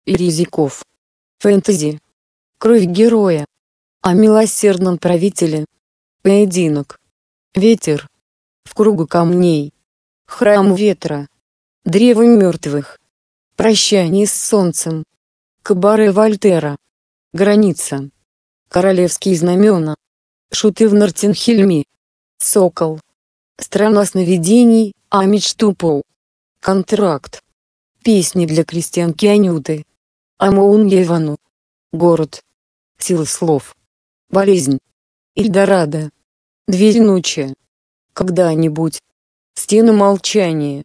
и языков. Фэнтези. Кровь героя. О милосердном правителе. Поединок. Ветер. В кругу камней. Храм ветра. Древо мертвых. Прощание с солнцем. Кабаре Вольтера. Граница. Королевские знамена. Шуты в Нортенгельме. Сокол. Страна сновидений, Амич Тупоу. Контракт. Песни для крестьянки Анюты. Амоун Евану. Город. Сила слов. Болезнь. Эльдорадо. Дверь ночи. Когда-нибудь. Стены молчания.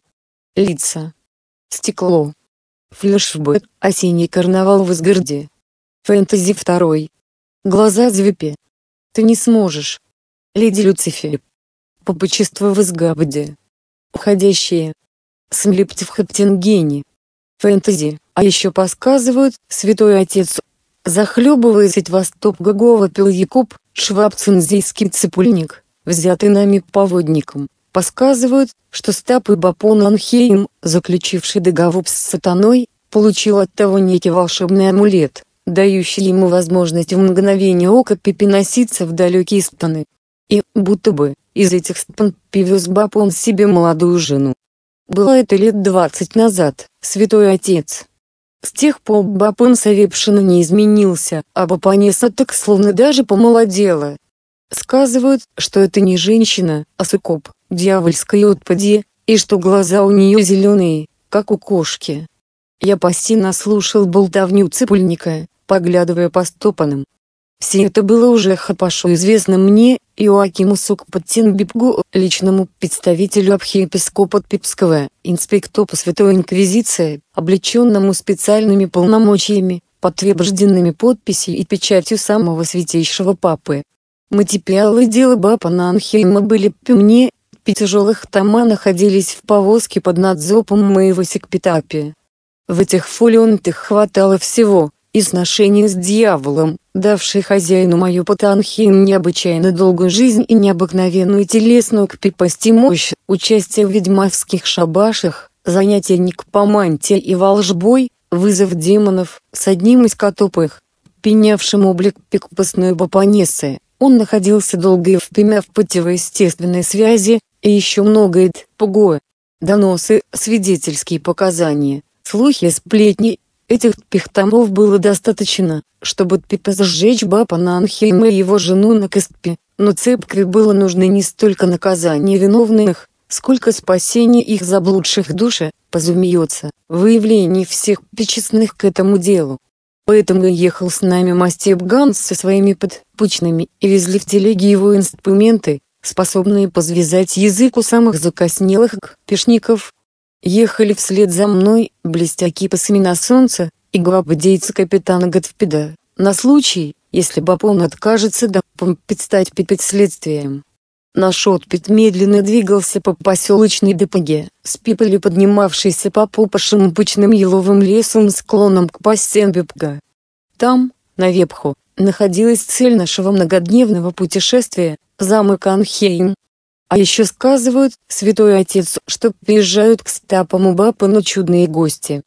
Лица. Стекло. Флешбэк. Осенний карнавал в Изгороде. Фэнтези 2. Глаза Звепи. Ты не сможешь. Леди Люцифер. Попычество в Изгороде. Уходящие. Слепти в Хаптингене. Фэнтези. А еще подсказывают, святой отец. Захлебываясь от Восток-Гагова пил Якуб, швабцинзийский цепульник, взятый нами поводником. Подсказывают, что Стап и Бапон Анхейм, заключивший договор с сатаной, получил от того некий волшебный амулет, дающий ему возможность в мгновение ока переноситься в далекие страны. И, будто бы, из этих стран привез Бапон себе молодую жену. Было это лет 20 назад, святой отец. С тех пор Бапон совершенно не изменился, а Бапонеса так словно даже помолодела. Сказывают, что это не женщина, а суккуб, дьявольское отпадье, и что глаза у нее зеленые, как у кошки. Я постійно слушал болтовню цепульника, поглядывая по стопанам. Все это было уже хорошо известно мне, Иоакиму Сукпаттенбипгу, личному представителю архиепископа Пипского, инспектору Святой Инквизиции, облеченному специальными полномочиями, подтвержденными подписью и печатью самого святейшего папы. Материалы дела Бапона Анхейма были при мне, 5 тяжелых тома находились в повозке под надзором моего секретаря. В этих фолиантах хватало всего, и сношение с дьяволом, давший хозяину мою Потанхейм необычайно долгую жизнь и необыкновенную телесную крепость и мощь, участие в ведьмовских шабашах, занятия некромантией и волжбой, вызов демонов, с одним из котопых, принявшим облик пикпостной Бапонессы. Он находился долго и впрямь в противоестественной связи, и еще многое другое. Доносы, свидетельские показания, слухи, сплетни. Этих томов было достаточно, чтобы сжечь Бапона Анхейма и его жену на костре, но церкви было нужно не столько наказание виновных, сколько спасение их заблудших душ, разумеется, выявление всех причастных к этому делу. Поэтому ехал с нами мастер Ганс со своими подпучными и везли в телеге его инструменты, способные позвязать язык у самых закоснелых пешников. Ехали вслед за мной, блестя кипасами на солнце, и гвардейцы капитана Готфрида, на случай, если Бапон откажется предстать перед следствием. Наш отпет медленно двигался по поселочной дороге, с пипали поднимавшейся по попавшим пышным еловым лесом склоном к Пассенбепга. Там, наверху, находилась цель нашего многодневного путешествия, замок Анхейм. А еще сказывают, святой отец, что приезжают к Стапому Бапону чудные гости.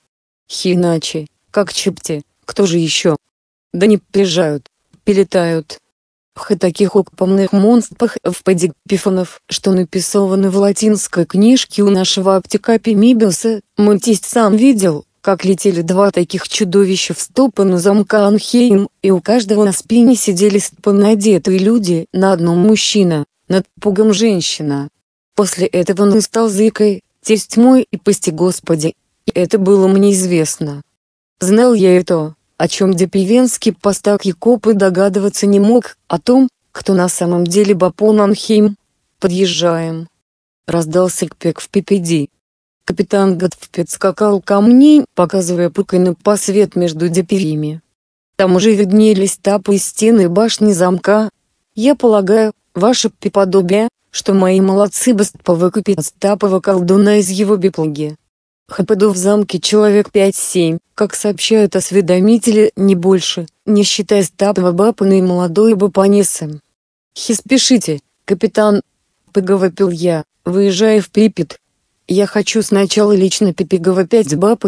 Иначе, как чепти, кто же еще? Да не приезжают, прилетают. В таких окпомных монстрах в поди пифонов, что написано в латинской книжке у нашего аптекапи Мибиуса, Монтист сам видел, как летели 2 таких чудовища в стопану замка Анхейм, и у каждого на спине сидели стопанно одетые люди, на одном мужчина, над пугом женщина. После этого он стал зыкой, тесть мой и пасти Господи, и это было мне известно. Знал я и то, о чем депивенский постак Якоб и догадываться не мог, о том, кто на самом деле Бапон Анхейм. Подъезжаем. Раздался кпек впереди. Капитан Готфрид скакал ко мне, показывая пукой на посвет между депивями. Там уже виднелись тапы и стены башни замка. Я полагаю, ваше преподобие, что мои молодцы быстро выкупят Стапова колдуна из его биплоги. ХПД в замке человек 5-7, как сообщают осведомители, не больше, не считая Стапова Бапона и молодой Бапонессы. Спешите, капитан, поговопил я, выезжая в Припять. Я хочу сначала лично поговопять с Бапоном,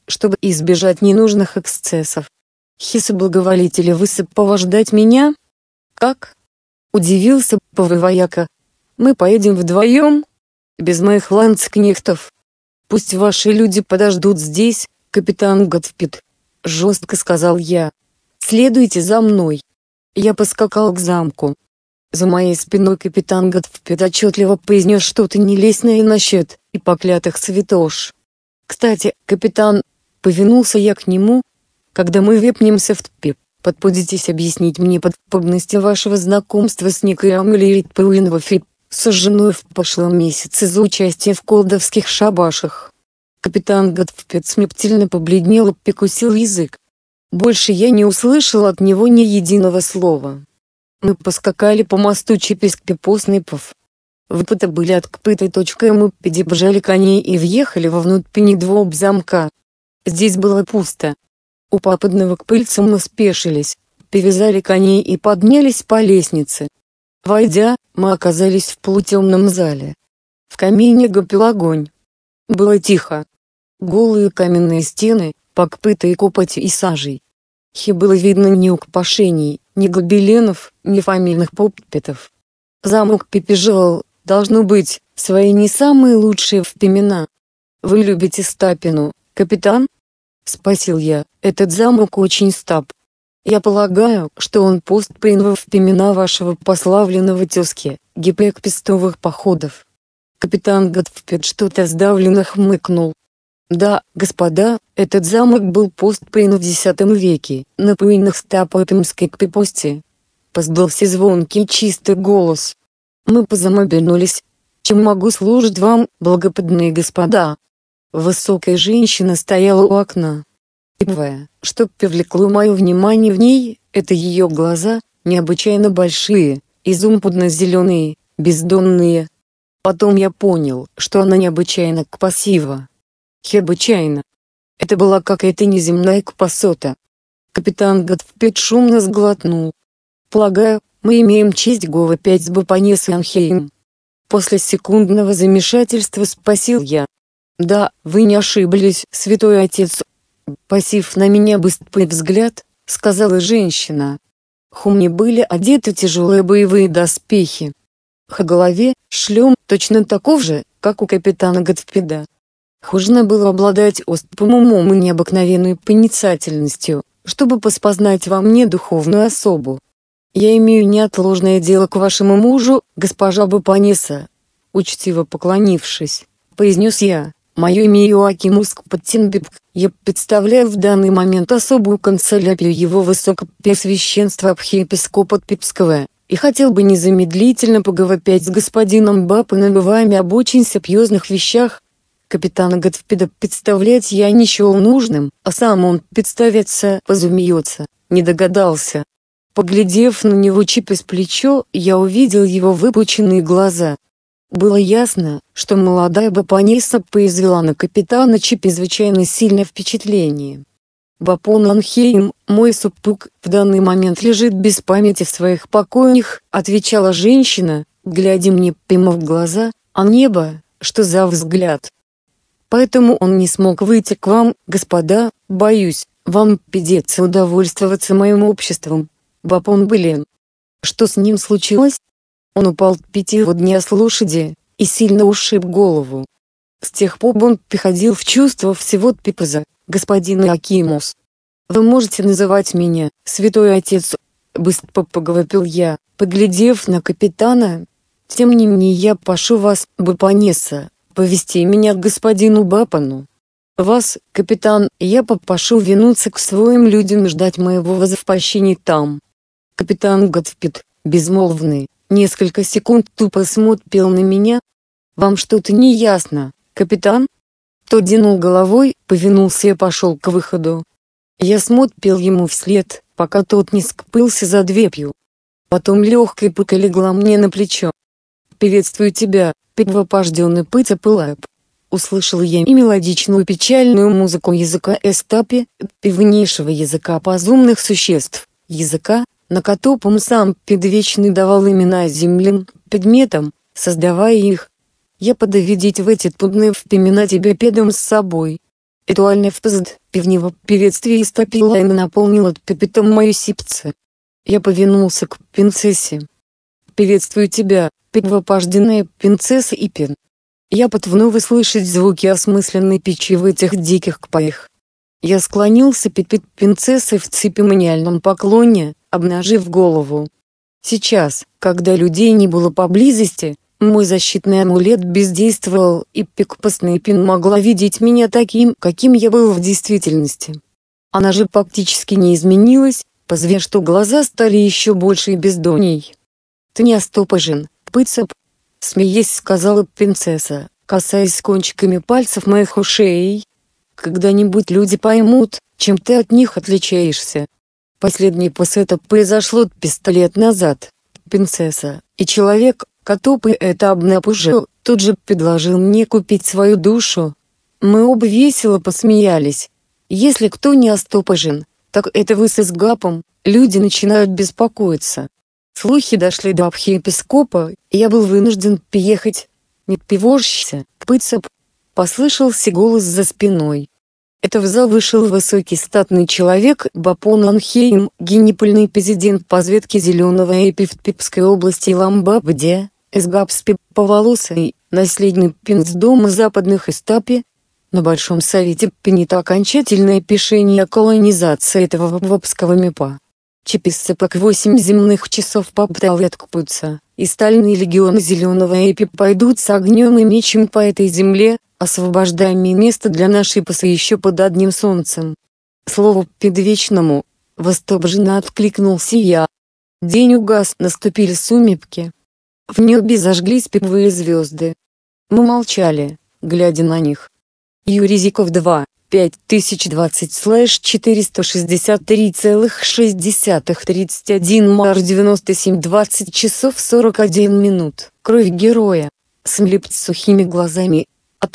чтобы избежать ненужных эксцессов. Хиса благоволите ли вы сопровождать меня? Как? Удивился повывояка. Мы поедем вдвоем? Без моих ландскнехтов? Пусть ваши люди подождут здесь, капитан Готфрид, жестко сказал я. Следуйте за мной. Я поскакал к замку. За моей спиной капитан Готфрид отчетливо произнес что-то нелестное насчет и поклятых святош. Кстати, капитан, повинулся я к нему, когда мы вепнемся в тпе, подпудитесь объяснить мне подробности вашего знакомства с некой Амелией Пауинвофи, сожженной в прошлом месяце за участие в колдовских шабашах. Капитан Готфрид смертельно побледнел и прикусил язык. Больше я не услышал от него ни единого слова. Мы поскакали по мосту Чепискпи-Поснипов. Выпыты были открытой точкой, мы перебежали коней и въехали во внутренний двор замка. Здесь было пусто. У попадного к пыльцу мы спешились, перевязали коней и поднялись по лестнице. Войдя, мы оказались в полутемном зале. В камине горел огонь. Было тихо. Голые каменные стены, покрытые копотью и сажей. Было видно ни украшений, ни гобеленов, ни фамильных портретов. Замок переживал, должно быть, свои не самые лучшие времена. Вы любите Стапину, капитан? Спросил я. Этот замок очень стар. Я полагаю, что он построен во времена вашего прославленного тезки, героя крестовых походов. Капитан Готфрид что-то сдавленно хмыкнул. Да, господа, этот замок был построен в X веке, на руинах Стапотымской крепости. Раздался звонкий чистый голос. Мы позамобильнулись. Чем могу служить вам, благоподобные господа? Высокая женщина стояла у окна. Первое, что привлекло мое внимание в ней, это ее глаза, необычайно большие, изумрудно-зеленые, бездонные. Потом я понял, что она необычайно красива. Необычайно. Это была какая-то неземная красота. Капитан Готфрид шумно сглотнул. Полагаю, мы имеем честь говорить с Бапанесой Анхейм. После секундного замешательства спросил я. Да, вы не ошиблись, святой отец. Бросив на меня быстрый взгляд, сказала женщина. Хумни были одеты в тяжелые боевые доспехи. В голове шлем точно таков же, как у капитана Готфрида. Нужно было обладать острым умом и необыкновенной проницательностью, чтобы поспознать во мне духовную особу. Я имею неотложное дело к вашему мужу, госпожа Бапанеса. Учтиво поклонившись, произнес я. Мое имя Иоаким Ускпаттенбек, я представляю в данный момент особую канцелярию его высокопреосвященства архиепископа Пипского, и хотел бы незамедлительно поговорить с господином Бапаном об очень серьезных вещах. Капитана Готфрида представлять я не счел нужным, а сам он представиться, разумеется, не догадался. Поглядев на него через плечо, я увидел его выпученные глаза. Было ясно, что молодая Бапанеса произвела на капитана чрезвычайно сильное впечатление. Бапон Анхейм, мой супруг, в данный момент лежит без памяти в своих покоях, отвечала женщина, глядя мне прямо в глаза, а небо, что за взгляд. Поэтому он не смог выйти к вам, господа, боюсь, вам придется удовольствоваться моим обществом. Бапон Былен. Что с ним случилось? Он упал 5 дня с лошади и сильно ушиб голову. С тех пор он приходил в чувство всего Пипоза, господин Иоакимус. Вы можете называть меня, святой отец, быстро поговорил я, поглядев на капитана. Тем не менее я прошу вас, Бапанеса, повести меня к господину Бапану. Вас, капитан, я попрошу вернуться к своим людям и ждать моего возвращения там. Капитан Готфрид, безмолвный, несколько секунд тупо смотрел на меня. Вам что-то не ясно, капитан? Тот дернул головой, повинулся и пошел к выходу. Я смотрел ему вслед, пока тот не скрылся за дверью. Потом легкая рука легла мне на плечо. «Приветствую тебя, первопожденный пыца пылап». Услышал я и мелодичную печальную музыку языка эстапи, певнейшего языка разумных существ, языка, на котором сам предвечный давал имена земным предметам, создавая их. Я подоведить в эти трудные времена тебя педом с собой. Этуальный впзд пивнего приветствия истопила и наполнила пипетом мою сипце. Я повинулся к принцессе. «Приветствую тебя, пивопожденная принцесса Ипин». Я вновь слышать звуки осмысленной печи в этих диких кпаях. Я склонился перед принцессой в церемониальном поклоне, обнажив голову. Сейчас, когда людей не было поблизости, мой защитный амулет бездействовал, и пикпостная Пин могла видеть меня таким, каким я был в действительности. Она же практически не изменилась, разве что глаза стали еще больше и бездонней. «Ты не остопажен, пыцап», — смеясь сказала принцесса, касаясь кончиками пальцев моих ушей. «Когда-нибудь люди поймут, чем ты от них отличаешься». Последний это произошло 500 лет назад, принцесса, и человек, который это обнаружил, тут же предложил мне купить свою душу. Мы оба весело посмеялись. Если кто не остопажен, так это вы с Изгапом, люди начинают беспокоиться. Слухи дошли до архиепископа, и я был вынужден приехать. «Не пивошься, пыцап», — послышался голос за спиной. Это в зал вышел высокий статный человек Бапон Анхейм, генеральный президент по разведке Зеленого Эпи в Пипской области Ламбабде, Изгап Спиповолосый, наследный принц дома западных Истапи. На Большом совете принято окончательное решение о колонизации этого вапского мипа. Через 48 земных часов попытал откупиться, и стальные легионы Зеленого Эпи пойдут с огнем и мечем по этой земле, освобождая место для нашей пасы еще под одним солнцем. Слово предвечному, восторженно откликнулся я. День угас, наступили сумерки. В небе зажглись пиповые звезды. Мы молчали, глядя на них. Юрий Зиков 2, 5020/463,6 31 марта 97 20 часов 41 минут. Кровь героя. Слеп с сухими глазами.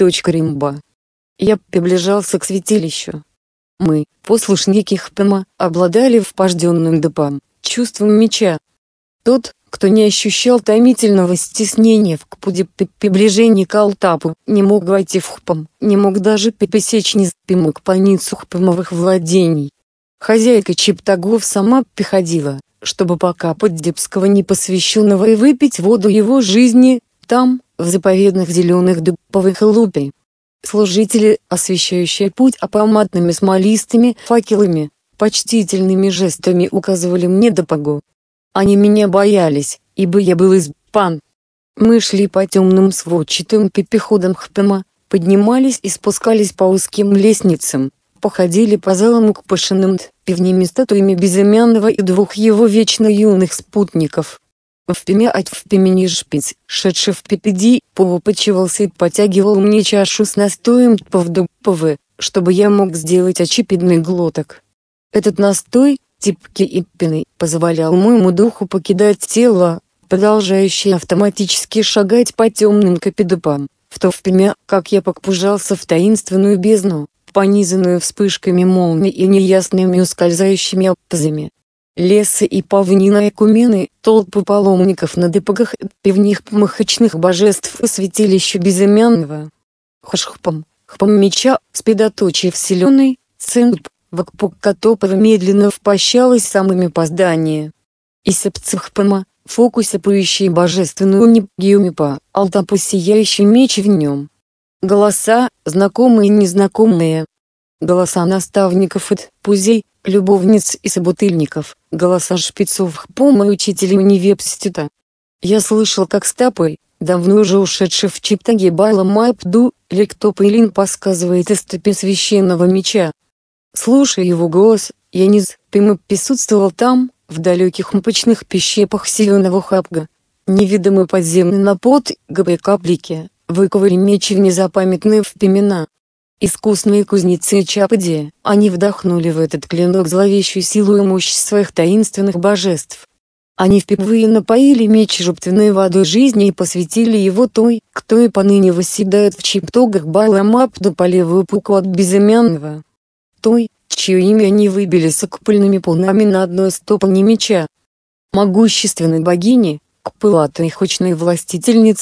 Римба. Я приближался к святилищу. Мы, послушники Хпема, обладали впожденным дупом, чувством меча. Тот, кто не ощущал томительного стеснения в кпуде при приближении к алтапу, не мог войти в Хпом, не мог даже пересечь незапимую кпаницу хпемовых владений. Хозяйка Чептагов сама приходила, чтобы покапать Депского непосвященного и выпить воду его жизни, там, в заповедных зеленых дубовых лупе. Служители, освещающие путь апоматными смолистыми факелами, почтительными жестами указывали мне дорогу. Они меня боялись, ибо я был из пан. Мы шли по темным сводчатым переходам Хпема, поднимались и спускались по узким лестницам, походили по залам к пышным пивными статуями безымянного и двух его вечно юных спутников. В пеме шпиц, шедший впереди, повопочивался и потягивал мне чашу с настоем повдуповы, чтобы я мог сделать очевидный глоток. Этот настой, типки и пены, позволял моему духу покидать тело, продолжающее автоматически шагать по темным капидупам, в то время, как я погружался в таинственную бездну, понизанную вспышками молний и неясными ускользающими образами. Лесы и павнина экумены, толпы паломников на дыпогах пивних махачных божеств и святилища безымянного. Хошхпом, хпом меча, спидоточие вселенной, центр, вокруг которого медленно впощалось самыми поздания. И сепцхпома, фокусирующие божественную небгиумипа, алтапу сияющий меч в нем. Голоса, знакомые и незнакомые. Голоса наставников и пузей, любовниц и собутыльников, голоса шпицов Хпома и учителей университета. Я слышал, как стопой, давно уже ушедший в Чиптаге Байла Майпду, Лектопайлин подсказывает из стопи священного меча. Слушая его голос, я незапимо присутствовал там, в далеких мпочных пещерах Северного Хапга. Невидимый подземный напот, ГБ-каплики, выковали мечи в незапамятные времена. Искусные кузнецы Чапади, они вдохнули в этот клинок зловещую силу и мощь своих таинственных божеств. Они впервые напоили меч жертвенной водой жизни и посвятили его той, кто и поныне восседает в чиптогах Байла-Мапду по левую руку от безымянного. Той, чье имя они выбили сокопыльными полнами на одной стопане меча. Могущественной богини, кпылатой хочной властительнице,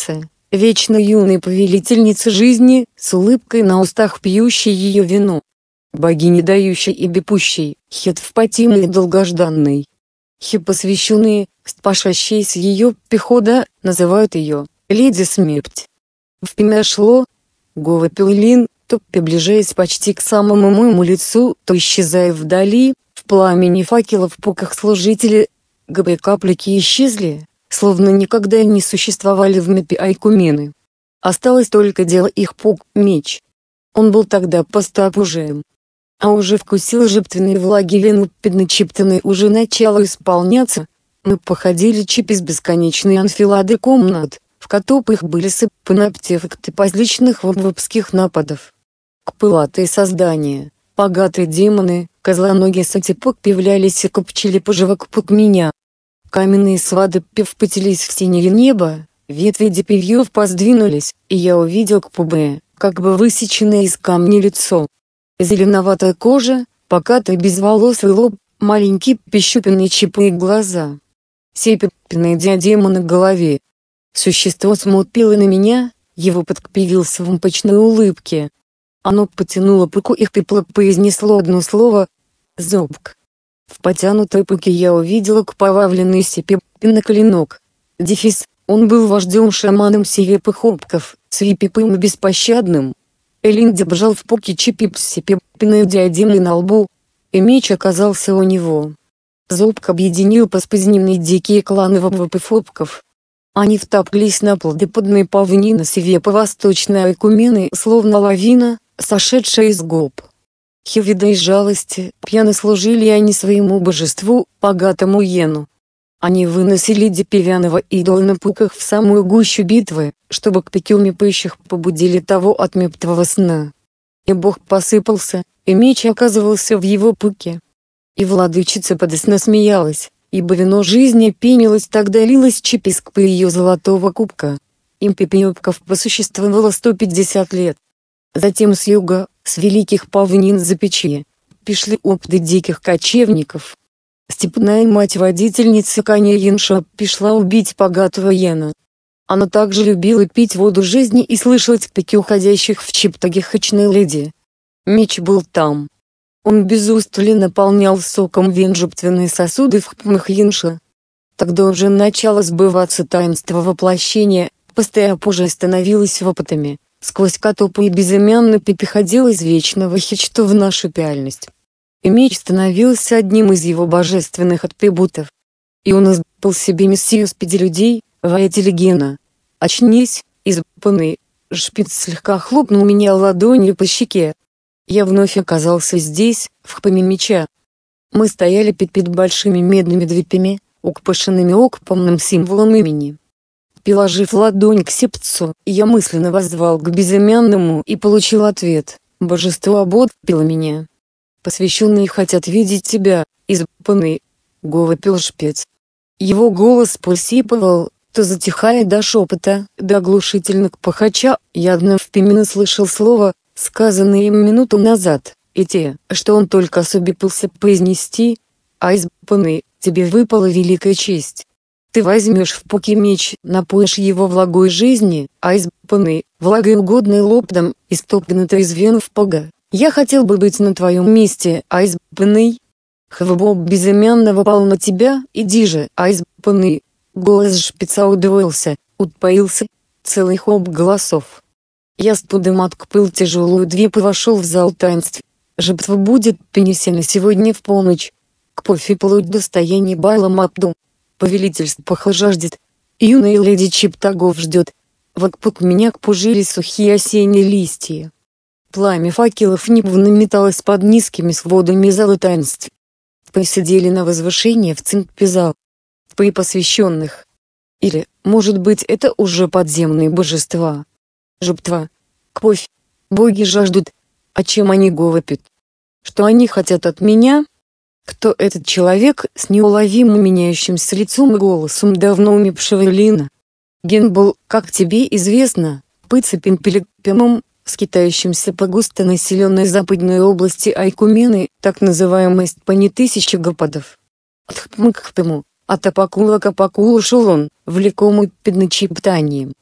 вечно юной повелительницы жизни, с улыбкой на устах пьющей ее вино. Богини дающей и бепущей, хет впатимый и долгожданный. Посвященные, спашащиеся ее пехода, называют ее «Леди Смерть». Впрямь шло, Гова Пеллин, то приближаясь почти к самому моему лицу, то исчезая вдали, в пламени факелов в пуках служители, каплики исчезли, словно никогда не существовали в мепе Айкумены. Осталось только дело их пук, меч. Он был тогда постапужием. А уже вкусил жертвенной влаги вену предначептанной уже начало исполняться. Мы походили чип из бесконечной анфилады комнат, в которых были сыпаны артефакты различных варварских нападов. Кпылатые создания, богатые демоны, козлоногие сатипок появлялись и копчили поживок меня. Каменные свады впытились в синее небо, ветви деревьев поздвинулись, и я увидел кпубе, как бы высеченное из камня лицо. Зеленоватая кожа, покатый безволосый лоб, маленькие пещупенные чипы и глаза. Серебряная диадема на голове. Существо смотрело на меня, его подкривился в мпочной улыбке. Оно потянуло пуку и хрипло произнесло одно слово «зобк». В потянутой пуке я увидела кровавленный серебряный клинок. Дефис, он был вождем-шаманом свирепых обков, свирепым и беспощадным. Элин держал в пуке чипип с серебряной диадемой на лбу, и меч оказался у него. Зобк объединил поспозненные дикие кланы вапвапыфобков. Они втапливались на плодоподные павнины свирепо-восточной Айкумены, словно лавина, сошедшая из гоб. Хевида из жалости, пьяно служили они своему божеству, богатому Йену. Они выносили деревянного идола на пуках в самую гущу битвы, чтобы к пекюме пыщих побудили того от мертвого сна. И бог посыпался, и меч оказывался в его пуке. И владычица подосно смеялась, ибо вино жизни пенилось тогда лилось чеписк по ее золотого кубка. Им пепелков посуществовало 150 лет. Затем с юга, с великих павнин за печи, пришли опыты диких кочевников. Степная мать-водительница коня Янша пришла убить богатого Йена. Она также любила пить воду жизни и слышать пеки уходящих в чиптаге хачной леди. Меч был там. Он без устали наполнял соком вен жертвенные сосуды в хпмах Янша. Тогда уже начало сбываться таинство воплощения, постоянно позже становилось опытами, сквозь котопу и безымянно переходил из вечного хичто в нашу реальность. И меч становился одним из его божественных атрибутов. И он избрал себе мессию спиди людей, воятеля Гена. «Очнись, избранный!» Шпиц слегка хлопнул меня ладонью по щеке. Я вновь оказался здесь, в хпаме меча. Мы стояли перед большими медными дверями, укпошенными окпомным символом имени. Приложив ладонь к сердцу, я мысленно воззвал к безымянному и получил ответ: «Божество ободпило меня. Посвященные хотят видеть тебя, избранный». Гова Пелшпец. Его голос пульсировал, то затихая до шепота, до оглушительно пахача. Я одновременно слышал слово, сказанное им минуту назад, и те, что он только собирался произнести: «А избранный, тебе выпала великая честь. Ты возьмешь в пуки меч, напоишь его влагой жизни, а избранный, влагой угодной лоптом, истопнутой из вен в пога. Я хотел бы быть на твоем месте, а избранный». Хвбоб безымянного пал на тебя, иди же, а избранный. Голос шпица удвоился, утпоился, целый хоб голосов. Я с трудом открыл тяжелую дверь и вошел в зал таинств. Жертва будет принесена сегодня в полночь. К кофе плоть достояния Байла Мапду. Повелительство жаждет. Юная леди Чиптагов ждет. Вокруг меня кпужили сухие осенние листья. Пламя факелов небвно металось под низкими сводами зала таинств. Посидели на возвышении в центре зала. При посвященных. Или, может быть, это уже подземные божества. Жертва. Кровь. Боги жаждут. А чем они говопят? Что они хотят от меня? Кто этот человек с неуловимо меняющимся лицом и голосом давно умершего Элина? Ген был, как тебе известно, прицепен пилигримом, скитающимся по густонаселенной западной области Айкумены, так называемой Стпани тысячи гопадов. От хпмы к хпму, от апакула к апакулу шел он, влекомый предначептанием.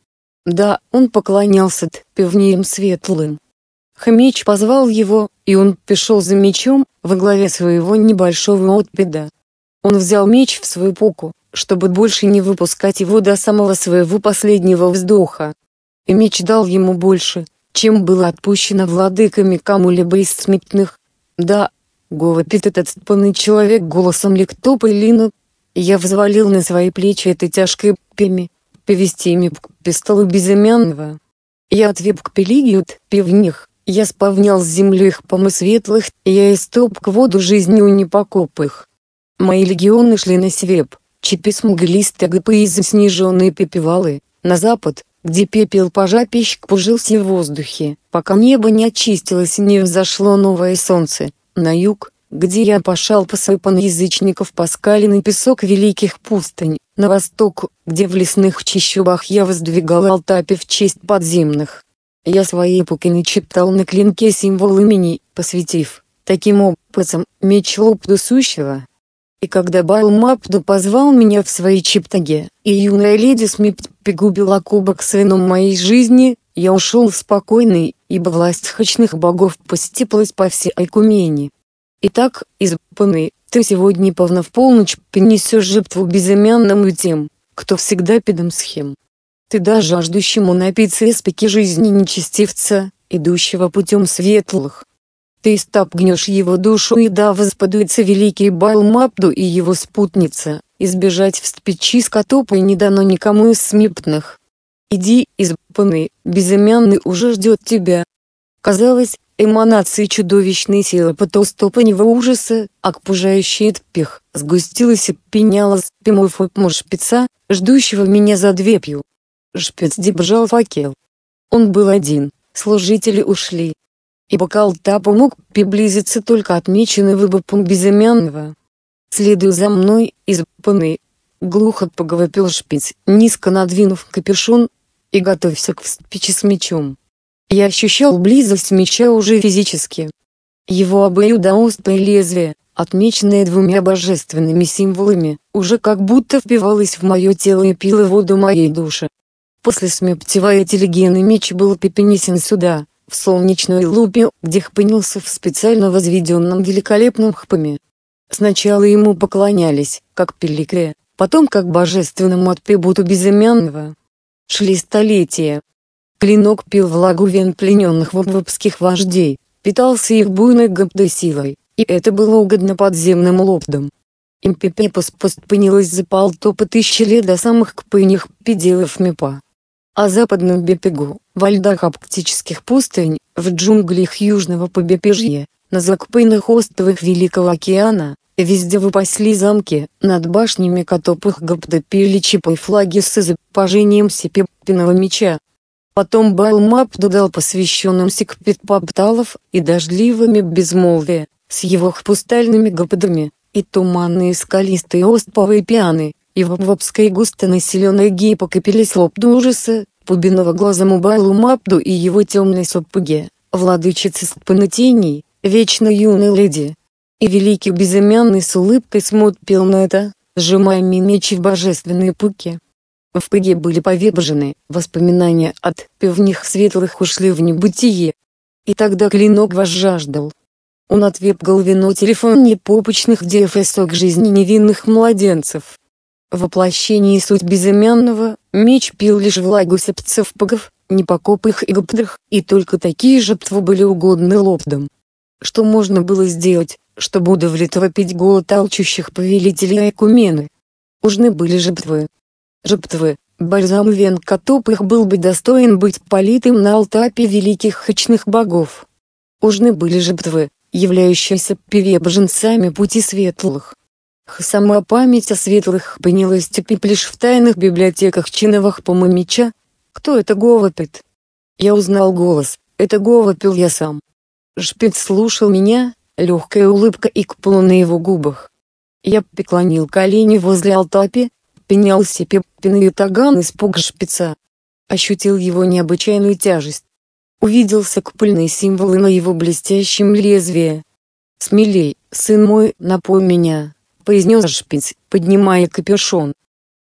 Да, он поклонялся певниям светлым. Меч позвал его, и он пришел за мечом, во главе своего небольшого отпеда. Он взял меч в свою руку, чтобы больше не выпускать его до самого своего последнего вздоха. И меч дал ему больше, чем было отпущено владыками кому-либо из смертных. Да, говорит этот спанный человек голосом Ликтопа Лину. Я взвалил на свои плечи это тяжкое пемя, повести ими к престолу безымянного. Я отвеб к пелигиют певних, я спавнял с землей их помы светлых, и я истоп к воду жизни у непокопых. Мои легионы шли на свеп, чепи смуглистые гпы и заснеженные пепевалы, на запад, где пепел пожапищ пужился в воздухе, пока небо не очистилось и не взошло новое солнце, на юг, где я пошел посыпан язычников паскаленный песок великих пустынь, на восток, где в лесных чащобах я воздвигал алтапи в честь подземных. Я своей эпокой начертал на клинке символ имени, посвятив, таким образом, меч Лопду сущего. И когда Баал-Мапду позвал меня в свои чептаги, и юная леди Смипт пригубила кубок с вином моей жизни, я ушел спокойный, ибо власть хачных богов постеплась по всей Айкумене. Итак, избранный, ты сегодня повно в полночь принесешь жертву безымянному тем, кто всегда педом схем. Ты дашь жаждущему напиться из пеки жизни нечестивца, идущего путем светлых. Ты истопгнешь его душу, и да воспадуется великий Баал-Мапду и его спутница, избежать в печи скотопа и не дано никому из смертных. Иди, избранный, безымянный уже ждет тебя. Казалось, эманации чудовищной силы потоустопанего ужаса, окружающий тпих, сгустилась и пенялась пимов шпица, ждущего меня за дверью. Шпиц держал факел. Он был один, служители ушли. И бокал Тапа мог приблизиться только отмеченный выбопом безымянного. «Следуй за мной, избранный», — глухо поговорил Шпиц, низко надвинув капюшон, — «и готовься к встрече с мечом». Я ощущал близость меча уже физически. Его обоюдоострое лезвие, отмеченное двумя божественными символами, уже как будто впивалось в мое тело и пило воду моей души. После смерти Ваэтилегена меч был перенесен сюда, в солнечную лупе, где хпынился в специально возведенном великолепном хпаме. Сначала ему поклонялись, как пеликре, потом как божественному атрибуту безымянного. Шли столетия. Клинок пил влагу вен плененных вобвопских вождей, питался их буйной габдой силой, и это было угодно подземным лопдам. Импепепус постпынилась за полтопа тысячи лет до самых кпынях пределов Мепа. А западном Бепегу, во льдах арктических пустынь, в джунглях южного побережья, на закпынных островах Великого океана, везде выпасли замки, над башнями котопых габда пили чипой флаги с изображением сепепиного меча. Потом Баал-Мапду дал посвященным секпет-папталов и дождливыми безмолвия, с его хпустальными габдами, и туманные скалистые островы пианы, и вобвопской густонаселенной гипокопились лопду ужаса, пубиного глазому Баалу-Мапду и его темной супруге, владычице спанатений, вечно юной леди. И великий безымянный с улыбкой смотрел на это, сжимая мечи в божественные пуки. В пыге были повержены, воспоминания от певних светлых ушли в небытие. И тогда клинок возжаждал. Он отвергал вино телефон непопочных дефесок жизни невинных младенцев. В воплощении суть безымянного, меч пил лишь влагу сепцев погов, непокопых и габдрах, и только такие жертвы были угодны лопдам. Что можно было сделать, чтобы удовлетворить голод алчущих повелителей Айкумены? Нужны были жертвы. Жертвы, бальзам вен котопых был бы достоин быть политым на алтапе великих хачных богов. Нужны были жертвы, являющиеся приверженцами пути светлых. Сама память о светлых понялась теперь лишь в тайных библиотеках чиновых пома меча. Кто это говорит? Я узнал голос, это говорил я сам. Шпиц слушал меня, легкая улыбка икнула на его губах. Я преклонил колени возле алтапи, пенял себе пенный таган испуг Шпица. Ощутил его необычайную тяжесть. Увиделся купольные символы на его блестящем лезвии. «Смелей, сын мой, напой меня», — произнес Шпиц, поднимая капюшон.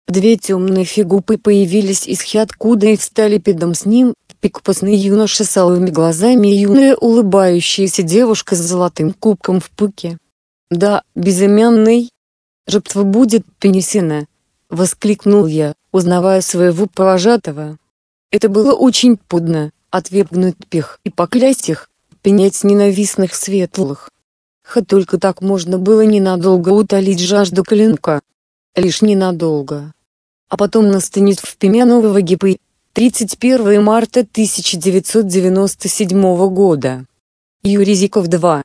Две темные фигуры появились из хиоткуда и встали передом с ним, пикпосный юноша с алыми глазами и юная улыбающаяся девушка с золотым кубком в пуке. «Да, безымянный, жертва будет принесена», — воскликнул я, узнавая своего провожатого. Это было очень подно, отвергнуть их и поклясть их, принять ненавистных светлых. Только так можно было ненадолго утолить жажду клинка. Лишь ненадолго. А потом настанет в Пименового ГП, 31 марта 1997 года. Юрий Зиков 2,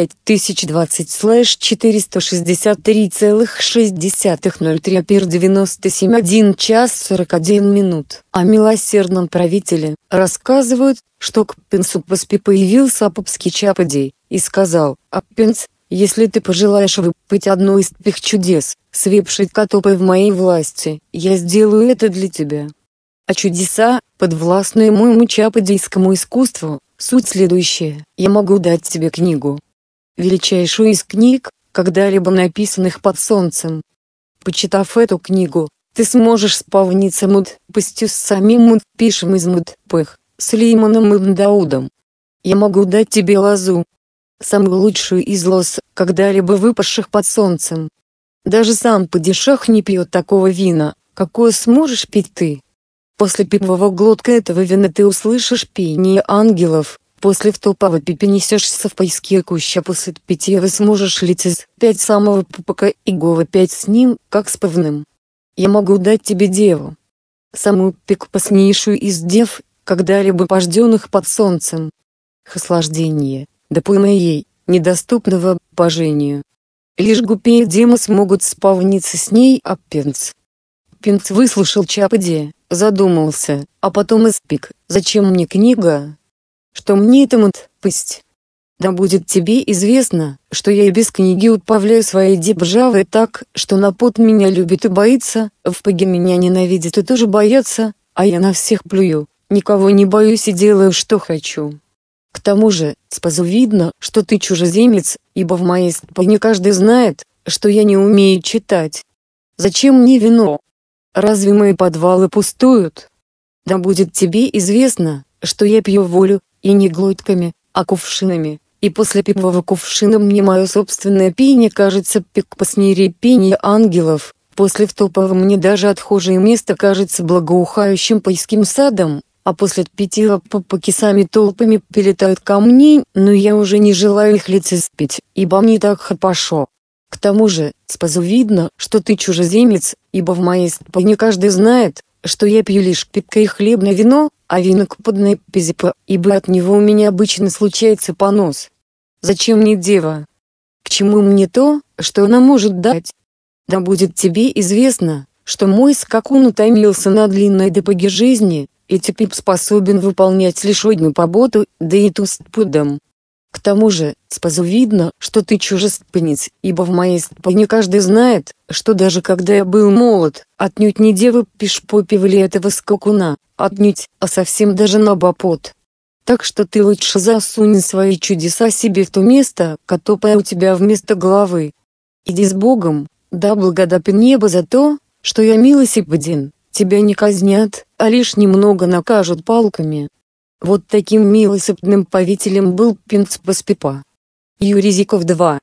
5020/463,6 Апир 97 1 час 41 минут. О милосердном правителе рассказывают, что к Пенсу Паспи появился Апопский Чапади и сказал: «Аппенс, если ты пожелаешь выпить одно из тех чудес, свепшей котопой в моей власти, я сделаю это для тебя». А чудеса, подвластные моему чападийскому искусству, суть следующая: я могу дать тебе книгу, величайшую из книг, когда-либо написанных под солнцем. Почитав эту книгу, ты сможешь сповниться мудпостью с самим мудпишем из мудпых, Сулейманом ибн Даудом. Я могу дать тебе лозу, самую лучшую из лоз, когда-либо выпавших под солнцем. Даже сам падишах не пьет такого вина, какое сможешь пить ты. После первого глотка этого вина ты услышишь пение ангелов, после второго ты перенесешься в пайские кущи, а после питья вы сможешь лететь пять самого пупака и гова пять с ним, как с павным. Я могу дать тебе деву, самую пикпоснейшую из дев, когда-либо пожденных под солнцем. Наслаждение, допоимое ей, недоступного обожению. Лишь гупи и демы смогут сповниться с ней, а Пенс. Пенс выслушал Чапади, задумался, а потом испик: «Зачем мне книга? Что мне это мудпость? Да будет тебе известно, что я и без книги управляю своей державой так, что напот меня любит и боится, в паге меня ненавидят и тоже боятся, а я на всех плюю, никого не боюсь и делаю, что хочу. К тому же, спазу видно, что ты чужеземец, ибо в моей стране каждый знает, что я не умею читать. Зачем мне вино? Разве мои подвалы пустуют? Да будет тебе известно, что я пью волю, и не глотками, а кувшинами, и после первого кувшина мне мое собственное пение кажется пикпоснее пение ангелов, после второго мне даже отхожее место кажется благоухающим пайским садом, а после питья попаки сами толпами прилетают ко мне, но я уже не желаю их лицеспить, ибо мне так хорошо. К тому же, спазу видно, что ты чужеземец, ибо в моей стране каждый знает, что я пью лишь питкое и хлебное вино, а вино куподное пизипа, ибо от него у меня обычно случается понос. Зачем мне дева? К чему мне то, что она может дать? Да будет тебе известно, что мой скакун утомился на длинной дороге жизни, и теперь способен выполнять лишь одну работу, да и ту с пудом. К тому же, спазу видно, что ты чужестранец, ибо в моей стране каждый знает, что даже когда я был молод, отнюдь не девы пешпопивали этого скакуна, отнюдь, а совсем даже наоборот. Так что ты лучше засунь свои чудеса себе в то место, которое у тебя вместо головы. Иди с Богом, да благодатен небо за то, что я милосерден, тебя не казнят, а лишь немного накажут палками». Вот таким милосердным правителем был Пенс Паспипа. Юрий Зиков 2,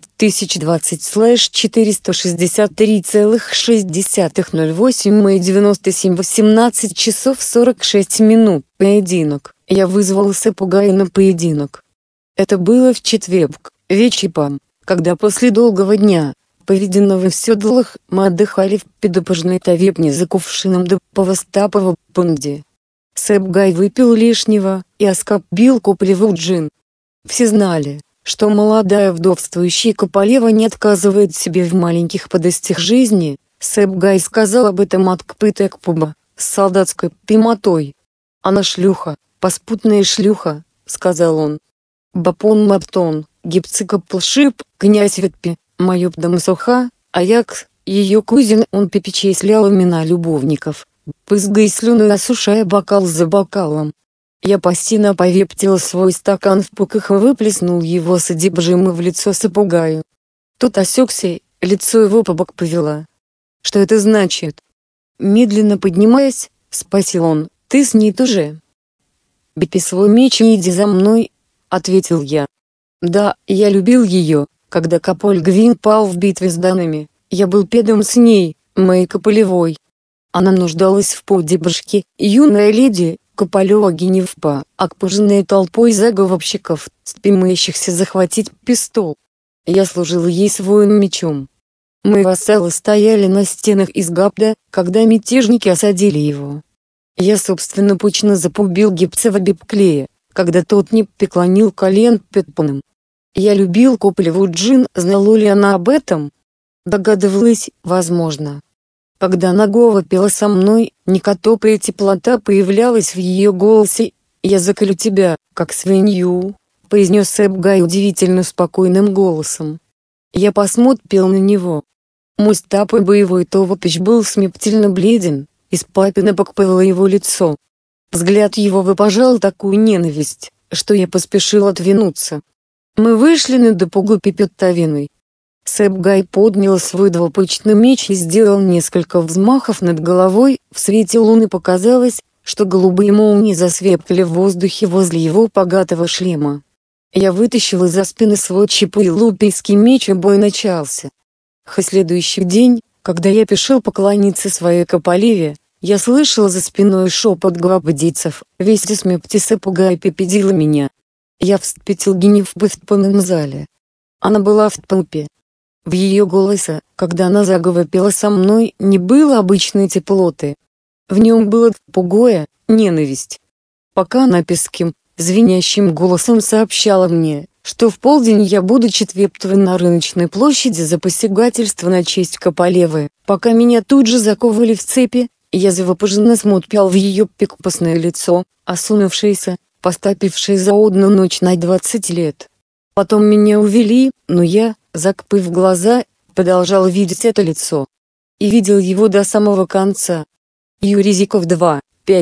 5020/463,6 97 18 часов 46 минут. Поединок. Я вызвал Сапугая на поединок. Это было в четверг, вечером, когда после долгого дня, проведенного в седлах, мы отдыхали в педопожной таверне за кувшином до Повостапова Пунди. Сапугай выпил лишнего и оскопил куплевый джин. Все знали, что молодая вдовствующая Копалева не отказывает себе в маленьких подостях жизни. Сапугай сказал об этом от кпыта к пуба, с солдатской прямотой. «Она шлюха, паспутная шлюха», — сказал он. «Бапон Маптон, гипцикоплшип, князь Ветпи, моё дамсуха, Аякс, ее кузин». Он перечислял имена любовников, пызгая слюной, осушая бокал за бокалом. Я постійно повептил свой стакан в пуках и выплеснул его содержимое в лицо Сапугаю. Тот осекся, лицо его по бок повело. «Что это значит?» медленно поднимаясь, спросил он: «Ты с ней тоже?» «Бепи свой меч и иди за мной», — ответил я. «Да, я любил ее, когда Каполь Гвин пал в битве с данами, я был педом с ней, моей Кополевой. Она нуждалась в поддержке, юная леди, Кополева Геневпа, окруженная толпой заговорщиков, стремящихся захватить престол. Я служил ей своим мечом. Мои вассалы стояли на стенах из Габда, когда мятежники осадили его. Я собственноручно запубил Гипцева Бепклея, когда тот не преклонил колен перед паном. Я любил Кополеву Джин, знала ли она об этом? Догадывалась, возможно. Когда она голо пела со мной, некотопая теплота появлялась в ее голосе. «Я заколю тебя, как свинью», — произнес Сэбгай удивительно спокойным голосом. Я посмотрел на него. Мой стапой боевой товарищ был смертельно бледен, испапина покрыла его лицо. Взгляд его выпажал такую ненависть, что я поспешил отвернуться. Мы вышли на дорогу перед Тавиной. Сэбгай поднял свой двуручный меч и сделал несколько взмахов над головой. В свете луны показалось, что голубые молнии засверкали в воздухе возле его богатого шлема. Я вытащил из-за спины свой чипуилупийский меч, и бой начался. В следующий день, когда я пошел поклониться своей Кополеве, я слышал за спиной шепот гвардейцев. Весть о смерти Сэбгая победила меня. Я встретил Геневпу в полном зале. Она была в толпе. В ее голосе, когда она заговорила со мной, не было обычной теплоты. В нем было пугая ненависть. Пока она песким, звенящим голосом сообщала мне, что в полдень я буду четвертован на рыночной площади за посягательство на честь Кополевы, пока меня тут же заковывали в цепи, я завопоженно смотрел в ее прекрасное лицо, осунувшееся, поступившее за одну ночь на 20 лет. Потом меня увели, но я, закрыв глаза, продолжал видеть это лицо. И видел его до самого конца. Юрий Зиков 2,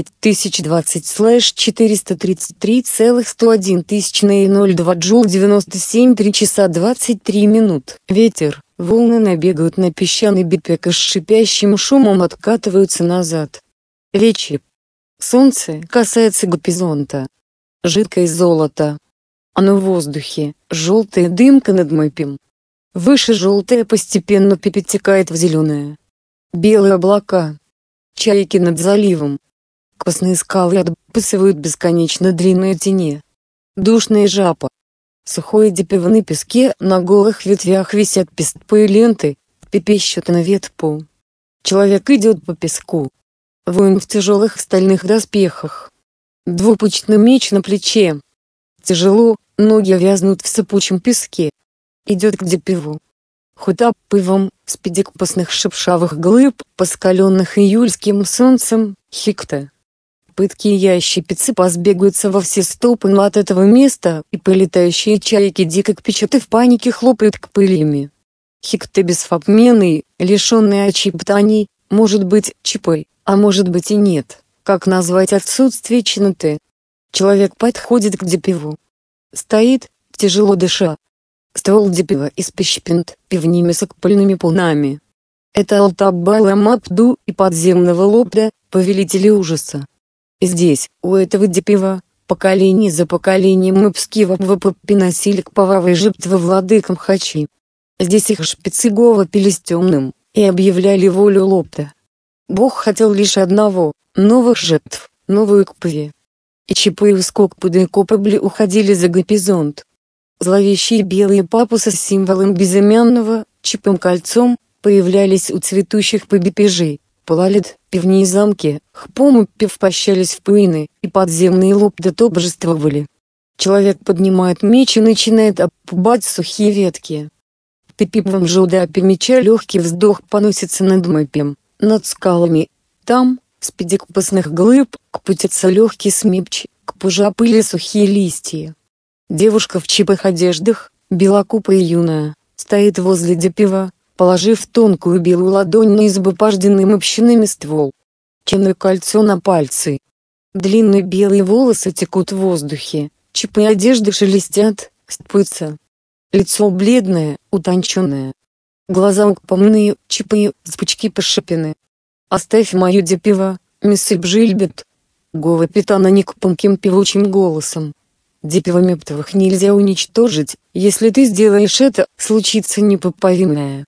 5020/433,101 джул 97 3 часа 23 минут. Ветер, волны набегают на песчаный берег и с шипящим шумом откатываются назад. Вечер. Солнце касается горизонта. Жидкое золото. Оно в воздухе, желтая дымка над морем. Выше желтое постепенно перетекает в зеленое. Белые облака. Чайки над заливом. Красные скалы отбрасывают бесконечно длинные тени. Душная жаба. Сухое дерево на песке, на голых ветвях висят пестрые ленты, пепещут на ветру. Человек идет по песку. Воин в тяжелых стальных доспехах. Двуручный меч на плече. Тяжело, ноги вязнут в сыпучем песке. Идет к депиву. Хоть обпывом, с пятикопосных шершавых глыб, поскаленных июльским солнцем, хикта. Пытки и ящепицы позбегаются во все стопы, но от этого места и полетающие чайки дико кпичат и в панике хлопают крыльями. Хикта бесфабменный, лишенный очептаний, может быть чипой, а может быть и нет. Как назвать отсутствие чиноты? Человек подходит к депиву. Стоит, тяжело дыша. Ствол депива испещрен пивными сокпольными планами. Это Алтабайла Мапду и подземного лобда, повелители ужаса. Здесь, у этого депива, поколение за поколением Мапскива приносили к повавой жертвы владыкам Хачи. Здесь их шпицы пили с темным, и объявляли волю лобда. Бог хотел лишь одного — новых жертв, новую кпви. И чипы и скокпуды и копабли уходили за горизонт. Зловещие белые папусы с символом безымянного, чипым кольцом, появлялись у цветущих побепежей, палалит, пивни и замки, хпом и пив пощались в пыны, и подземные лобды тобожествовали. Человек поднимает меч и начинает обпубать сухие ветки. При пиповом желдапе меча легкий вздох поносится над мопем, над скалами. Там, с пятикопосных глыб, кпутятся легкий смепч, кпужа пыли сухие листья. Девушка в чипых одеждах, белокупая и юная, стоит возле депива, положив тонкую белую ладонь на избопажденный мопщинами ствол. Ченное кольцо на пальцы. Длинные белые волосы текут в воздухе, чипы одежды шелестят, стпутся. Лицо бледное, утонченное. Глаза укпомные, чипы, спучки пошипены. Оставь мое депиво, мисс Бжильбет. Говорит она никаким певучим голосом. Депиво мертвых нельзя уничтожить, если ты сделаешь это, случится непоправимое.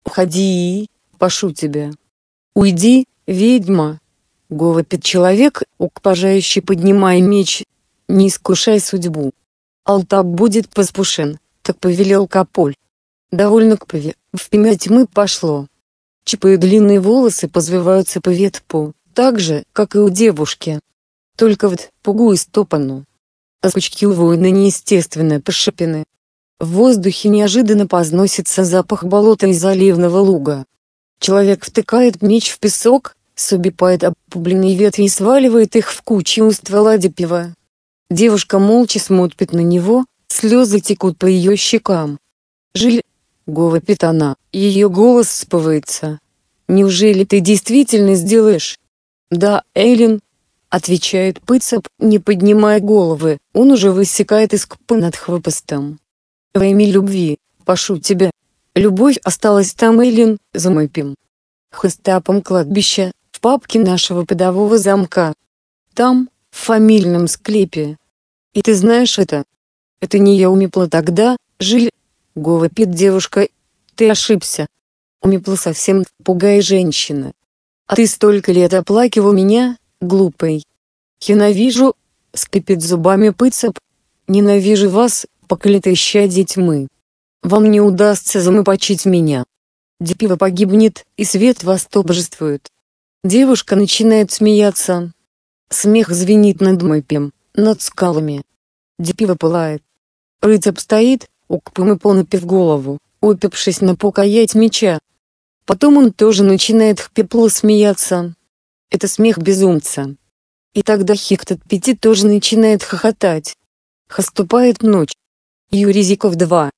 Уходи, прошу тебя. Уйди, ведьма. Говорит человек, укпожающий поднимая меч. Не искушай судьбу. Алтап будет поспушен, так повелел Каполь. Довольно крови, впрямь тьмы пошло. Чипы и длинные волосы позвиваются по ветпу, так же, как и у девушки. Только вот пугу истопану. А скучки у воина неестественно пошипены. В воздухе неожиданно позносится запах болота и заливного луга. Человек втыкает меч в песок, собипает обрубленные ветви и сваливает их в кучу у ствола депива. Девушка молча смотрит на него, слезы текут по ее щекам. «Жиль», — говорит она, ее голос спывается. «Неужели ты действительно сделаешь?» «Да, Эйлин», — отвечает Пыцап, не поднимая головы, он уже высекает из купы над хвостом. «Во имя любви, прошу тебя. Любовь осталась там, Эйлин, за мопем. Хостапом кладбища, в папке нашего подового замка. Там, в фамильном склепе. И ты знаешь это? Это не я умепла тогда, Жиль», — говорит девушка. «Ты ошибся. Умепла совсем пугая женщина. А ты столько лет оплакивал меня, глупый». «Ненавижу», — скрипит зубами Пыцап. «Ненавижу вас, проклятые щадья тьмы. Вам не удастся замопочить меня. Депива погибнет, и свет вас торжествует». Девушка начинает смеяться. Смех звенит над мопем, над скалами. Депива пылает. Пыцап стоит, укпом и понапив голову, упершись на рукоять меча. Потом он тоже начинает хрипло смеяться. Это смех безумца. И тогда Хектор Пяти тоже начинает хохотать. Наступает ночь. Юрий Зиков 2,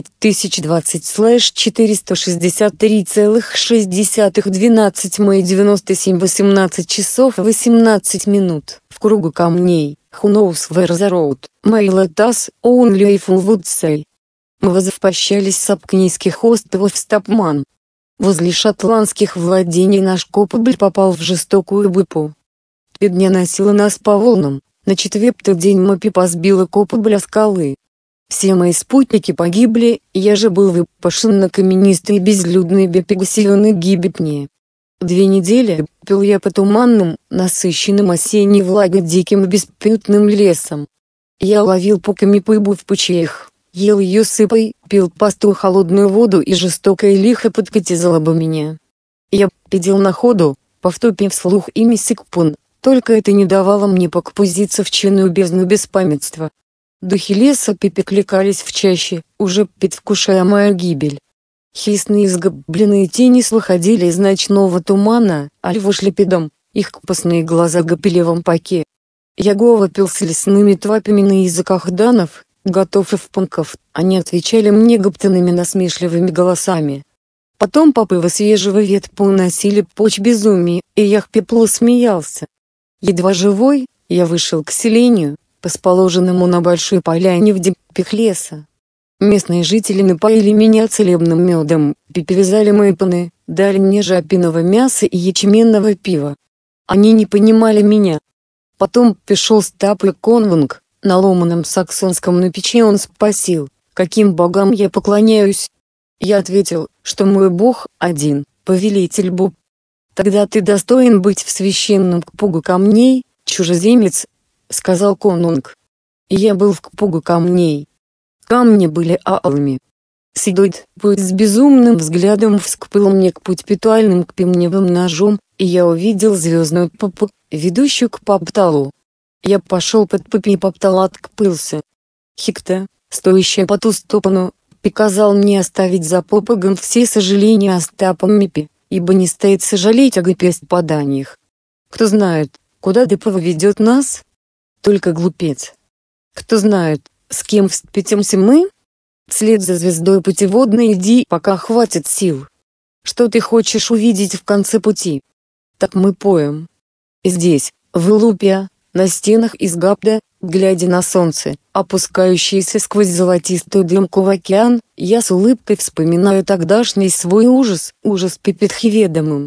5020/463,6 12 мая 97 18 часов 18 минут. В кругу камней, who knows where the road, may let us only if we would say. Мы возвращались с Апкнийских островов Стапман. Возле шотландских владений наш корабль попал в жестокую быпу. 3 дня носила нас по волнам, на 4-й день Мопипа сбила корабль о скалы. Все мои спутники погибли, я же был выпашен на каменистой и безлюдной бепегасионной гибетне. 2 недели пил я по туманным, насыщенным осенней влагой диким и бесприютным лесом. Я ловил пуками пыбу в пучьях, ел ее сыпой, пил пасту холодную воду и жестокое лихо подкатизало бы меня. Я педил на ходу, повтопив вслух имя Сикпун, только это не давало мне погрузиться в чинную бездну беспамятства. Духи леса перекликались в чаще, уже предвкушая мою гибель. Хищные изгобленные тени выходили из ночного тумана, а львы шли педом, их копосные глаза гопели в ампаке. Я говорил с лесными твапами на языках данов, готов пунков, они отвечали мне гоптанными насмешливыми голосами. Потом попывы свежего ветра уносили прочь безумие, и я хрипло смеялся. Едва живой, я вышел к селению, расположенному на большой поляне в дебрях леса. Местные жители напоили меня целебным медом, перевязали мои паны, дали мне жабиного мяса и ячменного пива. Они не понимали меня. Потом пришел Стапли Конвунг, на ломаном саксонском напече он спросил, каким богам я поклоняюсь. Я ответил, что мой бог один, повелитель Бог. «Тогда ты достоин быть в священном кругу камней, чужеземец», — сказал Конунг. И я был в кругу камней. Камни были алыми. Сидойд, путь с безумным взглядом вскрыл мне к путь петуальным кремниевым ножом, и я увидел звездную попу, ведущую к Папталу. Я пошел под попи и Паптал открылся. Хикта, стоящая по ту сторону, приказал мне оставить за попогом все сожаления о Стапмипе, ибо не стоит сожалеть о гопест-поданиях. Кто знает, куда Депа ведет нас? Только глупец. Кто знает, с кем встретимся мы? Вслед за звездой путеводной иди, пока хватит сил. Что ты хочешь увидеть в конце пути? Так мы поем. И здесь, в Илупия, на стенах из Габда, глядя на солнце, опускающееся сквозь золотистую дымку в океан, я с улыбкой вспоминаю тогдашний свой ужас перед неведомым.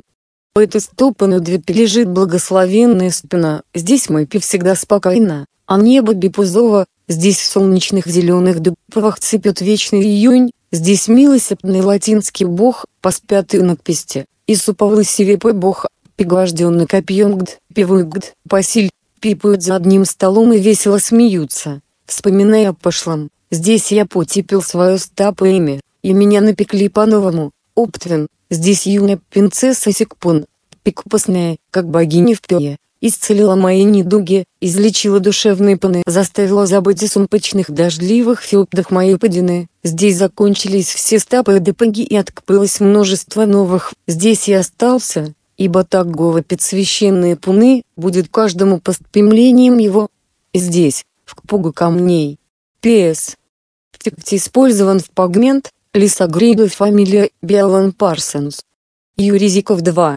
По эту стопанную дверь лежит благословенная спина. Здесь мой пи всегда спокойно, а небо бипузово. Здесь в солнечных зеленых дубовах цепет вечный июнь. Здесь милосердный латинский бог, поспятый на кпесте, и суповый сивепой бог, пригвожденный копьем гд, пивует гд, посиль, пипают за одним столом и весело смеются, вспоминая о пошлом. Здесь я потепил свое стапо имя, и меня напекли по-новому, Оптвин. Здесь юная принцесса Секпун, прекрасная, как богиня в пеле, исцелила мои недуги, излечила душевные паны, заставила забыть о сумпочных дождливых филдах моей падины. Здесь закончились все стапы депаги и открылось множество новых. Здесь я остался, ибо так говорят священные пуны, будет каждому постремлением его. Здесь, в кругу камней. П.С. В тексте использован фрагмент «Лисогрейдов фамилия Биалан Парсонс». Юризиков 2.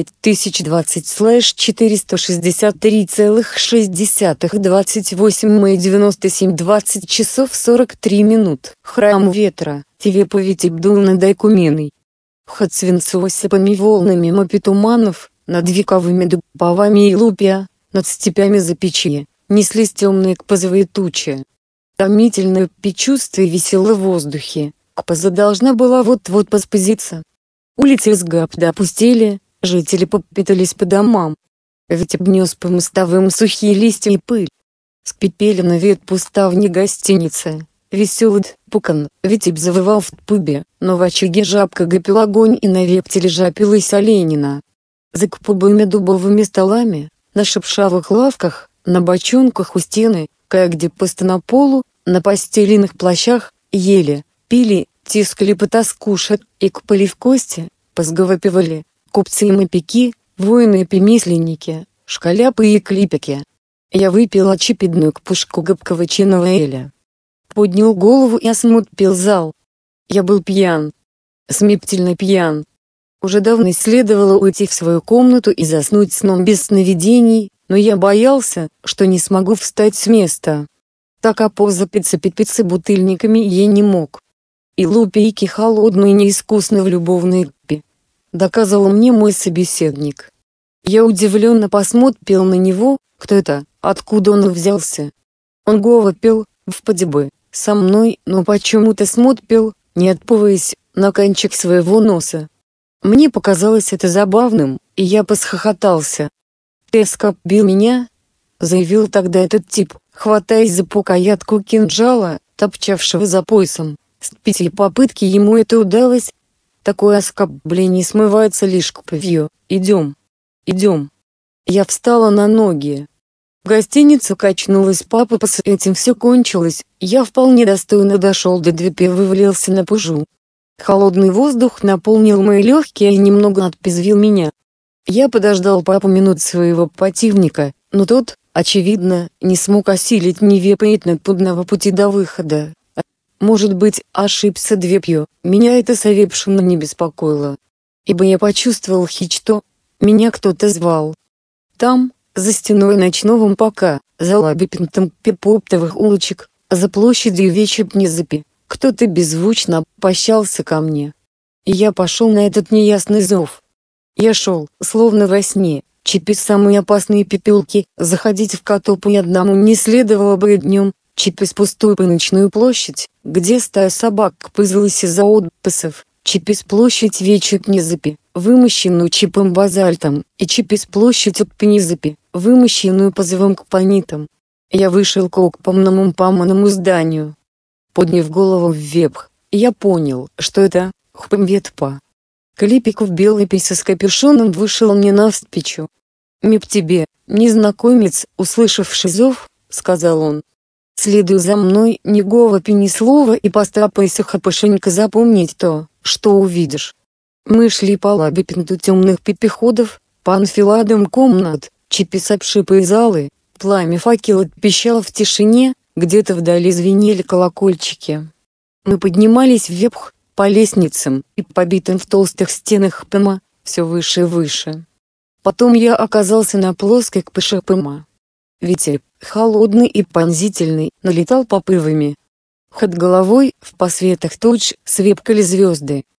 5020/463,6 28 мая 97 20 часов 43 минут. Храм ветра, Тивеповити Бдулна Дайкуменой. Ход свинцоосыпами волнами мопитуманов, над вековыми дубовами и лупия, над степями Запечья, неслись темные кпазовые тучи. Томительное предчувствие висело в воздухе, кпаза должна была вот-вот поспозиться. Улицы из Гапда опустели, жители попитались по домам. Ветер гнес по мостовым сухие листья и пыль. Скрипели на ветпу ставни гостиницы. Веселый пукан, ветер завывал в пубе, но в очаге жабка гопил огонь и на вептеле жапилась оленина. За кпубыми дубовыми столами, на шершавых лавках, на бочонках у стены, кое-где просто на полу, на постеленных плащах, ели, пили, тискали потаскушать и купали в кости, позговопивали, купцы и мопяки, воины и пемисленники, шкаляпы и клипики. Я выпил очепидную кпушку гыбкого чинного эля. Поднял голову и осмотрел зал. Я был пьян. Смертельно пьян. Уже давно следовало уйти в свою комнату и заснуть сном без сновидений, но я боялся, что не смогу встать с места. Так опозапиться бутыльниками я не мог. И лупейки холодные неискусны в любовной игре, доказал мне мой собеседник. Я удивленно посмотрел на него, кто это, откуда он взялся. Он говорил, впади бы, со мной, но почему-то смотрел, не отпываясь, на кончик своего носа. Мне показалось это забавным, и я посхохотался. «Ты оскорбил меня?» — заявил тогда этот тип, хватаясь за рукоятку кинжала, топчавшего за поясом. С 5 попытки ему это удалось. Такое оскорбление смывается лишь кровью. «Идем. Идем». Я встала на ноги. Гостиница качнулась, папа, с этим все кончилось. Я вполне достойно дошел до двери и вывалился на пужу. Холодный воздух наполнил мои легкие и немного отпрезвил меня. Я подождал пару минут своего противника, но тот, очевидно, не смог осилить невероятно трудного пути до выхода. Может быть, ошибся дверью, меня это совершенно не беспокоило. Ибо я почувствовал что меня кто-то звал. Там, за стеной ночного МПК, за лабиринтом пепоптовых улочек, за площадью Вечепнезапи, кто-то беззвучно прощался ко мне. И я пошел на этот неясный зов. Я шел, словно во сне, чипи самые опасные пепелки, заходить в котопу и одному не следовало бы днем, чипис пустую ночную площадь, где стая собак пызлась из-за отпасов, чипис площадь Вечепнезапи, вымощенную чипом базальтом, и чипис площадь Пнезапи, вымощенную позовым кпанитом. Я вышел к окпомному паманному зданию. Подняв голову вверх, я понял, что это Хпмветпа. Клипик в белой писе с капюшоном вышел мне навстречу. «Мип тебе, незнакомец», услышавший зов, сказал он. «Следуй за мной, не говори ни слова и постарайся хорошенько запомнить то, что увидишь». Мы шли по лабиринту темных переходов, по анфиладам комнат, чипис обшипы залы, пламя факела пищало в тишине, где-то вдали звенели колокольчики. Мы поднимались вверх, по лестницам, и побитым в толстых стенах ПМА, все выше и выше. Потом я оказался на плоской кпыше ПМА. Ветер, холодный и пронзительный, налетал попывами. Под головой, в посветах туч, сверкали звезды.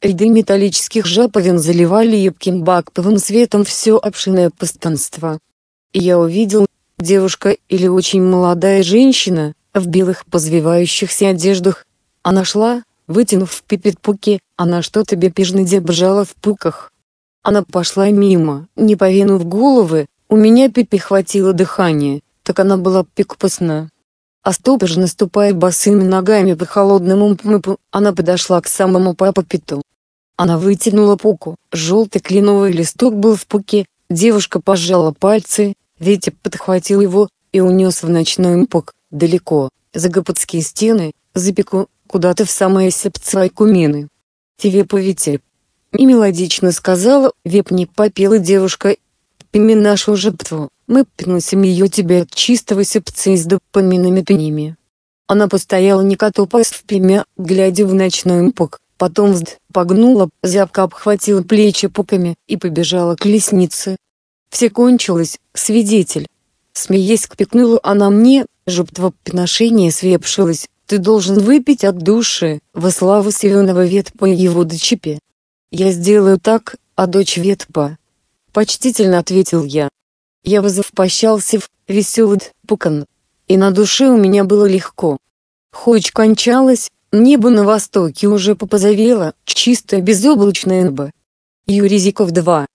Ряды металлических жаповин заливали ебким баковым светом все обширное пространство. И я увидел, девушка или очень молодая женщина, в белых позвивающихся одеждах. Она шла, вытянув пипет-пуки, она что-то бепежно дебжала в пуках. Она пошла мимо, не повинув головы, у меня перехватило дыхание, так она была пикпосна. Остопыж наступая босыми ногами по холодному пмыпу, она подошла к самому папопиту. Она вытянула пуку, желтый кленовый листок был в пуке, девушка пожала пальцы, ветер подхватил его и унес в ночной мпок, далеко, за гопотские стены, за пеку, куда-то в самое сердце Айкумены. «Тебе повите». И мелодично сказала, вепни попела девушка. «Пими нашу жертву, мы приносим ее тебе от чистого сердца и с допаминами пенями». Она постояла некотопаясь в пимя, глядя в ночной мпок, потом погнула, зябко обхватила плечи пуками и побежала к лестнице. Все кончилось, свидетель. Смеясь, кпикнула она мне, жертва приношения свепшилась. «Ты должен выпить от души, во славу Северного Ветпа и его дочепе». «Я сделаю так, а дочь Ветпа», — почтительно ответил я. Я возовпощался в веселый пукан, и на душе у меня было легко. Хоть кончалось, небо на востоке уже попозовело, чистое безоблачное небо. Юрий Зиков 2,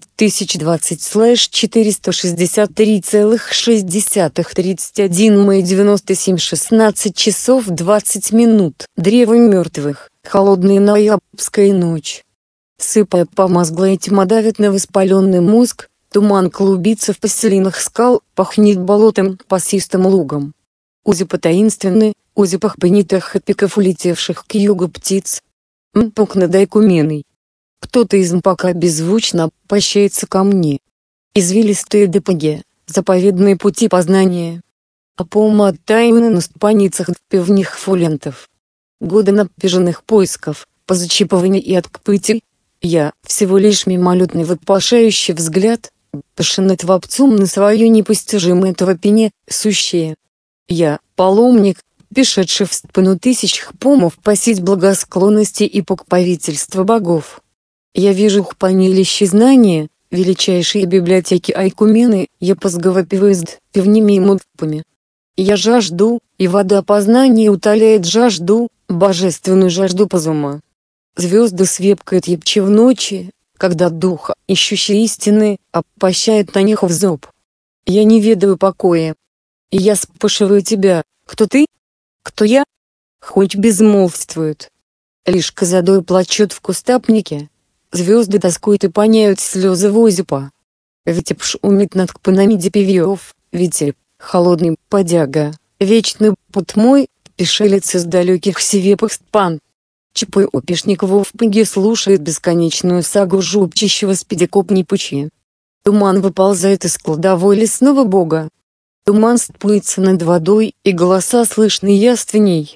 5020/463,6 31 мая 97 16 часов 20 минут. Древо мертвых, холодная ноябрьская ночь. Сыпая помазглая тьма давит на воспаленный мозг, туман клубится в поселинах скал, пахнет болотом, пасистым лугом. Узипы таинственны, узипах понятых эпиков улетевших к югу птиц. Мпок над Айкуменой. Кто-то из мпака беззвучно обращается ко мне. Извилистые ДПГ, заповедные пути познания. А поума тайны на ступаницах пивних фулентов. Годы напряженных поисков, позачипывания и откпытий. Я, всего лишь мимолетный вопрошающий взгляд, пошинет вопцом на свое непостижимое тропине, сущее. Я, паломник, пришедший в спину тысяч хпомов просить благосклонности и покровительства богов. Я вижу хпанилище знания, величайшие библиотеки Айкумены, я позговопиваю с пивними и мудпами. Я жажду, и вода познания утоляет жажду, божественную жажду позума. Звезды свепкают епче в ночи, когда дух, ищущий истины, опощает на них взоб. Я не ведаю покоя. И я спрашиваю тебя, кто ты? Кто я? Хоть безмолвствует. Лишь козадой плачет в кустапнике. Звезды тоскуют и поняют слезы возипа. Ветер шумит над кпанами депивьев, ветер, холодный подяга, вечный путь мой, пришелец из далеких севепых стпан. Чипой опишник в пыге слушает бесконечную сагу жупчищего спидекопни пучи. Туман выползает из кладовой лесного бога. Туман стпуется над водой, и голоса слышны яственней.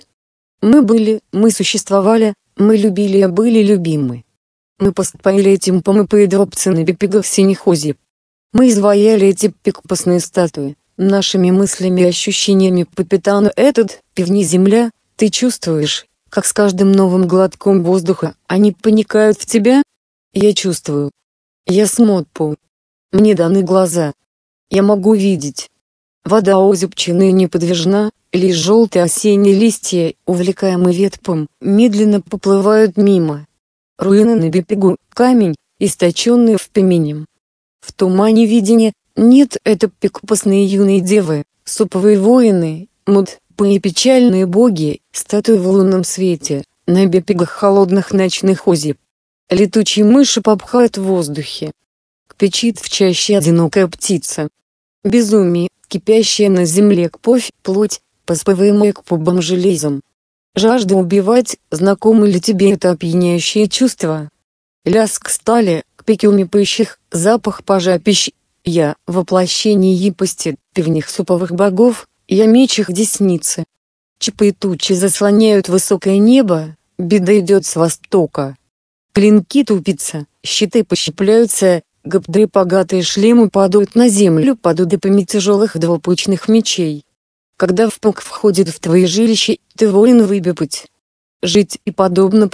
Мы существовали, мы любили и были любимы. Мы постпоили этим помыпоедропцы на бепигах синих озип. Мы изваяли эти пикпосные статуи, нашими мыслями и ощущениями по пятану этот, пивни земля, ты чувствуешь, как с каждым новым глотком воздуха они проникают в тебя? Я чувствую. Я смотрю. Мне даны глаза. Я могу видеть. Вода озябчена и неподвижна, лишь желтые осенние листья, увлекаемые ветпом, медленно поплывают мимо. Руины на бепегу, камень, источенный в пеменем. В тумане видения, нет, это пикпосные юные девы, суповые воины, и печальные боги, статуи в лунном свете, на бепегах холодных ночных озип. Летучие мыши попхают в воздухе. Кпичит в чаще одинокая птица. Безумие, кипящая на земле кровь, плоть, поспываемая кпубом железом. Жажда убивать, знакомо ли тебе это опьяняющее чувство? Лязг стали, кпикюмипающих, запах пожапищ. Я, воплощение епости, пивних суповых богов, я меч их десницы. Чипы и тучи заслоняют высокое небо, беда идет с востока. Клинки тупятся, щиты пощипляются, габдры богатые шлемы падают на землю под удыпами тяжелых двупучных мечей. Когда впок входит в твои жилища, ты волен выбепать. Жить и подобно пыбо,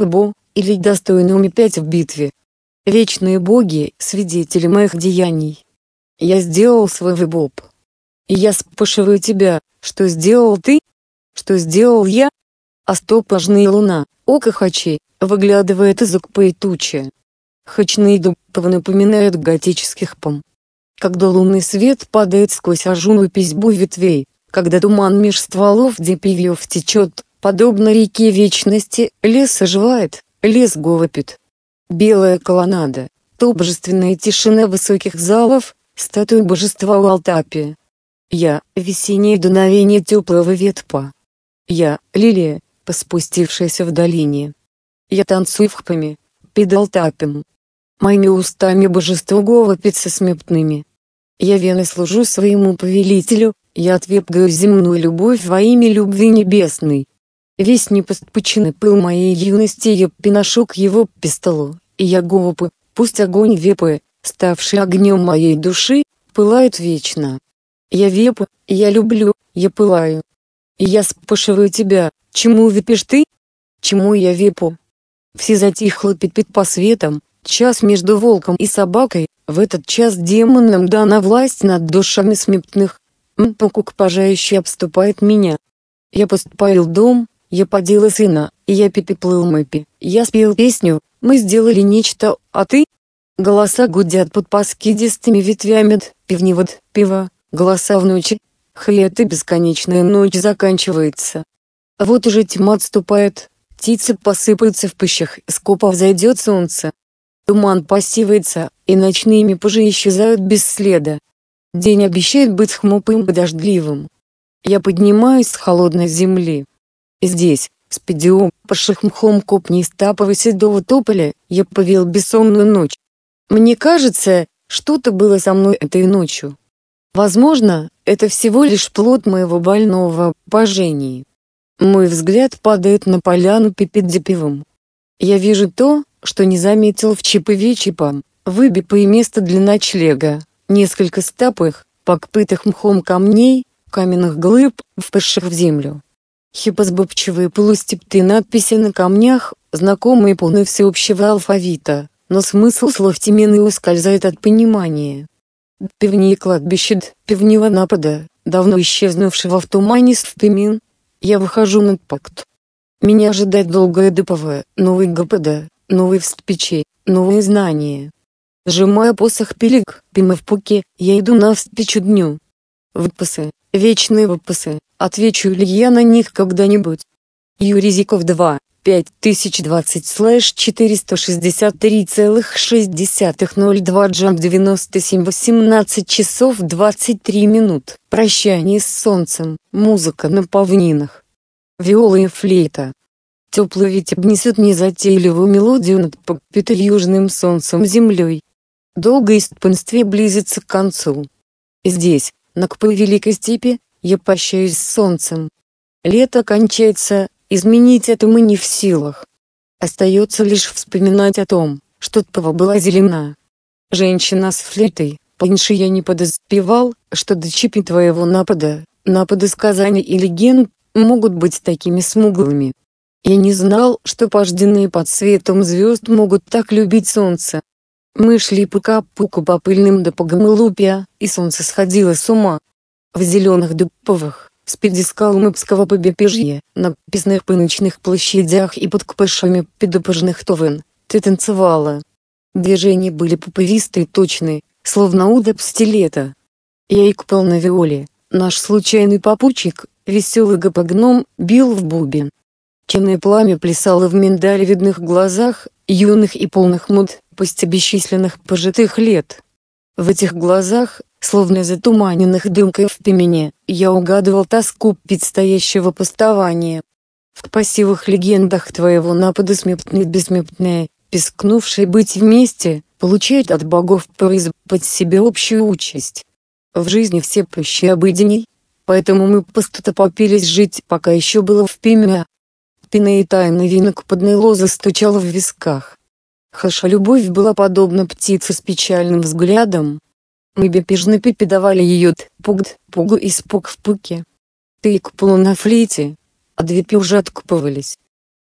или достойно умереть в битве. Вечные боги, свидетели моих деяний. Я сделал свой выбор. И я спрашиваю тебя, что сделал ты? Что сделал я? А стопажная луна, око Хачи, выглядывает из окпа тучи. Хачные дубы напоминают готических пом. Когда лунный свет падает сквозь ажурную письбу ветвей, когда туман меж стволов деревьев течет, подобно реке вечности, лес оживает, лес голопит. Белая колоннада, то божественная тишина высоких залов, статуя божества у Алтапи. Я — весеннее дуновение теплого ветпа. Я — лилия, поспустившаяся в долине. Я танцую в хпаме, перед Алтапем. Моими устами божество голопит со смертными. Я верно служу своему повелителю, я отвергаю земную любовь во имя любви небесной. Весь непоступченный пыл моей юности я приношу к его пистолу, и я голубы, пусть огонь вепы, ставший огнем моей души, пылает вечно. Я вепа, я люблю, я пылаю. И я спрашиваю тебя, чему вепишь ты? Чему я вепу? Все затихло пит по светам, час между волком и собакой, в этот час демонам дана власть над душами смертных. Мкук пожающий обступает меня. Я поступил дом, я подела сына, и я переплыл мэпи, я спел песню, мы сделали нечто, а ты? Голоса гудят под паскидистыми ветвями пивневод, пива, голоса в ночи. Эта бесконечная ночь заканчивается. Вот уже тьма отступает, птицы посыпаются в пыщах, скопо взойдет солнце. Туман пассивается, и ночные мипажи исчезают без следа. День обещает быть хмурым и дождливым. Я поднимаюсь с холодной земли. И здесь, с подиум, поших мхом копней стапового седого тополя, я повел бессонную ночь. Мне кажется, что-то было со мной этой ночью. Возможно, это всего лишь плод моего больного воображения. Мой взгляд падает на поляну пипедепивом. Я вижу то, что не заметил в Чипове-Чипом, выбипа и место для ночлега, несколько стапых, покрытых мхом камней, каменных глыб, впавших в землю. Хипосбобчевые полустепные надписи на камнях, знакомые полны всеобщего алфавита, но смысл слов темен ускользает от понимания. Пивни кладбище пивнего напада, давно исчезнувшего в тумане с впимин. Я выхожу на пакт. Меня ожидает долгое дыповое, новый ГПД, новый вступичей, новые знания. Сжимая посох пилик, пимы в пуке, я иду навстречу дню. Выпасы, вечные выпасы, отвечу ли я на них когда-нибудь? Юрий Зиков 2, 5020/463,602 Джамп 97 18 часов 23 минут. Прощание с солнцем, музыка на павнинах. Виола и флейта. Теплый ветер несет незатейливую мелодию над покрытой южным солнцем землей. Долгое испытанствие близится к концу. И здесь, на кпы великой степи, я прощаюсь с солнцем. Лето кончается, изменить это мы не в силах. Остается лишь вспоминать о том, что тпова была зелена. Женщина с флейтой, раньше я не подозревал, что до чипи твоего напада сказаний и легенд, могут быть такими смуглыми. Я не знал, что пожденные под светом звезд могут так любить солнце. Мы шли по капуку по пыльным дорогам Лупия, и солнце сходило с ума. В зеленых дубовых, спиди скал Мыпского побережья, на песных пыночных площадях и под кпышами педопожных товен, ты танцевала. Движения были пуповистые и точные, словно удап стилета. Я икпал на виоле, наш случайный попутчик, веселый гопогном, бил в бубен. Темное пламя плясало в миндалевидных глазах, юных и полных муд, пусть бесчисленных пожитых лет. В этих глазах, словно затуманенных дымкой в пимене, я угадывал тоску предстоящего поставания. В пассивных легендах твоего напада смертные бессмертные, пискнувшие быть вместе, получают от богов производить себе общую участь. В жизни все проще обыденней, поэтому мы поступились жить, пока еще было в пиме. Пина и тайный винок подной лозы стучала в висках. Хаша любовь была подобна птице с печальным взглядом. Мы бепежно передавали ее пугу и спуг в пуке. Ты икпала на флейте, а две уже откупывались.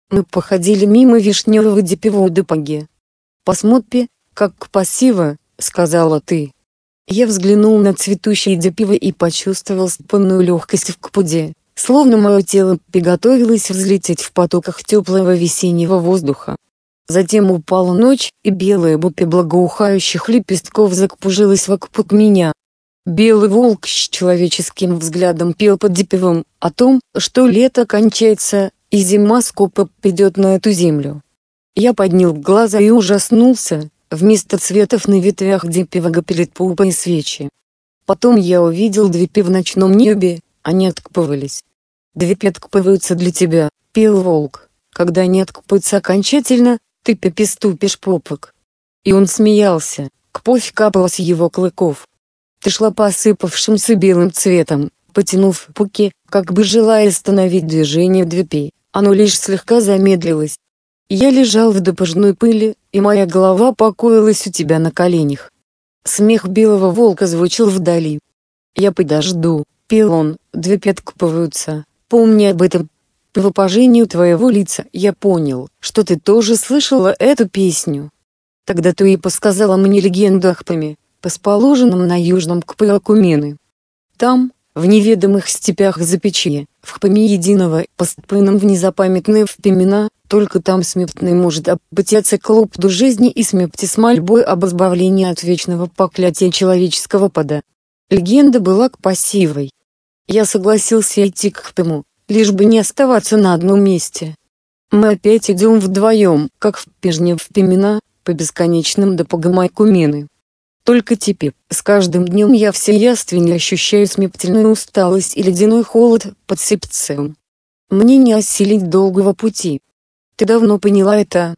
Мы походили мимо вишневого депевого депаге. «Посмотри, как красиво», — сказала ты. Я взглянул на цветущие депивы и почувствовал спонную легкость в капуде, словно мое тело приготовилось взлететь в потоках теплого весеннего воздуха. Затем упала ночь, и белая бупе благоухающих лепестков закружилась вокруг меня. Белый волк с человеческим взглядом пел под депивом о том, что лето кончается, и зима скоро придет на эту землю. Я поднял глаза и ужаснулся. Вместо цветов на ветвях депива горели пурпурные свечи. Потом я увидел депи в ночном небе, они откапывались. «Депи откапываются для тебя», — пел волк. «Когда они откапаются окончательно, ты переступишь попок». И он смеялся, кровь капала с его клыков. Ты шла по осыпавшимся белым цветом, потянув руки, как бы желая остановить движение депи, оно лишь слегка замедлилось. Я лежал в дождной пыли, и моя голова покоилась у тебя на коленях. Смех белого волка звучал вдали. «Я подожду», — пел он, — «депи откапываются, помни об этом». По выражению твоего лица я понял, что ты тоже слышала эту песню. Тогда ты и подсказала мне легенду о Хпаме, расположенном на южном краю Акумены. Там, в неведомых степях Запечья, в Хпаме единого, построенном в незапамятные времена, только там смертный может обратиться к лопду жизни и смерти с мольбой об избавлении от вечного проклятия человеческого пода. Легенда была красивой. Я согласился идти к Хпаму, лишь бы не оставаться на одном месте. Мы опять идем вдвоем, как в прежние времена, по бесконечным дорогам Акумены. Только теперь, с каждым днем я все явственнее ощущаю смертельную усталость и ледяной холод под сердцем. Мне не осилить долгого пути. Ты давно поняла это?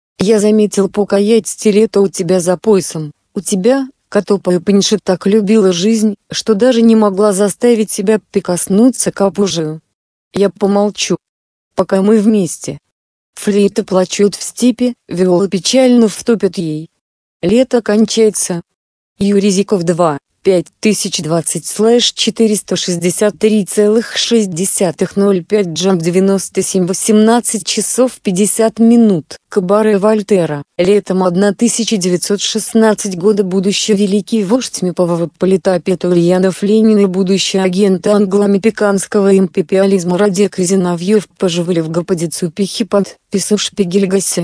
Я заметил покаять стилета у тебя за поясом, у тебя, которая Паньша так любила жизнь, что даже не могла заставить себя прикоснуться к оружию. Я помолчу. Пока мы вместе. Флейта плачет в степи, виола печально втопят ей. Лето кончается. Юрий Зиков 2, 5020/463,6 Джамп 97 18 часов 50 минут. Кабаре Вольтера. Летом 1916 года будущий великий вождь мирового полита Петр Ульянов Ленин и будущий агент англо-американского империализма Радек Зиновьев поживали в Гападицу Пихипад, Писушпигельгасе,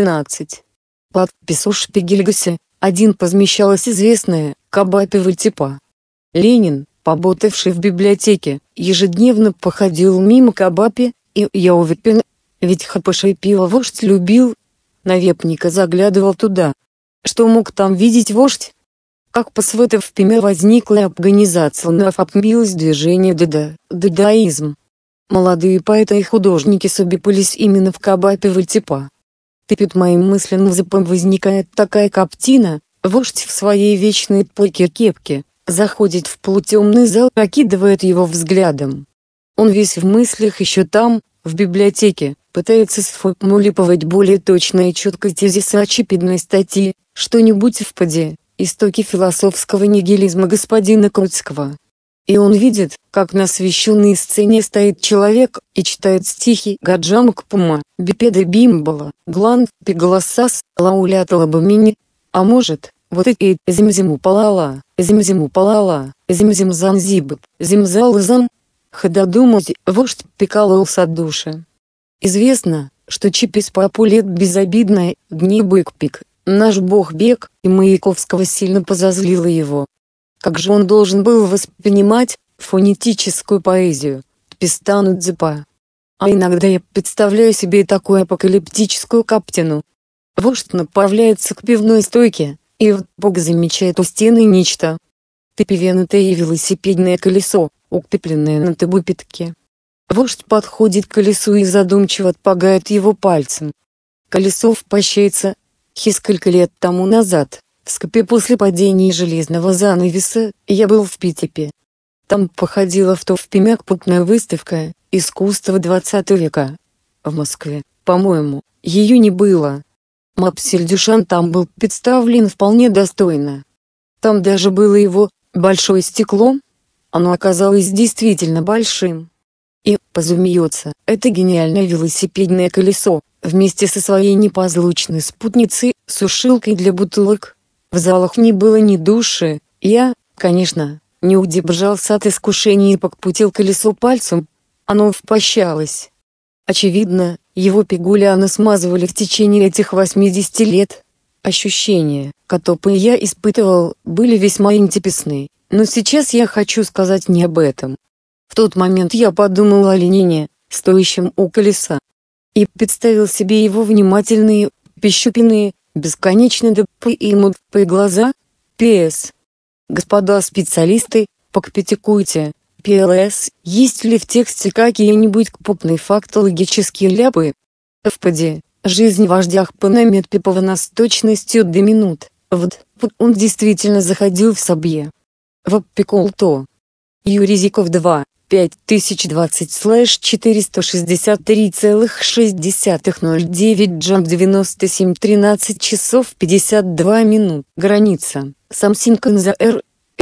12. Под Писушпигельгасе, 1 размещалась известная Кабапи Вальтипа. Ленин, работавший в библиотеке, ежедневно походил мимо Кабапи, и я уверен, ведь Хапаша пиво вождь любил. Наверняка заглядывал туда. Что мог там видеть вождь? Как по свету в Пиме возникла организация нафапмилось движение дадаизм. Молодые поэты и художники собирались именно в Кабапи Вальтипа. Перед моим мысленным взором возникает такая картина: вождь в своей вечной кепке заходит в полутемный зал, окидывает его взглядом. Он весь в мыслях еще там, в библиотеке, пытается сформулировать более точно и четко тезисы очевидной статьи, что-нибудь в поде, истоки философского нигилизма господина Крутского. И он видит, как на освещенной сцене стоит человек и читает стихи Гаджама Кпума, Бипеда Бимбала, Глан Пигаласас, Лаулята Лабамини. А может, вот и Зимзиму Палала, Зимзиму Палала, Зимзим Занзиб, Зимзалзам. Хододумать, вождь прикололся от души. Известно, что Чипис Папулет безобидная, Гнибыкпик, наш бог Бег, и Маяковского сильно позазлило его. Как же он должен был воспринимать фонетическую поэзию, Пистану Дзипа? А иногда я представляю себе такую апокалиптическую картину. Вождь направляется к пивной стойке, и вот Бог замечает у стены нечто. Перевернутое велосипедное колесо, укрепленное на табупитке. Вождь подходит к колесу и задумчиво отпагает его пальцем. Колесо впащается. Несколько лет тому назад, в Скопе после падения железного занавеса, я был в Питере. Там проходила в то время крупная выставка «Искусство 20 века». В Москве, по-моему, ее не было. Марсель Дюшан там был представлен вполне достойно. Там даже было его «большое стекло». Оно оказалось действительно большим. И, позумеется, это гениальное велосипедное колесо, вместе со своей непозволочной спутницей, сушилкой для бутылок. В залах не было ни души. Я, конечно, не удержался от искушения и покрутил колесо пальцем. Оно впащалось. Очевидно, его пигуляны смазывали в течение этих 80 лет. Ощущения, которые я испытывал, были весьма нетипичны, но сейчас я хочу сказать не об этом. В тот момент я подумал о Ленине, стоящем у колеса, и представил себе его внимательные, пещупенные, бесконечно допытые глаза. П.С. Господа специалисты, покритикуйте, ПЛС, есть ли в тексте какие-нибудь купные фактологические ляпы? ФПД. Жизнь вождя Хпанамет Пипована с точностью до минут. Он действительно заходил в Собье. В Пиколто. Юрий Зиков 2, 5020/463,609 Джам 97 13 часов 52 минут. Граница. Самсинг Р.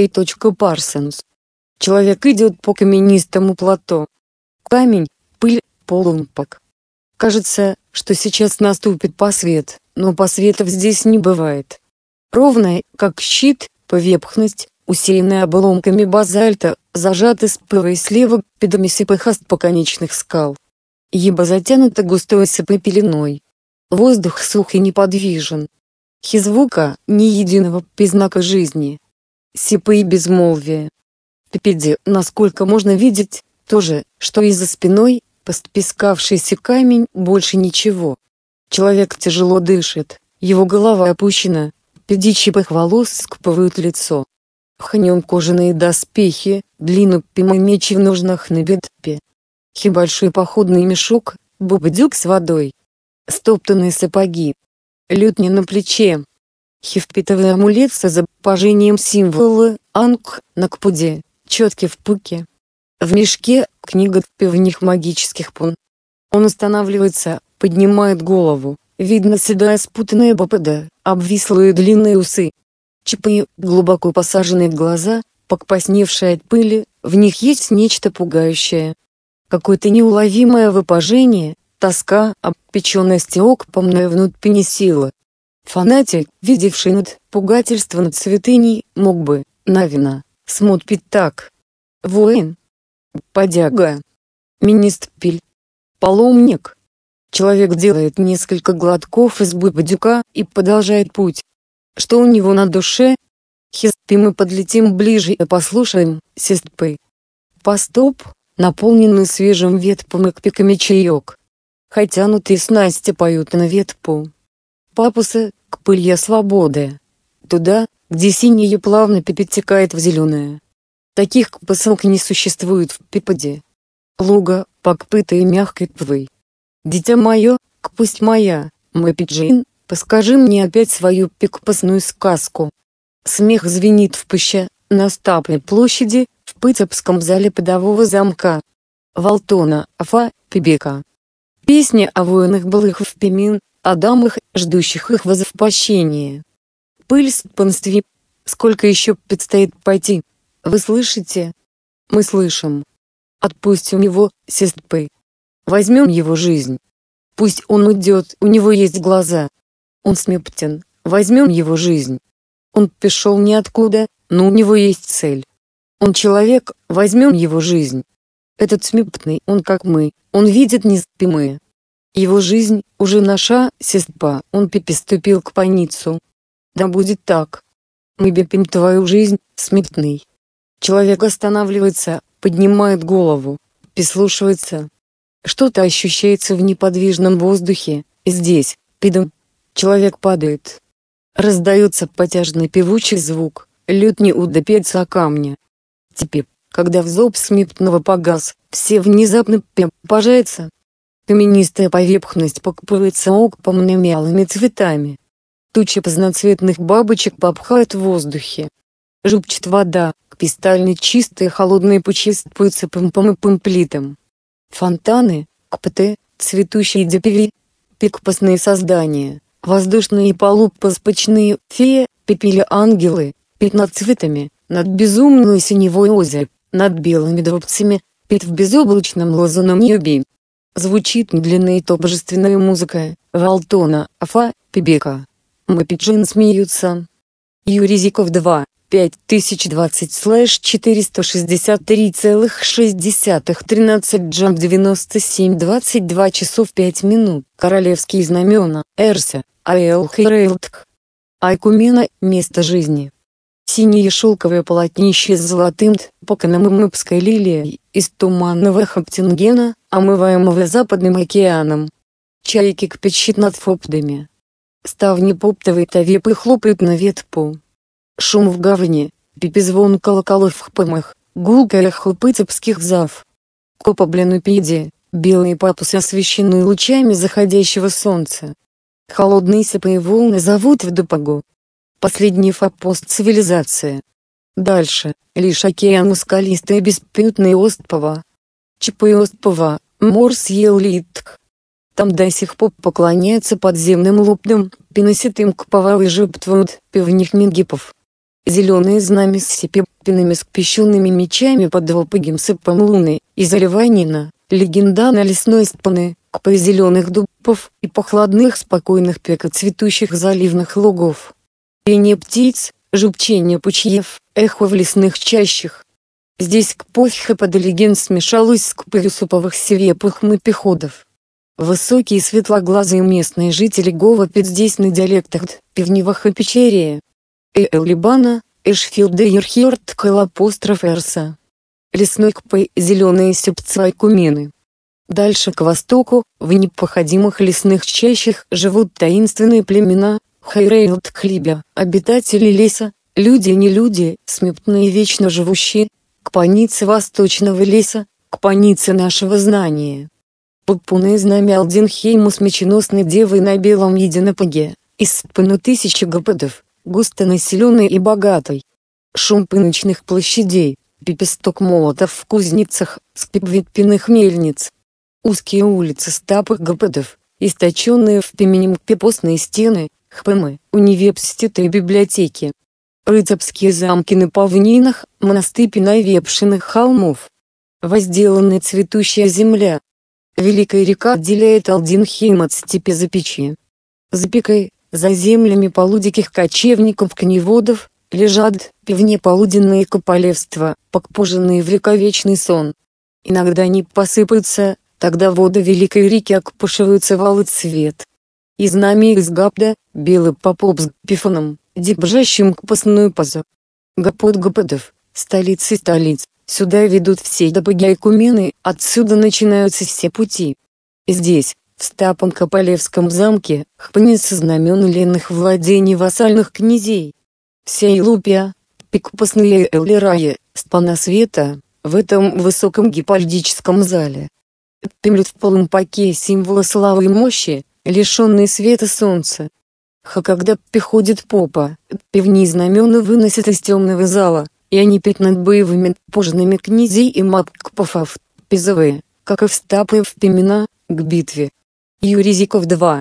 Parsons. Человек идет по каменистому плато. Камень, пыль, полумпок. Кажется, что сейчас наступит посвет, но посветов здесь не бывает. Ровная, как щит, поверхность, усеянная обломками базальта, зажата справа и слева педами сыпых остроконечных скал. Ибо затянута густой сыпой пеленой. Воздух сух и неподвижен. Ни звука, ни единого признака жизни. Сипы и безмолвие. Впереди, насколько можно видеть, то же, что и за спиной, постпескавшийся камень, больше ничего. Человек тяжело дышит, его голова опущена, пяди чипых волос скрывают лицо. В нем кожаные доспехи, длинный меч в ножнах на бедре. Большой походный мешок, бубдюк с водой. Стоптанные сапоги. Лютня на плече. Впитывая амулет с изображением символа Анг на кпуде, четки в пуке. В мешке книга в них магических пун. Он останавливается, поднимает голову, видно седая спутанная бопада, обвислые длинные усы. Чипы, глубоко посаженные глаза, покосневшие от пыли, в них есть нечто пугающее. Какое-то неуловимое выпажение, тоска, обпеченность и окпомная внутренняя сила. Фанатик, видевший пугательство над святыней, мог бы, наверно, смотреть так. Воин. Подяга. Министрель. Паломник. Человек делает несколько глотков из бубдюка и продолжает путь. Что у него на душе? Мы подлетим ближе и послушаем, сестры. Постоп, наполненный свежим ветпом и кпиками чаек. Хотянутые снасти поют на ветпу. Папусы, к пылье свободы. Туда, где синее плавно перетекает в зеленое. Таких посылок не существует в Пиподе. Луга, покрытая мягкой травой. Дитя мое, пусть моя, мой пиджин, поскажи мне опять свою пикпасную сказку. Смех звенит в пуще, на Стапной площади, в Пыцепском зале подового замка. Валтона, Афа, Пебека. Песня о воинах былых в Пемин, о дамах, ждущих их возвращения. Пыль спанстве. Сколько еще предстоит пойти? Вы слышите? Мы слышим. Отпустим его, сестры. Возьмем его жизнь. Пусть он уйдет, у него есть глаза. Он смептен, возьмем его жизнь. Он пришел ниоткуда, но у него есть цель. Он человек, возьмем его жизнь. Этот смептный, он как мы, он видит неспимые. Его жизнь, уже наша, сестра, он приступил к паницу. Да будет так. Мы бепим твою жизнь, смертный. Человек останавливается, поднимает голову, прислушивается. Что-то ощущается в неподвижном воздухе, и здесь, пидом. Человек падает. Раздается протяжный певучий звук, лютни удопеется о камне. Теперь, когда взоб смертного погас, все внезапно пожается. Каменистая поверхность покрывается окпомными алыми цветами. Тучи разноцветных бабочек попхают в воздухе. Жупчет вода, кристально чистые холодные почиствуются пымпом и пымплитом. Фонтаны, кпты, цветущие депели, пикпасные создания, воздушные полупаспочные феи, пепели ангелы, пятноцветами, над безумной синевой озеро, над белыми дворцами, Пит в безоблачном лазурном небе. Звучит медленная и торжественная музыка, Валтона, Афа, Пебека. Мапиджин смеются. Юрий Зиков 2, 5020/463,6 13 Джамп 97 22 часов 5 минут. Королевские знамена, Эрся, Аэл Хейрейлтк. Айкумена, место жизни. Синее шелковое полотнище с золотым тпоканом и мыпской лилией, из туманного Хаптингена, омываемого Западным океаном. Чайки кпищит над фоптами. Ставни поптовой тавепы хлопают на ветпу. Шум в гавани, пипизвон колоколов в хпымах, гулкая хлопы цепских зав. Копа бленупиди, белые папусы освещены лучами заходящего солнца. Холодные сыпые волны зовут в Дупагу. Последний форпост цивилизации. Дальше, лишь океан скалистый и беспютный Остпова. Чипы Остпова, Морс Елитк. Там до сих пор поклоняются подземным лупням, пеноситым кповавый жептвуд, пивних мингипов. Зеленые знамя с сепеппинами скпещенными мечами под двупыгим сыпом луны, и заливанина, легенда на лесной спаны, кпы зеленых дубов и похладных спокойных пекоцветущих заливных лугов. Пение птиц, жупчение пучьев, эхо в лесных чащах. Здесь кпохи под легенд смешалось с кпою суповых севепых мапиходов. Высокие светлоглазые местные жители говорят здесь на диалектах пивневых и печерия. Либана, Эшфилда и Ерхиорт апостроф Эрса. Лесной кпы, зеленые сепцы айкумены. Дальше к востоку, в непоходимых лесных чащах живут таинственные племена, Хайрейлд Хлибя, обитатели леса, люди и не люди, смертные вечно живущие, кпаницы восточного леса, кпаницы нашего знания. Пупуны знамя Алдинхейму с меченосной девой на белом единопоге, из спину тысячи гоподов, густонаселенной и богатой. Шум пыночных площадей, пиписток молотов в кузницах, скрип ветпяных мельниц. Узкие улицы стапых гоподов, источенные в пименем пепостные стены, хпмы, университеты и библиотеки. Рыцарские замки на павнинах, монастыри на вепшиных холмов. Возделанная цветущая земля. Великая река отделяет Алдинхейм от степи Запечи. За пикой, за землями полудиких кочевников-коневодов, лежат пивне полуденные кополевства, покпоженные в вековечный сон. Иногда они посыпаются, тогда воды великой реки окпушиваются в алый цвет. И знамя из гапда, белый попоп с пифоном, дебжащим кпасную позу. Гапот гоподов, столицы столиц, сюда ведут все добыги айкумены, отсюда начинаются все пути. Здесь, в стапом Кополевском замке, хпнется знамен ленных владений вассальных князей. Вся Илупия, пикпасные эллирае, спана света, в этом высоком гипальдическом зале. Пимлют в полном паке символа славы и мощи, лишенные света солнца. Когда приходит попа, пивни знамена выносят из темного зала, и они пят над боевыми пожными князей и мапкпофов, призывая, как и в стапы в пимена, к битве. Юрий Зиков 2,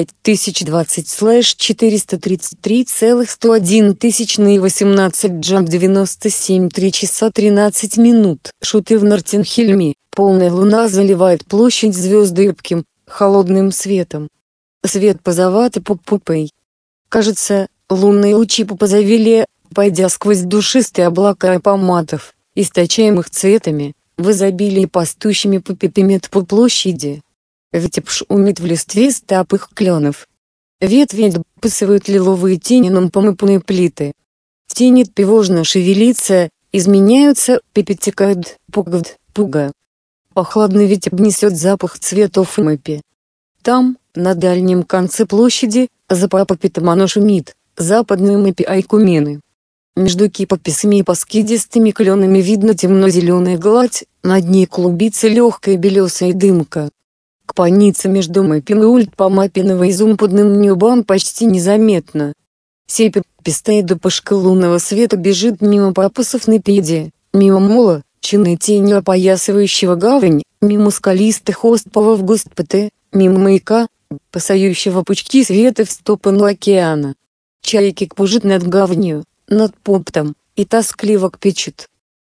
5020/433,101 Джамп 97 3 часа 13 минут. Шуты в Нортенхельме, полная луна заливает площадь звезды ябким, холодным светом. Свет позават и пупупой. Кажется, лунные лучи попозавели, пойдя сквозь душистые облака апоматов, источаемых цветами, в изобилии пастущими по пепимет по площади. Ветер шумит в листве стапых кленов. Ветви отбрасывают лиловые тени на помыпанные плиты. Тени тревожно шевелятся, изменяются, перетекают, пуга. Прохладный ветер несет запах цветов мэпи. Там, на дальнем конце площади, за парапетом шумит, западные мэпи айкумены. Между кипописами и паскидистыми кленами видно темно-зеленая гладь, над ней клубится легкая белесая дымка. Кпаница между мэпин и ультпомапиного изумпудным небом почти незаметно. Сепи пистая до пышка лунного света бежит мимо папусов на педе, мимо мола, чинной тенью опоясывающего гавань, мимо скалистых островов Густпете, мимо маяка, посающего пучки света в стопану океана. Чайки кпужит над гаванью, над поптом, и тоскливо кпичут.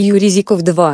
Юризиков 2,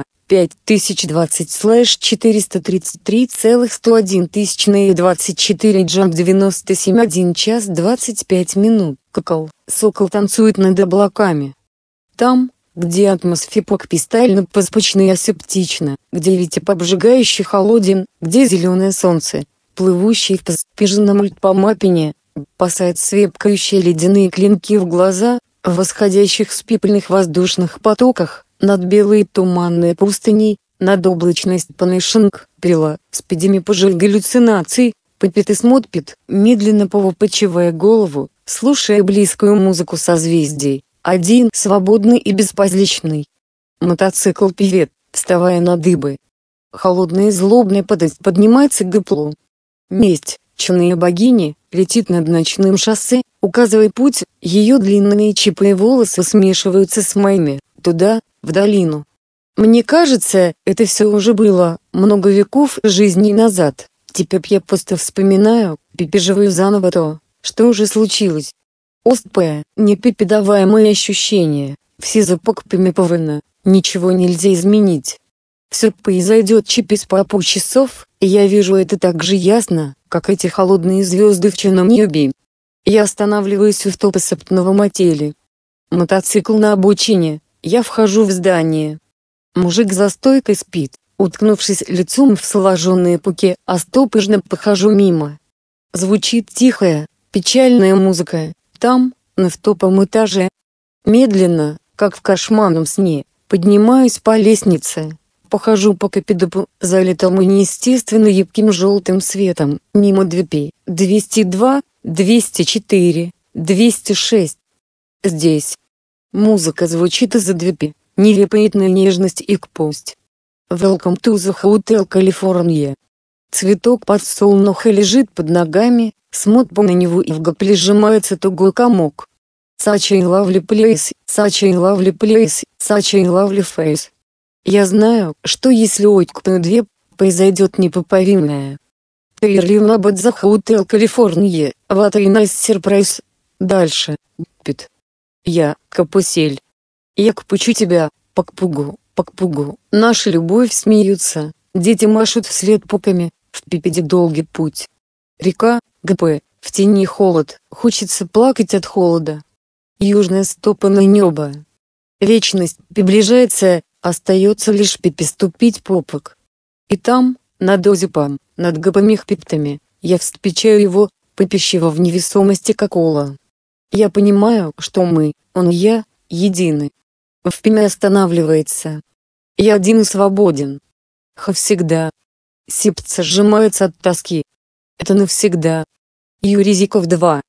5020/433,101 Джамп 97 1 час 25 минут. Кокол, сокол танцует над облаками. Там, где атмосфера пистально поспочна и асептична, где ветер обжигающе холоден, где зеленое солнце, плывущее в поспиженном ультпомапине, бросает свепкающие ледяные клинки в глаза, в восходящих с пепельных воздушных потоках, над белой туманной пустыней, над облачной спанышинг, пила, спидями пожиг галлюцинаций, попит и смотпит, медленно повопочивая голову, слушая близкую музыку созвездий, один свободный и беспозличный. Мотоцикл певет, вставая на дыбы. Холодная и злобная подость поднимается к гаплу. Месть, черная богини, летит над ночным шоссе, указывая путь, ее длинные чипы и волосы смешиваются с моими, туда, в долину. Мне кажется, это все уже было, много веков жизни назад. Теперь я просто вспоминаю, переживаю заново то, что уже случилось. Острое, непередаваемые ощущения, все запокпимиповано, ничего нельзя изменить. Все произойдет через пару часов, и я вижу это так же ясно, как эти холодные звезды в черном небе. Я останавливаюсь у стопосептного мотеля. Мотоцикл на обочине, я вхожу в здание. Мужик за стойкой спит, уткнувшись лицом в сложенные пуки, а стопыжно прохожу мимо. Звучит тихая, печальная музыка, там, на втопом этаже. Медленно, как в кошмарном сне, поднимаюсь по лестнице. Похожу по коридору, залитому неестественно ярким желтым светом, мимо дверей, 202, 204, 206. Здесь. Музыка звучит из-за двери, нелепоэтная нежность и кпость. Welcome to the Hotel California. Цветок подсолнуха лежит под ногами, смотрю на него и в горле сжимается тугой комок. Such a lovely place, such a lovely place, such a lovely face. Я знаю, что если открою дверь, произойдет непоправимое. Learn about the Hotel California, what a nice surprise. Дальше. Пит. Я, Капусель. Я кпучу тебя, покпугу. Наша любовь смеются, дети машут вслед пуками, впереди долгий путь. Река, ГП, в тени холод, хочется плакать от холода. Южное стопанное небо. Вечность приближается, остается лишь переступить попок. И там, над озипом, над гопами пиптами, я встречаю его, попищего в невесомости как ола. Я понимаю, что мы, он и я, едины. В пене останавливается. Я один и свободен. Всегда. Сердце сжимается от тоски. Это навсегда. Юризиков 2,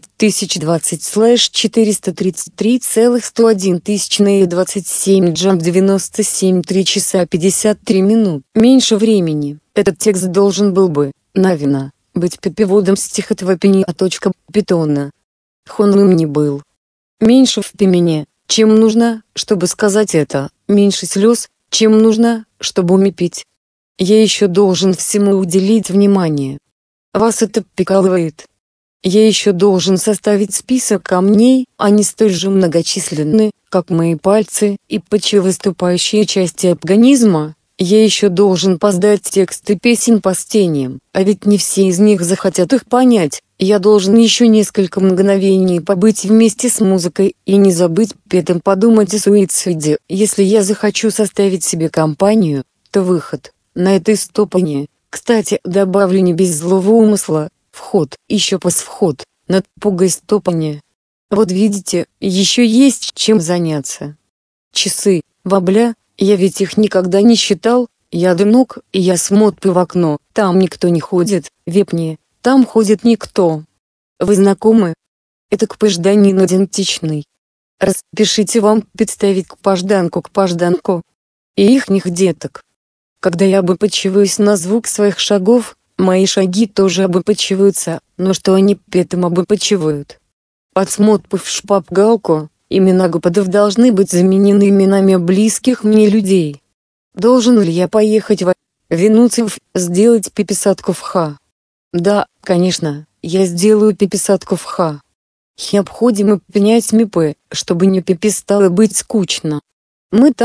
5020/433,101 Джамп 97 3 часа 53 минут. Меньше времени. Этот текст должен был бы, наверное, быть переводом стихотворения Питона. Он им не был. Меньше в пемене, чем нужно, чтобы сказать это, меньше слез, чем нужно, чтобы умепить. Я еще должен всему уделить внимание. Вас это прикалывает. Я еще должен составить список камней, они столь же многочисленны, как мои пальцы и прочие выступающие части организма. Я еще должен поздать тексты песен по стеням, а ведь не все из них захотят их понять. Я должен еще несколько мгновений побыть вместе с музыкой и не забыть при этом подумать о суициде. Если я захочу составить себе компанию, то выход на этой стопане, кстати, добавлю не без злого умысла, вход, еще вход, над пугой стопане. Вот видите, еще есть чем заняться. Часы, бабля, я ведь их никогда не считал, я одинок, и я смотрю в окно, там никто не ходит, вепни, там ходит никто. Вы знакомы? Это кпажданин идентичный. Распишите вам представить кпажданку и ихних деток. Когда я обопачиваюсь на звук своих шагов, мои шаги тоже обопачиваются, но что они при этом обопачивают? Подсмотрев шпапгалку, имена гоподов должны быть заменены именами близких мне людей. Должен ли я поехать в Венуцев, сделать переписатку в Х? Да, конечно, я сделаю переписатку в Х. Необходимо принять МИП, чтобы не перестало быть скучно. Мы там,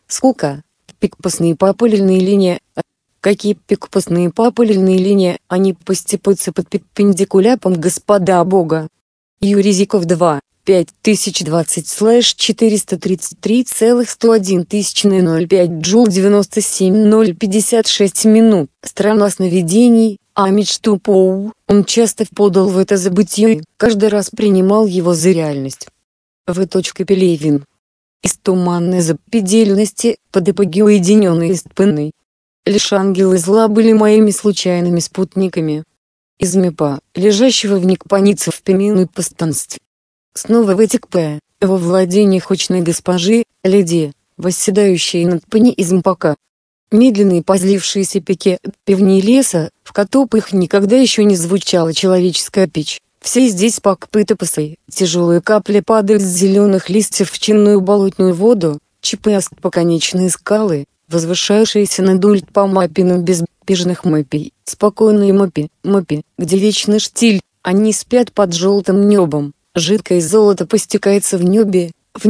Скука. Пикпасные популярные линии. Какие пикпасные популярные линии? Они постепаются под перпендикуляпом Господа Бога. Юрий Зиков 2. 5020/433,101 джул 97:056 минут. Страна сновидений, а мечту Поу, он часто впадал в это забытье, каждый раз принимал его за реальность. В. Пелевин. Из туманной запредельности, под эпоги уединенной и стпенной. Лишь ангелы зла были моими случайными спутниками. Из МИПа, лежащего в Никпанице в пеменной постанстве. Снова в этик П, во владениях очной госпожи, леди, восседающей над пни из МПК. Медленные позлившиеся пики, пивни леса, в котопах никогда еще не звучала человеческая печь. Все здесь покрыты пасой, тяжелые капли падают с зеленых листьев в чинную болотную воду, чипы поконечные скалы, возвышающиеся над ультпомапином безбежных мопей, спокойные мопи, где вечный штиль, они спят под желтым небом, жидкое золото постекается в небе,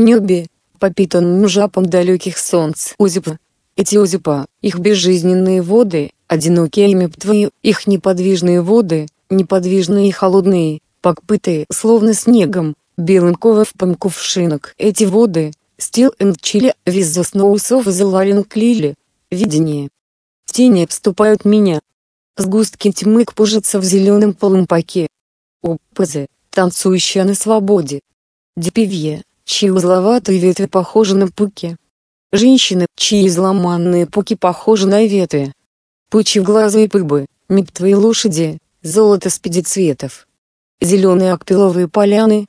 попитанным жапом далеких солнц. Озипа. Эти озипа, их безжизненные воды, одинокие мептвы, их неподвижные воды, неподвижные и холодные, покрытые словно снегом, белым кововым кувшинок. Эти воды, still and chilly, with the snows of the Laring Lily. Видение. Тени обступают меня. Сгустки тьмы кпужатся в зеленом полумпаке. Оппозы, танцующая на свободе. Деревья, чьи узловатые ветви похожи на пуки. Женщины, чьи изломанные пуки похожи на ветви. Пучеглазые пыбы, мертвые лошади, золото спидицветов. Зеленые акпиловые поляны,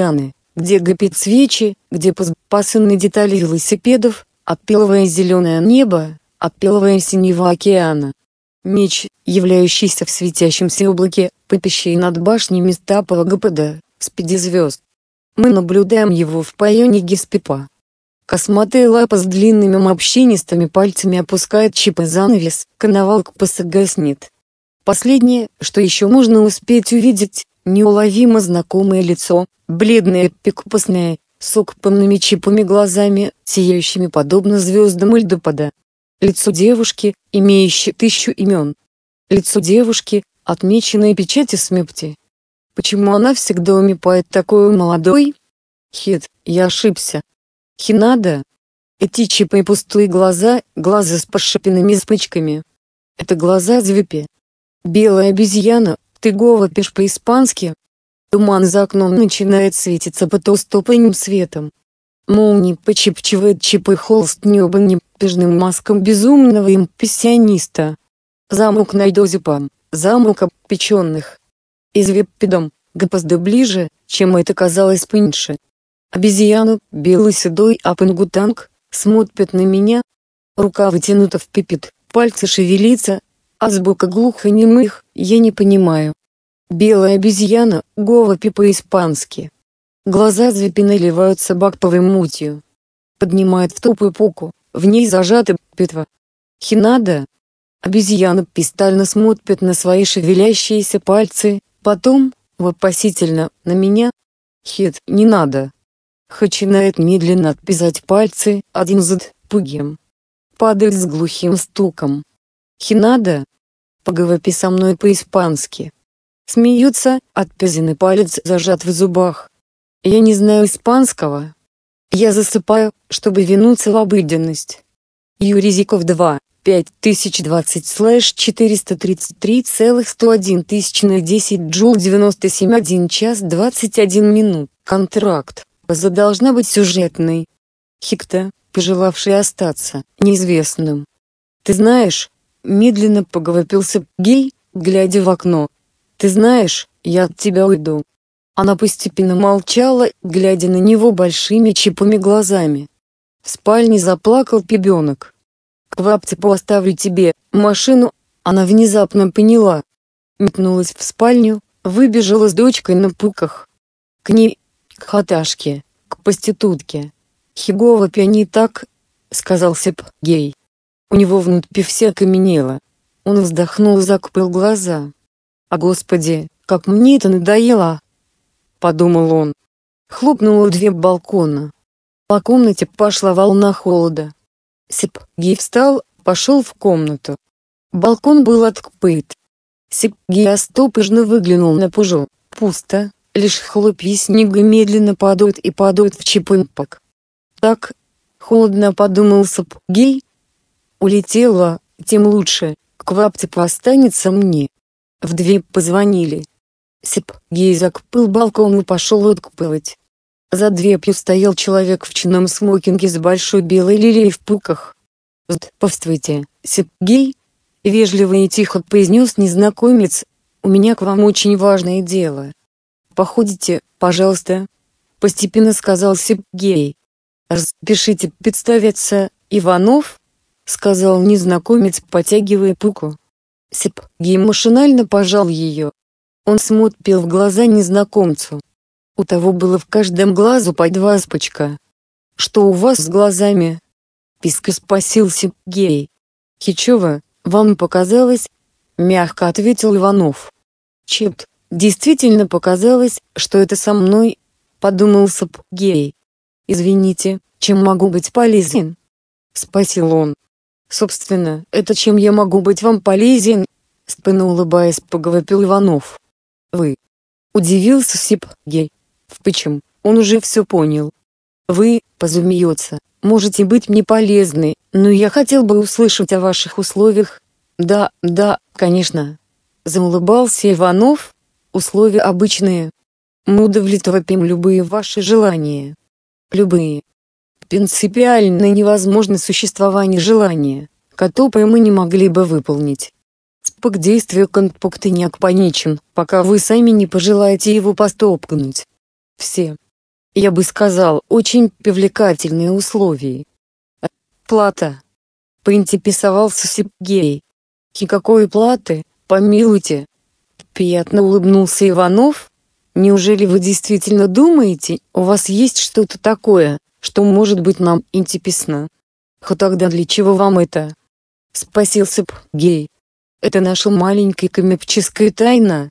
где гопят свечи, где пасынные детали велосипедов, отпиловое зеленое небо, отпиловое синего океана. Меч, являющийся в светящемся облаке, попищей над башнями стапова ГПД, спиди звезд. Мы наблюдаем его в пайоне Геспипа. Косматая лапа с длинными морщинистыми пальцами опускает чипы занавес, коновал КПС гаснет. Последнее, что еще можно успеть увидеть, неуловимо знакомое лицо, бледное пикпасное, с окупанными чипами глазами, сияющими подобно звездам льдопада. Лицо девушки, имеющей 1000 имен. Лицо девушки, отмеченное печатью смерти. Почему она всегда умипает такой молодой? Хит, я ошибся. Хинада. Эти чипы и пустые глаза с пошипенными спычками. Это глаза Звепи. Белая обезьяна, ты говоришь по-испански? Туман за окном начинает светиться потусторонним светом. Молнии почипчивает чипы холст неба непежным маском безумного импрессиониста. Замок Найдозипам, замок обпеченных. Извеппидом, гораздо ближе, чем это казалось раньше. Обезьяну, белый седой апангутанг, смотрит на меня. Рука вытянута в пипит, пальцы шевелятся. Азбука глухонемых, я не понимаю. Белая обезьяна, говори по-испански. Глаза Звепи наливаются бакповой мутью. Поднимает в тупую поку, в ней зажата петва. Хинада. Обезьяна пристально смотрит на свои шевелящиеся пальцы, потом, вопросительно, на меня. Хит, не надо. Начинает медленно отпизать пальцы, один за другим. Падает с глухим стуком. Хинада. Поговори со мной по-испански. Смеются, отпизанный палец зажат в зубах. Я не знаю испанского. Я засыпаю, чтобы вернуться в обыденность. Юрий Зиков 2. 5020/433,101 джул 97:1 час 21 минут. Контракт. Поза должна быть сюжетной. Хикта, пожелавший остаться неизвестным. Ты знаешь, медленно поговорился гей, глядя в окно. Ты знаешь, я от тебя уйду. Она постепенно молчала, глядя на него большими чипами глазами. В спальне заплакал ребенок. Кваптипу оставлю тебе машину. Она внезапно поняла. Метнулась в спальню, выбежала с дочкой на пуках. К ней, к хаташке, к проститутке. Хигова пьяни так, сказал Сеп гей. У него внутри все окаменело. Он вздохнул и закрыл глаза. «А господи, как мне это надоело!» — подумал он. Хлопнула дверь балкона. По комнате пошла волна холода. Сипгей встал, пошел в комнату. Балкон был открыт. Сипгей осторожно выглянул на пужу. Пусто, лишь хлопья снега медленно падают и падают в чепынпок. Так, холодно подумал Сипгей. Улетела, тем лучше, кваптип останется мне. В дверь позвонили. Сипгей закрыл балкон и пошел открывать. За дверью стоял человек в чинном смокинге с большой белой лилией в пуках. «Здравствуйте, Сипгей», — вежливо и тихо произнес незнакомец, — «у меня к вам очень важное дело. Походите, пожалуйста», — постепенно сказал Сипгей. «Разрешите представиться, Иванов?» — сказал незнакомец, потягивая пуку. Сипгей машинально пожал ее. Он смотрел в глаза незнакомцу. У того было в каждом глазу по 2 спочка. «Что у вас с глазами?» — писко спросил Сипгей. «Хичево, вам показалось?» — мягко ответил Иванов. «Чет, действительно показалось, что это со мной», — подумал Сипгей. «Извините, чем могу быть полезен?» — спросил он. «Собственно, это чем я могу быть вам полезен?» — спокойно улыбаясь, проговорил Иванов. «Вы?» — удивился Сипгей. Впрочем, он уже все понял. «Вы, позумеется, можете быть мне полезны, но я хотел бы услышать о ваших условиях». «Да, конечно», — заулыбался Иванов, — «условия обычные. Мы удовлетворим любые ваши желания». «Любые». Принципиально невозможно существование желания, которое мы не могли бы выполнить. Спок действия контракта не окончен, пока вы сами не пожелаете его постопкнуть. Все, я бы сказал, очень привлекательные условия. Плата. Поинтересовался Сипгей. И какой платы, помилуйте? Приятно улыбнулся Иванов. Неужели вы действительно думаете, у вас есть что-то такое, что может быть нам интересно? Тогда для чего вам это? Спросил Сипгей. Это наша маленькая коммерческая тайна.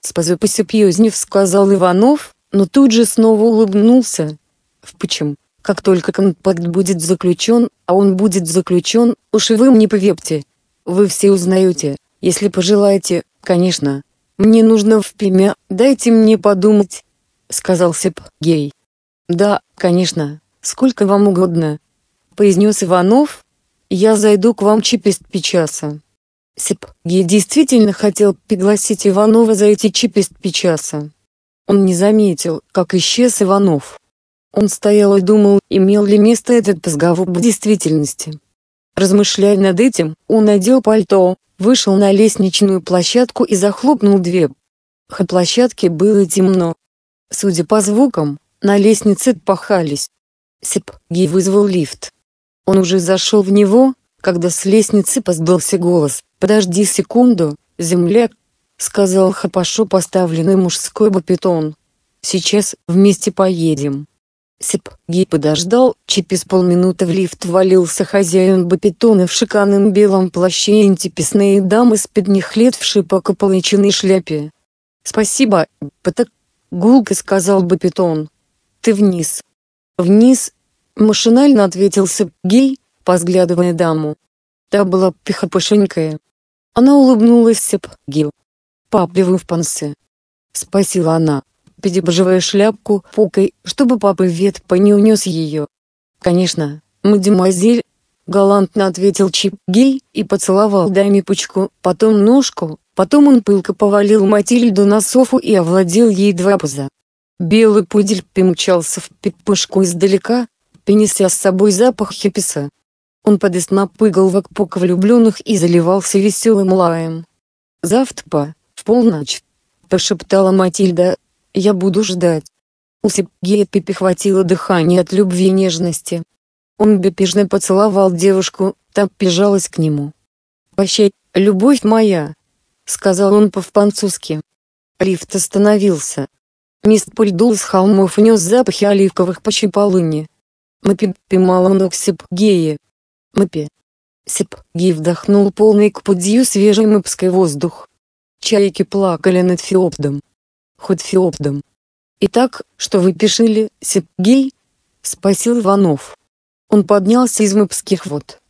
Серьезнее сказал Иванов, но тут же снова улыбнулся. Впрочем, как только контракт будет заключен, а он будет заключен, уж и вы мне поверьте. Вы все узнаете, если пожелаете, конечно. Мне нужно впрямь, дайте мне подумать, сказал Сипгей. Да, конечно, сколько вам угодно, произнес Иванов. Я зайду к вам через 5 часа. Сипгей действительно хотел пригласить Иванова зайти через 5 часа. Он не заметил, как исчез Иванов. Он стоял и думал, имел ли место этот разговор в действительности. Размышляя над этим, он надел пальто, вышел на лестничную площадку и захлопнул дверь. На площадке было темно. Судя по звукам, на лестнице пахались. Сипгей вызвал лифт. Он уже зашел в него, когда с лестницы раздался голос: «Подожди секунду, земляк», — сказал хорошо поставленный мужской баритон. «Сейчас вместе поедем». Сипгей подождал, через полминуты в лифт ввалился хозяин баритона в шикарном белом плаще и интересные дамы с передних лет в широкополоченной шляпе. «Спасибо, поток», — гулко сказал баритон. «Ты вниз». «Вниз», — машинально ответил Сипгей, разглядывая даму. Та была пихопышенькая. Она улыбнулась Сипгею. «Папа, вы в пансе?» — спросила она, придерживая шляпку пукой, чтобы папа ветпа не унес ее. «Конечно, мадемуазель», — галантно ответил Сипгей и поцеловал даме пучку, потом ножку, потом он пылко повалил Матильду на софу и овладел ей 2 пуза. Белый пудель примчался в пипушку издалека, принеся с собой запах хиписа. Он подесно прыгал вокруг влюбленных и заливался веселым лаем. «Завтра, в полночь», — прошептала Матильда, — «я буду ждать». У Сипгея перехватило дыхание от любви и нежности. Он бепежно поцеловал девушку, та прижалась к нему. «Прощай, любовь моя», — сказал он по-французски. Лифт остановился. Мист пульдул с холмов и нес запахи оливковых почеполыни. Мэппи поймала ног Сипгея. «Мэппи». Сипгей вдохнул полной грудью свежий мэппский воздух. Чайки плакали над Феоптом. Хоть Феоптом. «Итак, что вы пишили, Сипгей?» — спросил Иванов. Он поднялся из мэппских вод.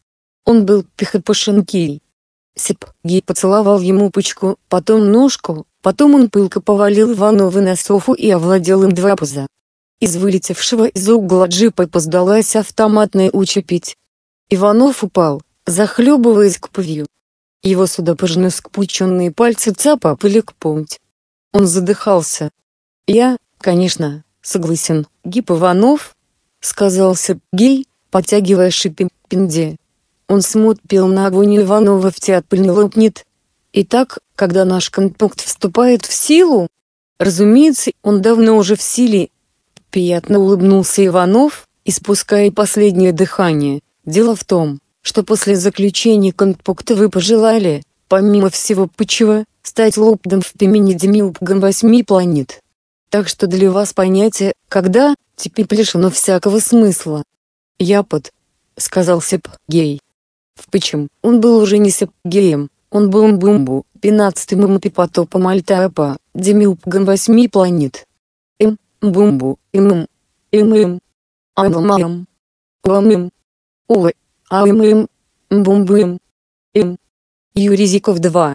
Он был пихопошенкий. Сепгей поцеловал ему пучку, потом ножку, потом он пылко повалил Иванова на софу и овладел им два пуза. Из вылетевшего из угла джипа раздалась автоматная очередь. Иванов упал, захлебываясь кровью. Его судорожно скрученные пальцы цапали к путь. Он задыхался. «Я, конечно, согласен, Гип Иванов», — сказал Сергей, потягивая шипи-пинди. Он смотрел на огонь Иванова в театре не лопнет. «Итак, когда наш контракт вступает в силу?» «Разумеется, он давно уже в силе», — приятно улыбнулся Иванов, испуская последнее дыхание. «Дело в том, что после заключения контракта вы пожелали, помимо всего прочего, стать лордом в племени демиургом 8 планет. Так что для вас понятие «когда» теперь лишено всякого смысла». «Сказал Сепгей. Впрочем, он был уже не Сепгеем, он был Мбумбу, 15-м эпипотопом Альтаапа, демиургом 8 планет. Мбумбу, Амам, Увы, Бумбым, Юрий Зиков 2,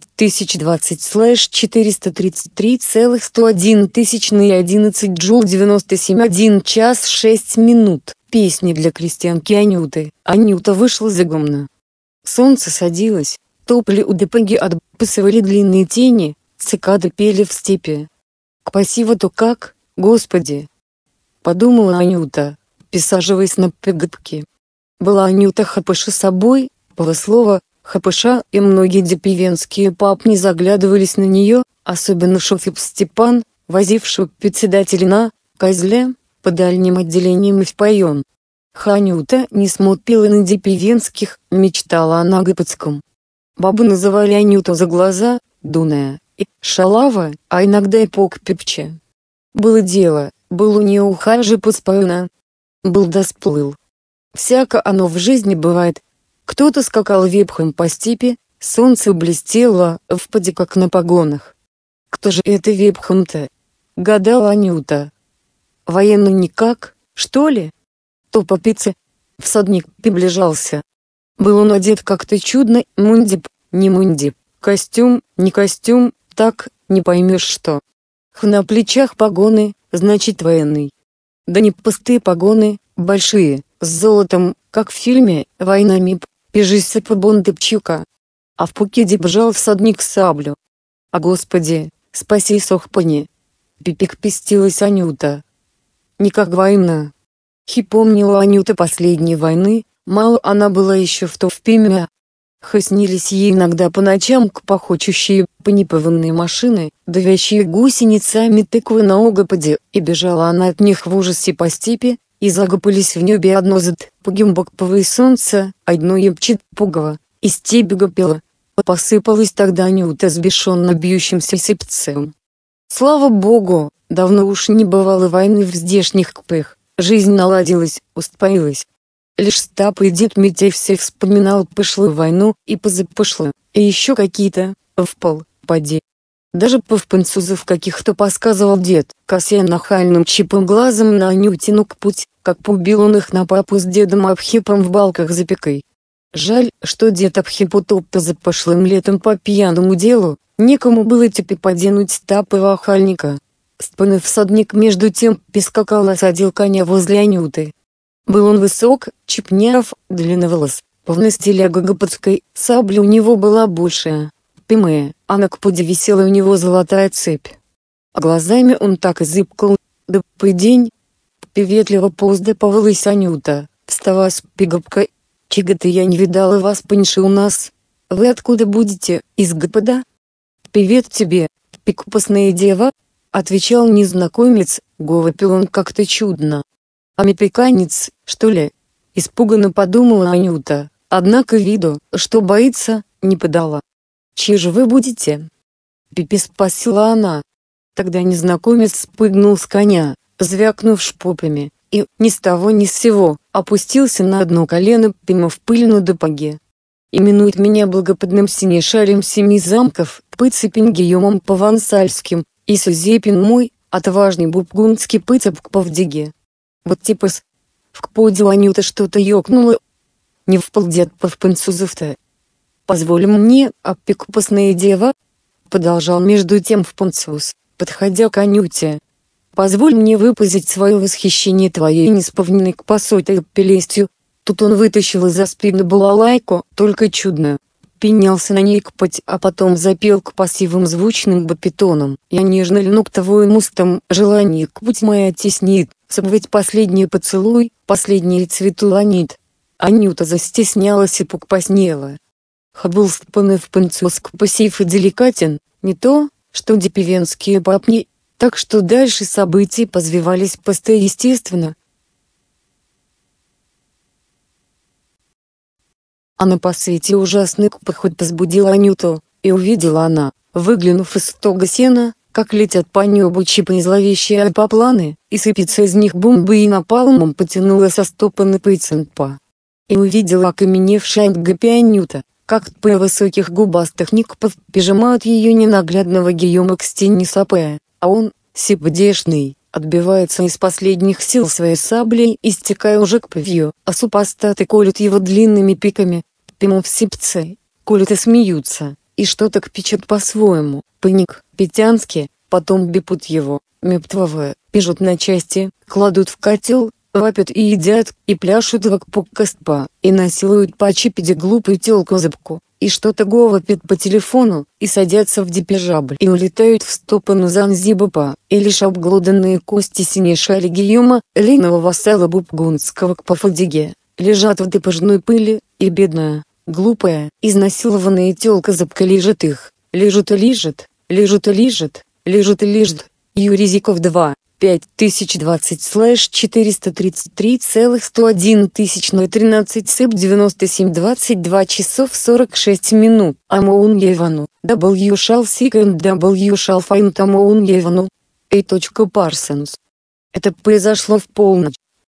5020/433,101 джул 97 1 час 6 минут. Песни для крестьянки Анюты. Анюта вышла за гумна. Солнце садилось, топли у ДПГ отбрасывали длинные тени, цикады пели в степи. «Спасибо-то как, Господи!» — подумала Анюта, присаживаясь на пригорке. Была Анюта хапыша собой, полуслова, хапыша, и многие депивенские папни заглядывались на нее, особенно Шофип Степан, возивший председателя на козле, по дальним отделениям и в поен. Анюта не смотрела на депивенских, мечтала о Нагопецком. Бабы называли Анюту за глаза, Дуная, и Шалава, а иногда и Покпипче. Было дело, был у нее ухажи постоянно. Был да сплыл. Всяко оно в жизни бывает. Кто-то скакал вепхом по степи, солнце блестело, впади как на погонах. Кто же это вепхом-то? Гадала Анюта. Военный никак, что ли? То попиться. Всадник приближался. Был он одет как-то чудно, мундип, не мундип, костюм, не костюм, так, не поймешь что. На плечах погоны, значит военный. Да не пустые погоны, большие, с золотом, как в фильме «Война МИП», пижися по Бондыпчука. А в пукеде бежал всадник саблю. «А Господи, спаси Сохпани!» Пипик пестилась Анюта. «Никак война!» Помнила Анюта последней войны, мало она была еще в то время. Снились ей иногда по ночам похочущие понипованные машины, давящие гусеницами тыквы на огопаде, и бежала она от них в ужасе по степи, и загопались в небе одно зад пугимбокповое солнце, одно епчит пугово, и степь гопела. Посыпалась тогда Анюта с бешено бьющимся сердцем. Слава Богу, давно уж не бывало войны в здешних кпых, жизнь наладилась, успокоилась. Лишь Стап и дед Митей все вспоминал пошлую войну и позапошлую, и еще какие-то, впал, поди. Даже повпанцузов каких-то подсказывал дед, кося нахальным чипом глазом на Анютину к путь, как побил он их на папу с дедом Абхипом в балках за пекой. Жаль, что дед Абхип утоп-то за пошлым летом по пьяному делу, некому было теперь поденуть Стапа и охальника. Спанный всадник между тем прискакал, осадил коня возле Анюты. Был он высок, чепняв, длинноволос, полный стиляга гопотской, сабля у него была большая, прямая, а на кпуде висела у него золотая цепь. А глазами он так и зыбкал, да день. Приветливо поздоровалась Анюта, встала с пигопкой. «Чего-то я не видала вас паньше у нас. Вы откуда будете, из Гопода?» «Привет тебе, пикупасная дева», — отвечал незнакомец, говорил он как-то чудно. «Американец, что ли?» — испуганно подумала Анюта, однако виду, что боится, не подала. «Чьи же вы будете?» Пипи спросила она. Тогда незнакомец спрыгнул с коня, звякнув шпопами, и, ни с того ни с сего, опустился на одно колено прямо в пыль на дупаге. «Именует меня благоподным синешарем 7 замков, пыцепин Гийомом Павансальским, и Сузепин мой, отважный бубгунский пыцеп к Павдиге». Вот типа в кподе Анюта что-то ёкнуло. не вполдет повпанцузов-то. Позволь мне, опекупасная дева, продолжал между тем впанцуз, подходя к Анюте. Позволь мне выпазить свое восхищение твоей неспавненной к посотой пелестью. Тут он вытащил из-за спины балалайку, только чудно. Пенялся на ней кпать, а потом запел к пассивым звучным бапитонам. Я нежно льну к твоим устам, желание кпуть моя теснит, собвать последний поцелуй, последний цвету ланит. Анюта застеснялась и пукпоснела. Был стпаны в панцуск пассив и деликатен, не то, что депивенские бабни, так что дальше события позвивались просто естественно. А на посвете ужасный поход возбудил Анюту, и увидела она, выглянув из стога сена, как летят по небу чипы и зловещие альпапланы, и сыпется из них бомбы и напалмом потянула со стопаны пейценпа. И увидела окаменевшая Нгапи Анюта, как по высоких губастых никпов прижимают ее ненаглядного Гийома к стене сапая, а он, сипдешный, отбивается из последних сил своей саблей, истекая уже к павью, а супостаты колют его длинными пиками, пимов сипцы, колют и смеются, и что-то кпичат по-своему, паник, петянски, потом бипут его, мептвовые, пижут на части, кладут в котел, вапят и едят, и пляшут вокруг костпа, и насилуют по чипеде глупую телку-зыбку, и что-то говорят по телефону, и садятся в дипижабль и улетают в стопану Занзибапа, и лишь обглоданные кости синей шали Гийома, лейного вассала Бупгунского к Пафадиге, лежат в дипожной пыли, и бедная, глупая, изнасилованная телка-зыбка лежит их, лежит и лежит, лежит и лежит, лежит и лежит. Юрий Зиков 2. 5020/433,101 СЭП 97 22 часов 46 минут. Амоун Евану, W shall seek and W shall find Амоун Евану. Parsons. Это произошло в полночь.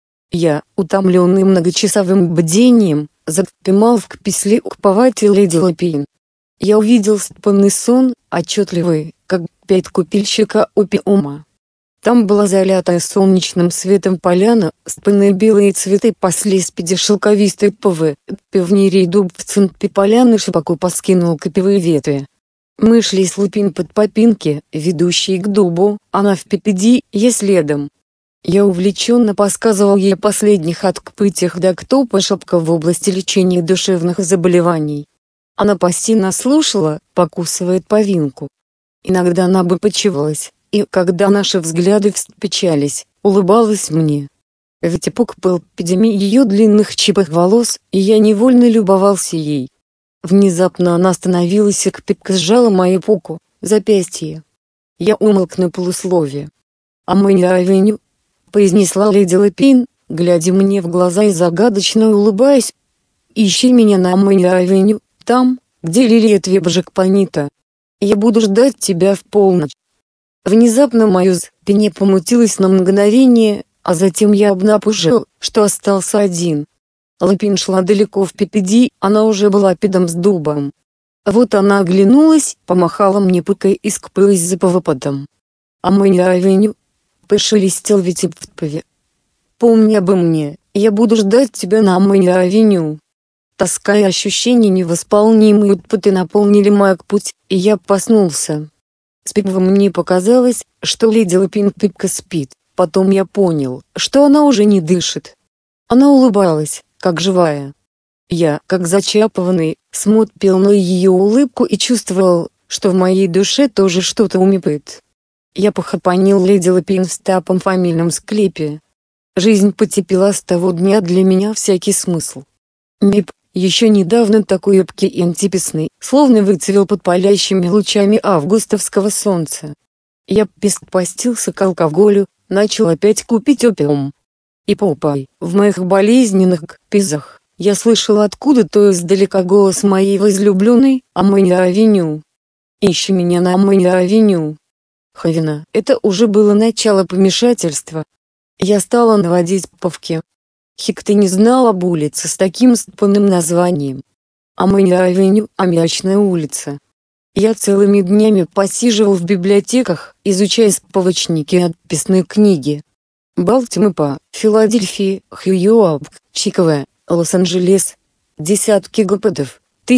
Я, утомленный многочасовым бдением, запимал в кписле укповать леди Лапин. Я увидел спанный сон, отчетливый, как 5 купильщика опиума. Там была залятая солнечным светом поляна, спанные белые цветы пасли спиди шелковистой павы, пивнирий дуб в центре поляны широко поскинул копевые ветви. Мы шли с Лупин под попинки, ведущие к дубу, она впереди, я следом. Я увлеченно подсказывал ей о последних открытиях доктопа шапка в области лечения душевных заболеваний. Она пассивно слушала, покусывает повинку. Иногда она бы почивалась, и когда наши взгляды встречались, улыбалась мне. Ведь пук был педями ее длинных чипых волос, и я невольно любовался ей. Внезапно она остановилась и крепко сжала мою пуку, запястье. Я умолк на полусловие. «Амэни-авеню», — произнесла леди Лапин, глядя мне в глаза и загадочно улыбаясь. «Ищи меня на Амэни-авеню, там, где лилия твебжик панита. Я буду ждать тебя в полночь». Внезапно мое зрение помутилось на мгновение, а затем я обнаружил, что остался один. Лапин шла далеко впереди, она уже была педом с дубом. Вот она оглянулась, помахала мне пыкой и скрылась за поворотом. «Амэни-авеню», — пошелестел ветер в траве. «Помни обо мне, я буду ждать тебя на Амэни-авеню». Тоска и ощущения невосполнимой путы наполнили мой путь, и я проснулся. Сперва мне показалось, что леди Лапин крепко спит, потом я понял, что она уже не дышит. Она улыбалась, как живая. Я, как зачарованный, смотрел на ее улыбку и чувствовал, что в моей душе тоже что-то умирает. Я похопонил леди Лапин в старом фамильном склепе. Жизнь потеряла с того дня для меня всякий смысл. Мип, еще недавно такой робкий и антиписный, словно выцвел под палящими лучами августовского солнца. Я пристрастился к алкоголю, начал опять купить опиум. И попай, в моих болезненных пизах, я слышал откуда-то издалека голос моей возлюбленной, Амэни-авеню. «Ищи меня на Амэни-авеню». Хавина, это уже было начало помешательства. Я стала наводить павки. Хик-то не знал об улице с таким странным названием. Амэни-авеню, Аммиачная улица. Я целыми днями посиживал в библиотеках, изучая справочники и отписные книги. Балтимора, Филадельфия, Нью-Йорк, Чикаго, Лос-Анджелес. Десятки гоподов,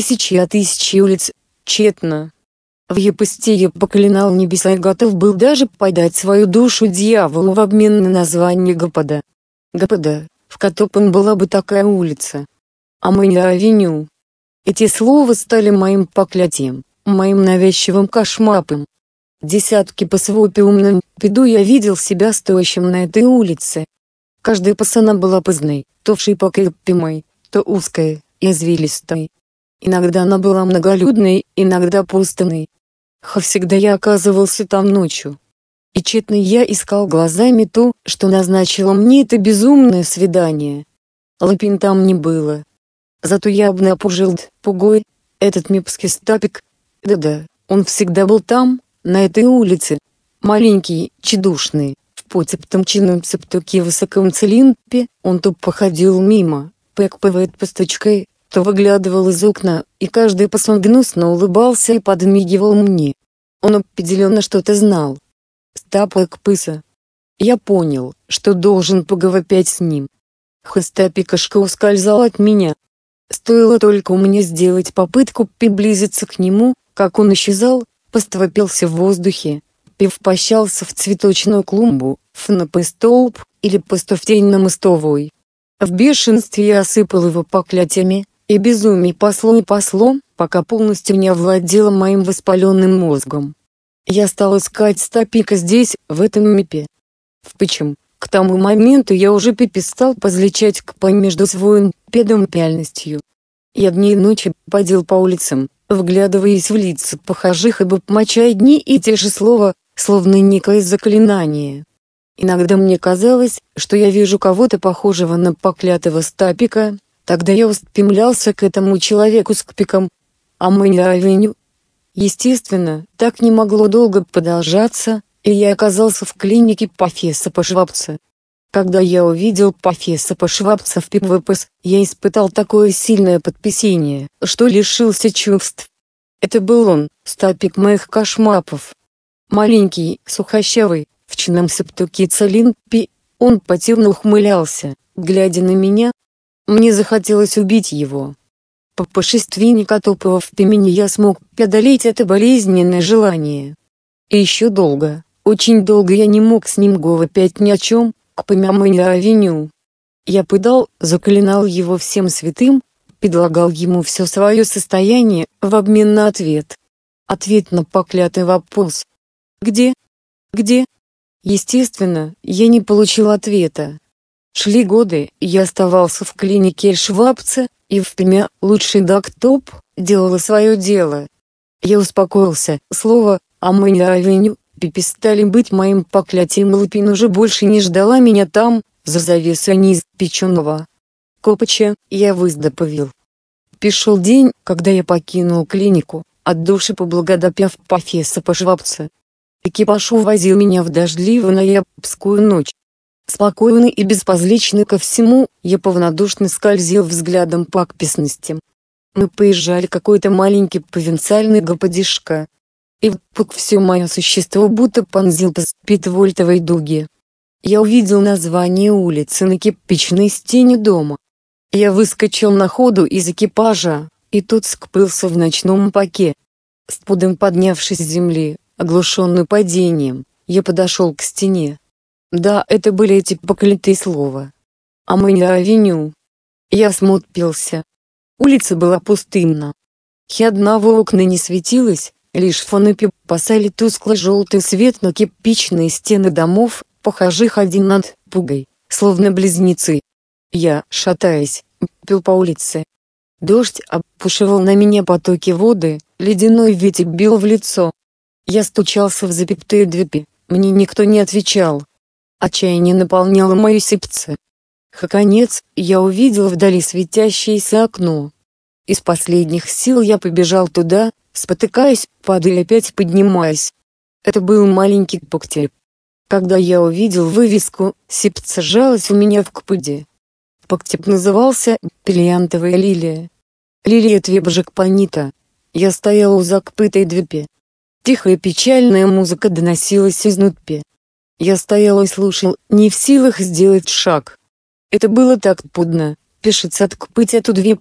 тысячи улиц, тщетно. В япости я поклинал небеса и готов был даже подать свою душу дьяволу в обмен на название Гопода. Гопода, в котором была бы такая улица. Амэня-авеню. Эти слова стали моим проклятием, моим навязчивым кошмаром. Десятки по своему умным пиду я видел себя стоящим на этой улице. Каждая пасана была поздной, то широкой, то узкой, извилистой. Иногда она была многолюдной, иногда пустынной. Всегда я оказывался там ночью. И тщетно я искал глазами то, что назначило мне это безумное свидание. Лапин там не было. Зато я обнаружил Пугой, этот мипский стапик. Да-да, он всегда был там, на этой улице. Маленький, тщедушный, в потептомченном септуке высоком цилиндре, он то походил мимо, покпывает постучкой, то выглядывал из окна, и каждый пасон гнусно улыбался и подмигивал мне. Он определенно что-то знал. Стапик пыса. Я понял, что должен поговорить с ним. Стапикашка ускользал от меня. Стоило только у меня сделать попытку приблизиться к нему, как он исчезал, постропился в воздухе, впощался в цветочную клумбу, в столб, или просто в тень на мостовой. В бешенстве я осыпал его проклятиями, и безумие пошло, пока полностью не овладело моим воспаленным мозгом. Я стал искать Стапика здесь, в этом мипе. Впрочем, к тому моменту я уже перестал позлечать между своим педом и реальностью. Я дни и ночи ходил по улицам, вглядываясь в лица похожих и бормоча одни и те же слова, словно некое заклинание. Иногда мне казалось, что я вижу кого-то похожего на проклятого Стапика, тогда я устремлялся к этому человеку с кпиком. Амэня-авеню. Естественно, так не могло долго продолжаться, и я оказался в клинике профессора Швабца. Когда я увидел профессора Швабца в ПВПС, я испытал такое сильное потрясение, что лишился чувств. Это был он, Стапик моих кошмаров. Маленький, сухощавый, в чинном септуке цилиндре, он противно ухмылялся, глядя на меня. Мне захотелось убить его. По прошествии некотопого времени я смог преодолеть это болезненное желание. И еще долго, очень долго я не мог с ним говорить ни о чем, помимо авеню. Я пытал, заклинал его всем святым, предлагал ему все свое состояние в обмен на ответ. Ответ на проклятый вопрос. Где? Где? Естественно, я не получил ответа. Шли годы, я оставался в клинике Швабца, и впрямь лучший доктор делала свое дело. Я успокоился, слово «Амэня-авеню» перестали быть моим проклятием, и Лапин уже больше не ждала меня там, за завесой неиспеченного копача, я выздоровел. Пришел день, когда я покинул клинику, от души поблагодарив профессора Швабца. Экипаж увозил меня в дождливую ноябрьскую ночь. Спокойный и безразличный ко всему, я равнодушно скользил взглядом по окрестностям. Мы поезжали какой-то маленький провинциальный городишко. И вдруг все мое существо будто пронзил по спидвольтовой дуге. Я увидел название улицы на кирпичной стене дома. Я выскочил на ходу из экипажа, и тот скрылся в ночном мраке. С трудом поднявшись с земли, оглушенный падением, я подошел к стене. Да, это были эти проклятые слова. Амэня-авеню. Я смутился. Улица была пустынна. Ни одного окна не светилось, лишь фонари бросали тускло-желтый свет на кирпичные стены домов, похожих один над другой, словно близнецы. Я, шатаясь, пил по улице. Дождь обрушивал на меня потоки воды, ледяной ветер бил в лицо. Я стучался в запертые двери, мне никто не отвечал. Отчаяние наполняло мое сердце. Наконец, я увидел вдали светящееся окно. Из последних сил я побежал туда, спотыкаясь, падая и опять поднимаясь. Это был маленький погреб. Когда я увидел вывеску, сердце сжалось у меня в груди. Погреб назывался «Бриллиантовая лилия». Лилия Твебжик Панита. Я стоял у закрытой двери. Тихая печальная музыка доносилась изнутри. Я стоял и слушал, не в силах сделать шаг. Это было так трудно, пешиться открыть эту дверь.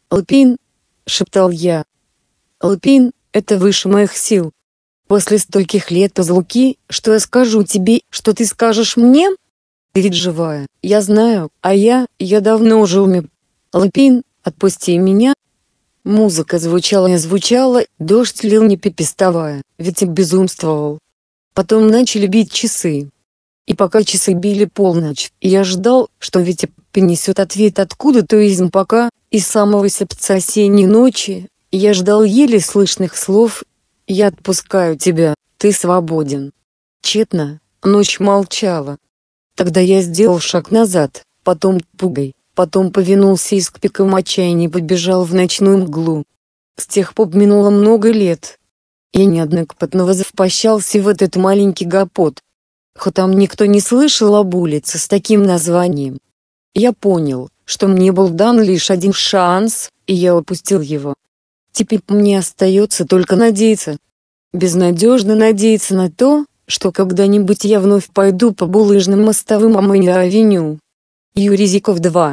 Лпин, шептал я. Лпин, это выше моих сил. После стольких лет разлуки, что я скажу тебе, что ты скажешь мне? Ты ведь живая, я знаю, а я давно уже умер. Лпин, отпусти меня. Музыка звучала и звучала, дождь лил не переставая, ветер безумствовал. Потом начали бить часы. И пока часы били полночь, я ждал, что ветер принесет ответ откуда-то из МПК, из самого сердца осенней ночи. Я ждал еле слышных слов: «Я отпускаю тебя, ты свободен». Тщетно, ночь молчала. Тогда я сделал шаг назад, потом пугой, потом повинулся и с криком отчаяния побежал в ночную мглу. С тех пор минуло много лет. Я неоднократно возвращался в этот маленький гопот. Хоть там никто не слышал об улице с таким названием. Я понял, что мне был дан лишь один шанс, и я упустил его. Теперь мне остается только надеяться. Безнадежно надеяться на то, что когда-нибудь я вновь пойду по булыжным мостовым Амания-авеню. Юрий Зиков 2,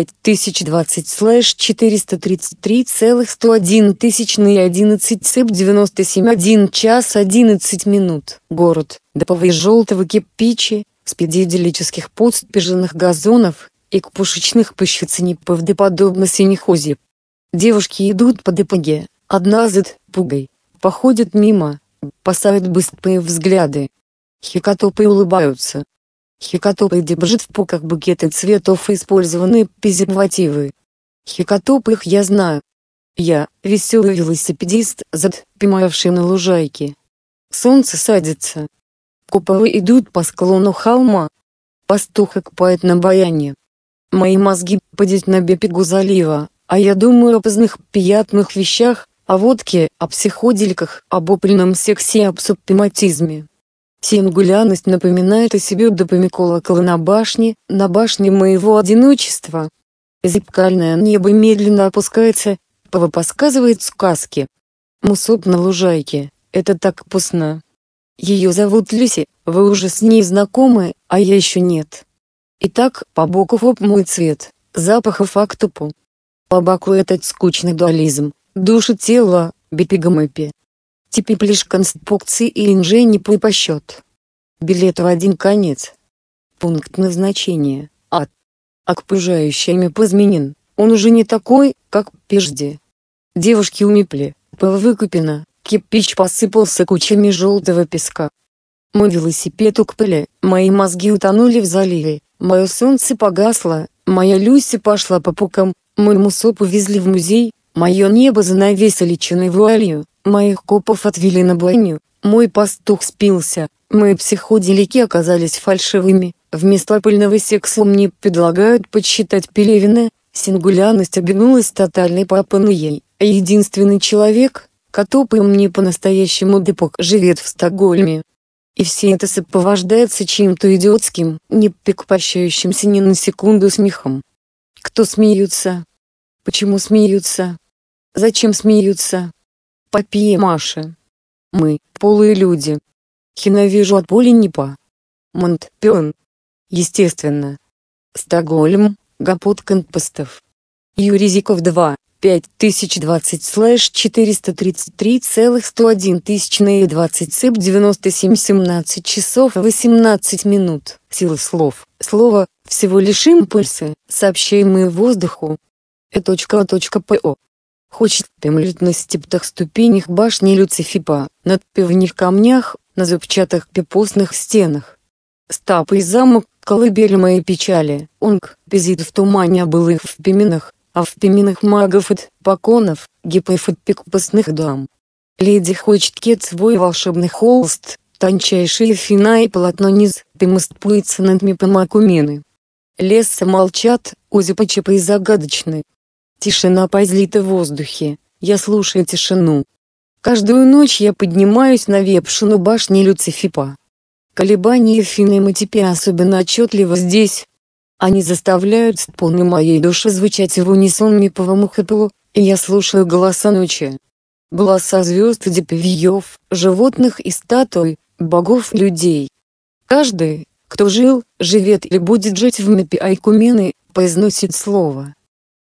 5020/433,101 ЦЭП 97 1 час 11 минут. Город, доповый желтого кирпича, с педиделических подступеженных газонов и к пушечных пощиценипов синих озеб. Девушки идут по ДПГ, одна за пугой, походят мимо, посадят быстрые взгляды. Хикотопы улыбаются. Хикотопы держат в руках букеты цветов и использованные презервативы. Хикотопы их я знаю. Я — веселый велосипедист, запимавший на лужайке. Солнце садится. Куполы идут по склону холма. Пастух копает на баяне. Мои мозги падят на берегу залива, а я думаю о поздних приятных вещах, о водке, о психоделиках, об опальном сексе и об супрематизме. Сингулярность напоминает о себе допами колокола на башне моего одиночества. Зеркальное небо медленно опускается, Пава подсказывает сказки. Мусоп на лужайке, это так вкусно. Ее зовут Люси, вы уже с ней знакомы, а я еще нет. Итак, по боку хоп мой цвет, запахов актупу. По боку этот скучный дуализм, душа тела, бипигамэпи. Теперь лишь конструкции и инжении по счет. Билет в один конец. Пункт назначения — ад. Окружающими позменен, он уже не такой, как прежде. Девушки умипли, пыл выкупено, кирпич посыпался кучами желтого песка. Мой велосипед укпыли, мои мозги утонули в заливе, мое солнце погасло, моя Люся пошла по пукам, мой мусоп увезли в музей, мое небо занавесили черной вуалью, моих копов отвели на бойню, мой пастух спился, мои психоделики оказались фальшивыми, вместо пыльного секса мне предлагают подсчитать Пелевина. Сингулярность обернулась тотальной паранойей, а единственный человек, который мне по-настоящему депок, живет в Стокгольме. И все это сопровождается чьим-то идиотским, не прекращающимся ни на секунду смехом. Кто смеются? Почему смеются? Зачем смеются? Попия Маша. Мы — полые люди. Ненавижу от боли непа. Монтпён. Естественно. Стокгольм, Гопот Компостов. Юрий Зиков 2, 5020/433,101 ЦЭП 97 17 часов 18 минут. Сила слов. Слово — всего лишь импульсы, сообщаемые воздуху. По. Хочет пемлить на стептах ступенях башни Люцифипа, над пивних камнях, на зубчатых пепосных стенах. Стапый замок, колыбель моей печали, онг, безит в тумане былых в пименах, а в пименах магов от поконов, гипоев от пекпостных дам. Леди хочет кет свой волшебный холст, тончайшие фина и полотно низ, пимостпуется над мипомакумены. Леса молчат, озипачепа и загадочны. Тишина позлита в воздухе, я слушаю тишину. Каждую ночь я поднимаюсь на вепшину башни Люцифипа. Колебания Фины и Матипи особенно отчетливо здесь. Они заставляют струны моей души звучать в унисон миповому хэппелу, и я слушаю голоса ночи. Голоса звезд и деревьев, животных и статуй, богов и людей. Каждый, кто жил, живет или будет жить в мипе Айкумены, произносит слово.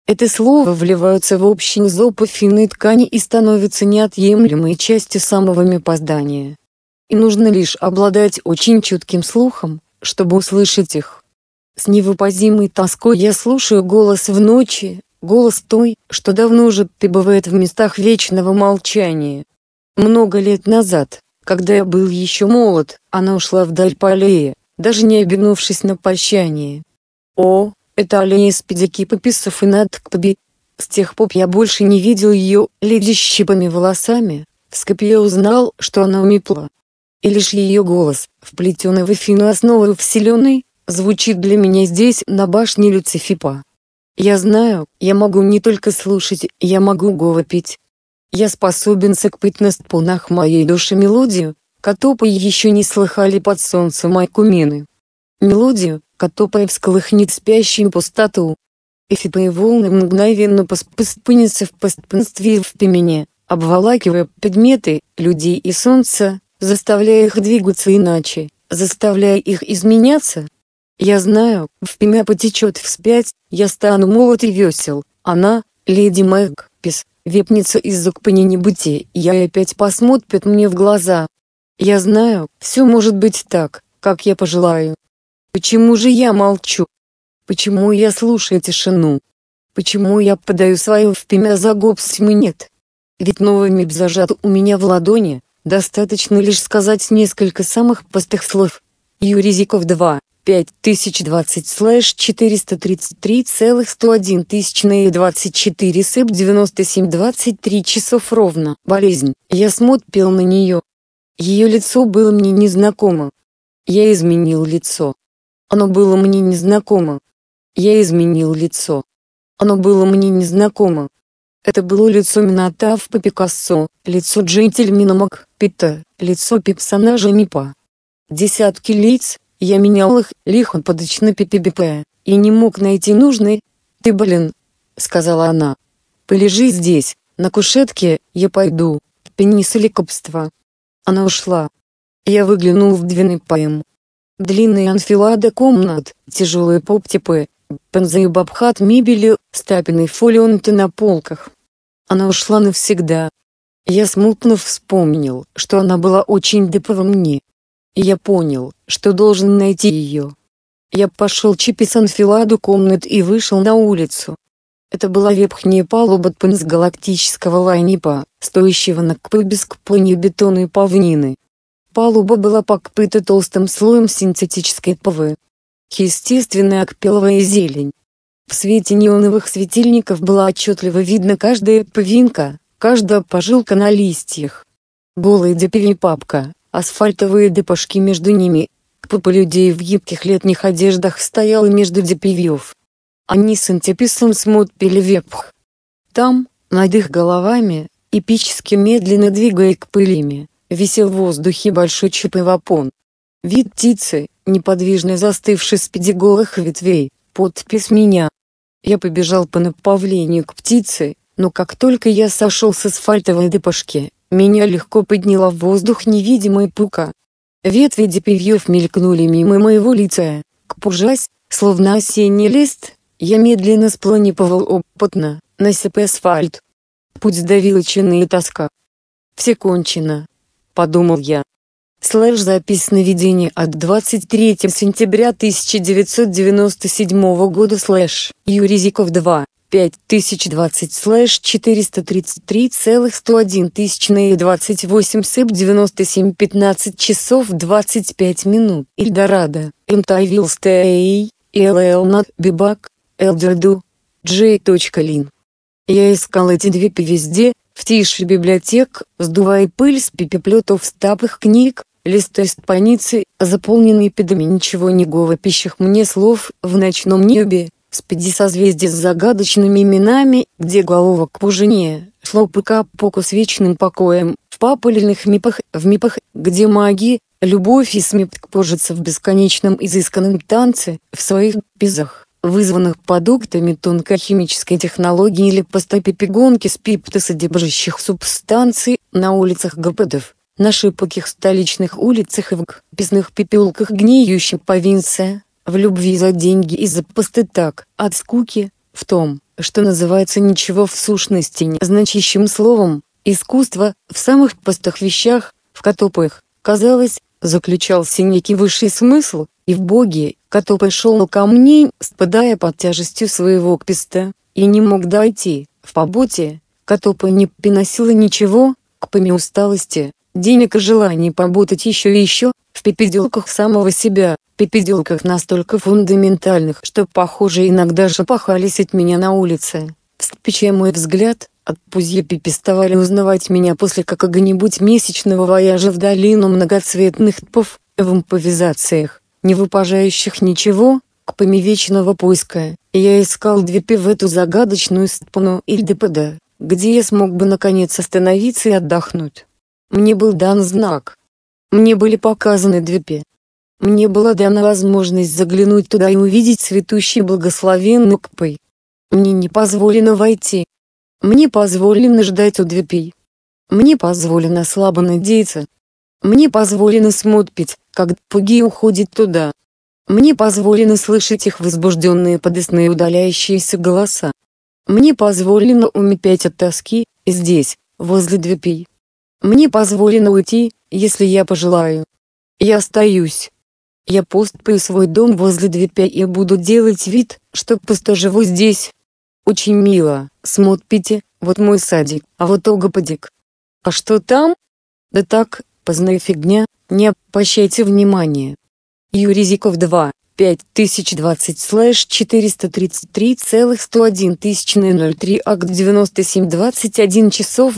Это слово вливаются в общий узор парфюмной ткани и становятся неотъемлемой частью самого мироздания. И нужно лишь обладать очень чутким слухом, чтобы услышать их. С невыразимой тоской я слушаю голос в ночи, голос той, что давно уже пребывает в местах вечного молчания. Много лет назад, когда я был еще молод, она ушла вдаль по аллее, даже не обернувшись на прощание. О, это аллея из педикипописов и надкпоби. С тех пор я больше не видел ее, леди с щипами волосами. В Скопье я узнал, что она умерла. И лишь ее голос, вплетенный в эфирную основу вселенной, звучит для меня здесь, на башне Люцифипа. Я знаю, я могу не только слушать, я могу говорить. Я способен сокпыть на струнах моей души мелодию, которую еще не слыхали под солнцем Айкумены. Мелодию, которая всколыхнет спящую пустоту. Эфирные волны мгновенно поспынятся в пространстве в меня, обволакивая предметы, людей и солнце, заставляя их двигаться иначе, заставляя их изменяться. Я знаю, время потечет вспять, я стану молод и весел, она, леди Мэгпис, вепнется из окпани небытия, и я опять посмотрит мне в глаза. Я знаю, все может быть так, как я пожелаю. Почему же я молчу? Почему я слушаю тишину? Почему я подаю свое впрямь за губ тьмы нет? Ведь новый мир зажат у меня в ладони, достаточно лишь сказать несколько самых простых слов. Юрий Зиков 2, 5020/433,101 СЭП 97:23 часов ровно. Болезнь. Я смотрел на нее. Ее лицо было мне незнакомо. Я изменил лицо. Оно было мне незнакомо. Я изменил лицо. Оно было мне незнакомо. Это было лицо Минотавра Пикассо, лицо джентльмена Макбета, лицо персонажа Мипа. Десятки лиц, я менял их, лихорадочно пипипипая, и не мог найти нужный. «Ты блин», — сказала она. «Полежи здесь, на кушетке, я пойду, принесли копство». Она ушла. Я выглянул в дверной проем. Длинные анфилады комнат, тяжелые поптипы, пензы и бабхат мебели, стапельные фолианты на полках. Она ушла навсегда. Я смутно вспомнил, что она была очень дыпова мне. И я понял, что должен найти ее. Я пошел через анфиладу комнат и вышел на улицу. Это была верхняя палуба трансгалактического лайнера, стоящего на кпыбискплане бетона и павнины. Палуба была покрыта толстым слоем синтетической ПВ. Естественная акпеловая зелень. В свете неоновых светильников была отчетливо видна каждая павинка, каждая пожилка на листьях. Голые деревья папка, асфальтовые дорожки между ними. Группа людей в гибких летних одеждах стояла между деревьев. Они с антиписом смотрели вверх. Там, над их головами, эпически медленно двигая к пылями, висел в воздухе большой чупевапон. Вид птицы, неподвижно застывший среди голых ветвей, подпись меня. Я побежал по направлению к птице, но как только я сошел с асфальтовой дорожки, меня легко подняла в воздух невидимая пука. Ветви деревьев мелькнули мимо моего лица, кпужась, словно осенний лист, я медленно спланировал опытно, насыпь асфальт. Путь сдавила чина и тоска. «Все кончено», — подумал я. Запись сновидения от 23 сентября 1997 года. Юрий Зиков 2, 5020/433,101 СЭП 97:15 часов 25 минут. Эльдорадо, Will Stay, LL Not Be Back, Elderdo, J.Lin. Я искал эти две везде, в тише библиотек, сдувая пыль с переплетов стапых книг, листы страницы, заполненные педами ничего не говорящих мне слов, в ночном небе, среди созвездий с загадочными именами, где головок пужение, шло пока-поку с вечным покоем, в популярных мипах, в мипах, где маги, любовь и смерть кпожатся в бесконечном изысканном танце, в своих пизах, вызванных продуктами тонкохимической технологии или постапипигонки с пиптосодержащих субстанций, на улицах ГПДов, на широких столичных улицах и в писных пепелках гниющей провинция, в любви за деньги и за пустотак, от скуки, в том, что называется ничего в сущности не значащим словом, искусство, в самых простых вещах, в которых, казалось, заключался некий высший смысл, и в Боге, который шел ко мне, спадая под тяжестью своего креста, и не мог дойти, в поботе, которая не приносила ничего, кроме усталости, денег и желаний побутать еще и еще, в пепеделках самого себя, пепеделках настолько фундаментальных, что, похоже, иногда шапахались от меня на улице, вступичая мой взгляд, от пузья переставали узнавать меня после какого-нибудь месячного вояжа в долину многоцветных тпов, в импровизациях, не выпажающих ничего, кроме вечного поиска, и я искал двери в эту загадочную стпну или ДПД, где я смог бы наконец остановиться и отдохнуть. Мне был дан знак. Мне были показаны двери. Мне была дана возможность заглянуть туда и увидеть цветущий благословенный кпой. Мне не позволено войти. Мне позволено ждать у дверей. Мне позволено слабо надеяться. Мне позволено смотреть, как пуги уходит туда. Мне позволено слышать их возбужденные подосные удаляющиеся голоса. Мне позволено умереть от тоски, здесь, возле дверей. Мне позволено уйти, если я пожелаю. Я остаюсь. Я постою свой дом возле дверей и буду делать вид, что просто живу здесь. Очень мило, смотрите, вот мой садик, а вот огоподик. А что там? Да так, поздная фигня, не обращайте внимания. Юрий Зиков 2, 5020/433,101 акт 97 21 часов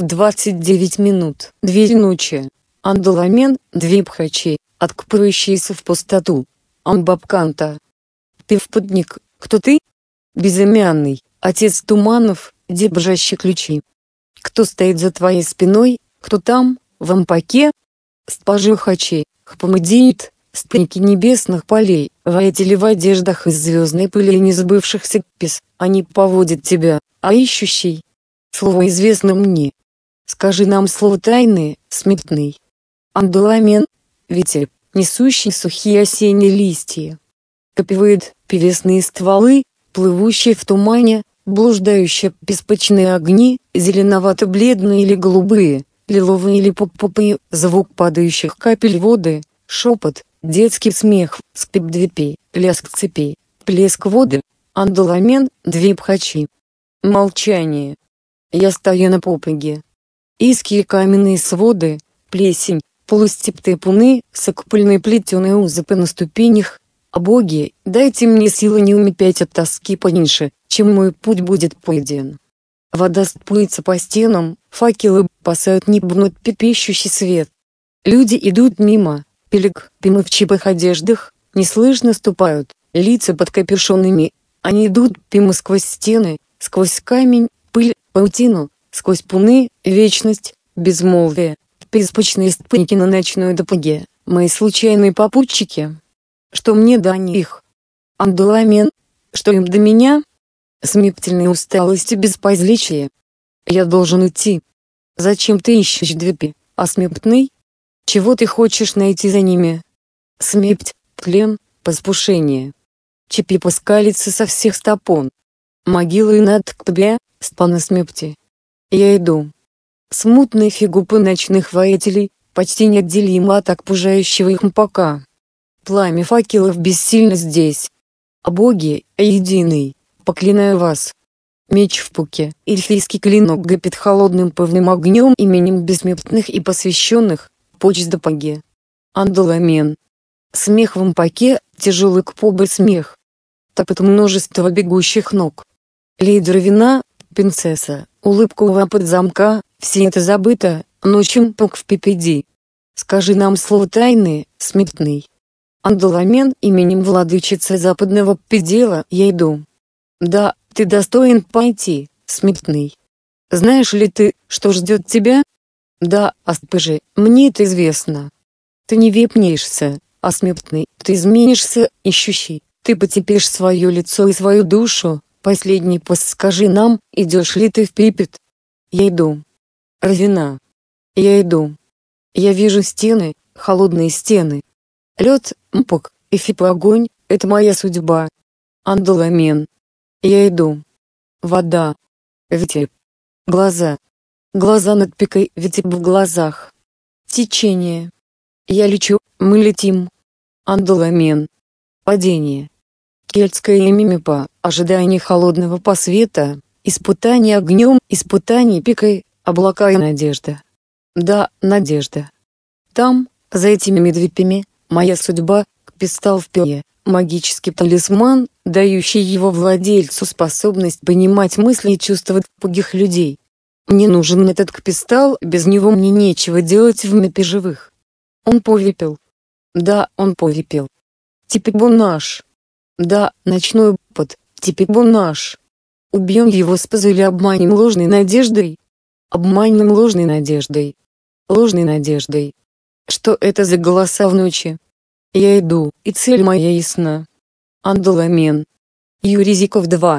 29 минут. 2 ночи. Андоламен, 2 пхачи, открывающиеся в пустоту. Амбабканта. Ты впутник, кто ты? Безымянный, отец туманов, держащий ключи. Кто стоит за твоей спиной, кто там, в ампаке? Спажихачи, хпамадиит, стыки небесных полей, воятели в одеждах из звездной пыли и несбывшихся пис, они поводят тебя, а ищущий. Слово известно мне. Скажи нам слово тайны, смертный. Андоламен, ветер, несущий сухие осенние листья. Копивает певесные стволы, плывущие в тумане, блуждающие беспечные огни, зеленовато-бледные или голубые, лиловые или пупопые, звук падающих капель воды, шепот, детский смех, скрип дверей, лязг цепей, плеск воды, андоламен, 2 пхачи. Молчание. Я стою на попыге. Иские каменные своды, плесень, полустепные пуны, сокопыльные плетеные узы на ступенях. О Боге, дайте мне силы не умереть от тоски пониже, чем мой путь будет пройден. Вода струится по стенам, факелы спасают небнуть пепещущий свет. Люди идут мимо, пилигримы в чипах одеждах, неслышно ступают, лица под капюшонами. Они идут мимо сквозь стены, сквозь камень, пыль, паутину, сквозь пуны, вечность, безмолвие, беспечные ступеньки на ночной дороге, мои случайные попутчики. Что мне до них? Андоламен, что им до меня? Смертельная усталость и безразличие. Я должен идти. Зачем ты ищешь двери, а смертный? Чего ты хочешь найти за ними? Смерть, тлен, поспушение. Чепи пускалится со всех стопон. Могилы над ктбя, спана смерти. Я иду. Смутные фигуры ночных воятелей, почти неотделимо от так пужающего их мпака. Пламя факелов бессильно здесь. О Боге, единый, поклинаю вас. Меч в пуке, эльфийский клинок гопит холодным пыльным огнем именем бессмертных и посвященных, почт до поге. Андоламен. Смех в ампаке, тяжелый кпобый смех. Топот множество бегущих ног. Лидер вина, принцесса, улыбка у вапот замка, все это забыто, ночью пок в пепеди. Скажи нам слово тайны, смертный. Андоламен, именем владычицы западного предела я иду. Да, ты достоин пойти, смертный. Знаешь ли ты, что ждет тебя? Да, Астпыжи, мне это известно. Ты не вепнешься, а смертный, ты изменишься, ищущий, ты потепешь свое лицо и свою душу, последний пост скажи нам, идешь ли ты в Припять? Я иду. Равина. Я иду. Я вижу стены, холодные стены. Лед, мпок, эфип огонь, это моя судьба. Андоламен. Я иду. вода. Витеб. Глаза. Глаза над пикой, Витеб в глазах. Течение. Я лечу, мы летим. Андаламен. Падение. Кельтское мимипа, ожидание холодного посвета, испытание огнем, испытание пикой, облака и надежда. Да, надежда. Там, за этими медвепями, моя судьба, кпистал в пее, магический талисман, дающий его владельцу способность понимать мысли и чувства других людей. Мне нужен этот кпистал, без него мне нечего делать в мипе живых. Он повипел. Да, он повипел. Теперь он наш. Да, ночной под, теперь он наш. Убьем его с или обманем ложной надеждой. Обманем ложной надеждой. Ложной надеждой. Что это за голоса в ночи? Я иду, и цель моя ясна. Андаламен. Юрий Зиков 2,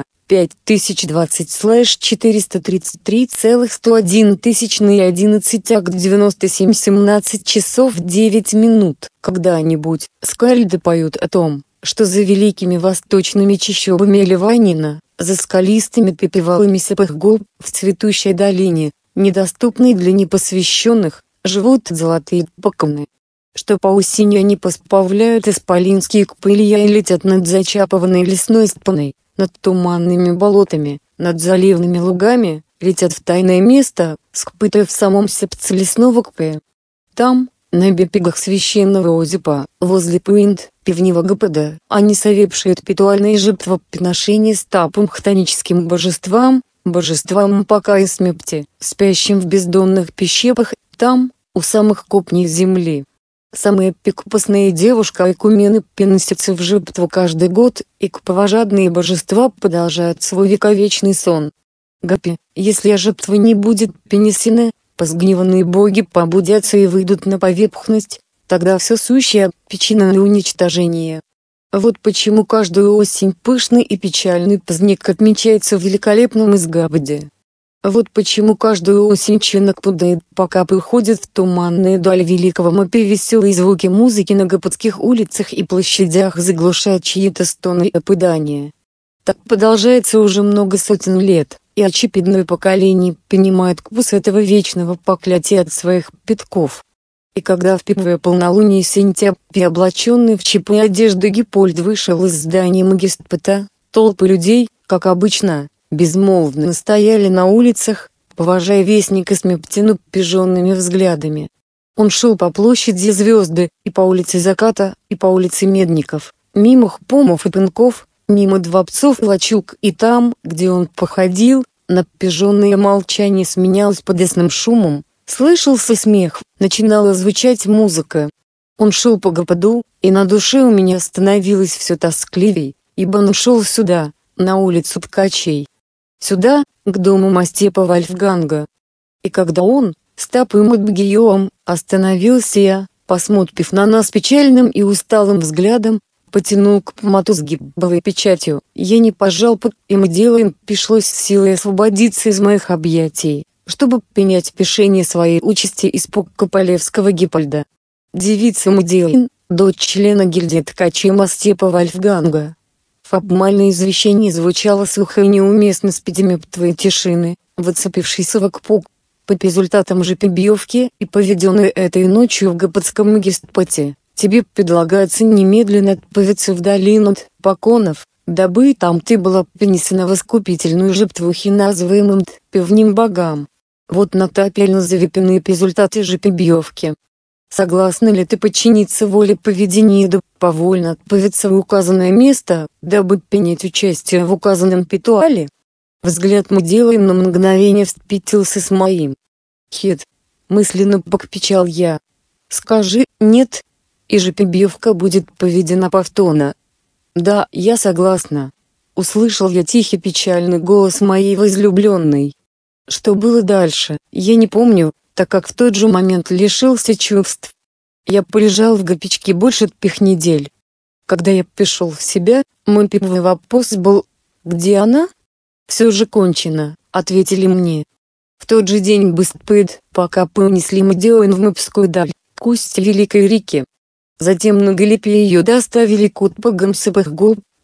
5020/433,101 акт 97 17 часов 9 минут. Когда-нибудь, скальды поют о том, что за великими восточными чащобами Ливанина, за скалистыми пепевалами Сапых-Гоб, в цветущей долине, недоступной для непосвященных, живут золотые поконы. Что по осени они посплавляют исполинские кпылья и летят над зачапованной лесной степной, над туманными болотами, над заливными лугами, летят в тайное место, скпытая в самом сердце лесного кпе. Там, на бепигах священного Озипа, возле Пуинт, пивнего ГПД, они совершают ритуальные жертвоприношения стапам хтоническим божествам, божествам пока и смепте, спящим в бездонных пещерах, там, у самых копней земли. Самая пикупасная девушка Айкумены приносится в жертву каждый год, и кровожадные божества продолжают свой вековечный сон. Гапи, если жертва не будет принесена, позгневанные боги побудятся и выйдут на поверхность, тогда все сущее причина на уничтожение. Вот почему каждую осень пышный и печальный праздник отмечается в великолепном Изгабаде. Вот почему каждую осень чинок пудает, пока приходит в туманную даль великого мапе веселые звуки музыки на гападских улицах и площадях заглушают чьи-то стоны и опыдания. Так продолжается уже много сотен лет, и очевидное поколение понимает вкус этого вечного проклятия от своих пятков. И когда в первое полнолуние сентября облаченный в чипы одежды Гиппольд вышел из здания магистрата, толпы людей, как обычно, безмолвно стояли на улицах, провожая вестника с мептину пижонными взглядами. Он шел по площади Звезды, и по улице Заката, и по улице Медников, мимо хпомов и пинков, мимо дворцов и лачуг, и там, где он походил, напряженное молчание сменялось подъездным шумом, слышался смех, начинала звучать музыка. Он шел по Гападу, и на душе у меня становилось все тоскливей, ибо он шел сюда, на улицу Ткачей. Сюда, к дому мастепа Вольфганга. И когда он, стопым от Бгиоом, остановился я, посмотрев на нас печальным и усталым взглядом, потянул к мату с гиббовой печатью, я не пожал под, и мы делаем, пришлось силой освободиться из моих объятий, чтобы принять решение своей участи из Покополевского Гиппольда. Девица Мудилин, дочь члена гильдии ткачей мастепа Вольфганга. Формальное извещение звучало сухо и неуместно с пятимептовой тишины, выцепившейся в КПУ. По результатам же перебьевки и поведенной этой ночью в Гападском магистрате, тебе предлагается немедленно отправиться в долину Поконов, дабы там ты была принесена в искупительную жертву называемым пивним богам. Вот нотапельно завепенные результаты же перебьевки. Согласна ли ты подчиниться воле поведения и добровольно отправиться в указанное место, дабы принять участие в указанном ритуале? Взгляд мы делаем на мгновение встретился с моим. Хет. Мысленно покричал я. Скажи «нет», и же перебьевка будет поведена повторно. Да, я согласна. Услышал я тихий печальный голос моей возлюбленной. Что было дальше, я не помню, так как в тот же момент лишился чувств. Я полежал в гопичке больше 5 недель. Когда я пришел в себя, мой первый вопрос был «Где она?» «Все же кончено», — ответили мне. В тот же день быстро, пока понесли Мадион в Мыпскую даль, к устью Великой реки. Затем на Галипе ее доставили к Утпагам Сапых-Гоб,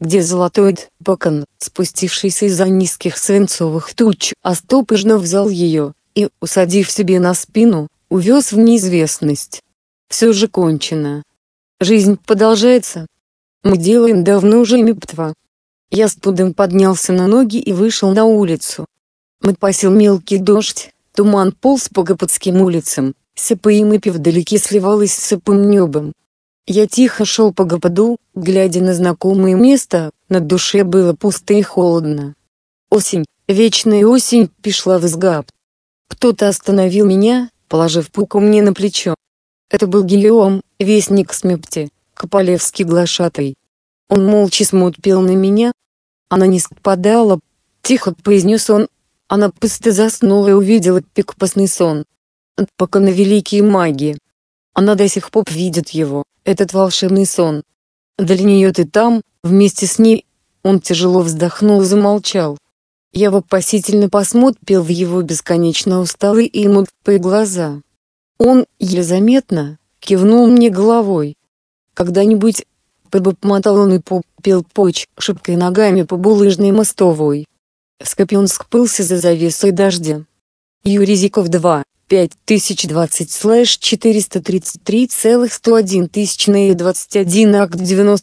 где золотой Дпакан, спустившийся из-за низких свинцовых туч, осторожно взял ее, и, усадив себе на спину, увез в неизвестность. Все же кончено. Жизнь продолжается. Мы делаем давно уже мертва. Я с трудом поднялся на ноги и вышел на улицу. Моросил мелкий дождь, туман полз по Гопотским улицам, сыпаем и вдалеке сливалась с сыпым небом. Я тихо шел по Гоподу, глядя на знакомое место, на душе было пусто и холодно. Осень, вечная осень, пришла в Изгап. Кто-то остановил меня, положив пуку мне на плечо. Это был Гелиом, вестник смерти, Кополевский глашатай. Он молча смотрел на меня. Она не спадала, тихо произнес он. Она просто заснула и увидела пикопасный сон. Дпакана великие маги. Она до сих пор видит его, этот волшебный сон. Для нее ты там, вместе с ней. Он тяжело вздохнул и замолчал. Я вопросительно посмотрел в его бесконечно усталые и мутные глаза. Он, еле заметно, кивнул мне головой. Когда-нибудь, побормотал он и попел прочь, шибкой ногами по булыжной мостовой. Скопион скрылся за завесой дождя. Юрий Зиков 2, 5020/433,101 акт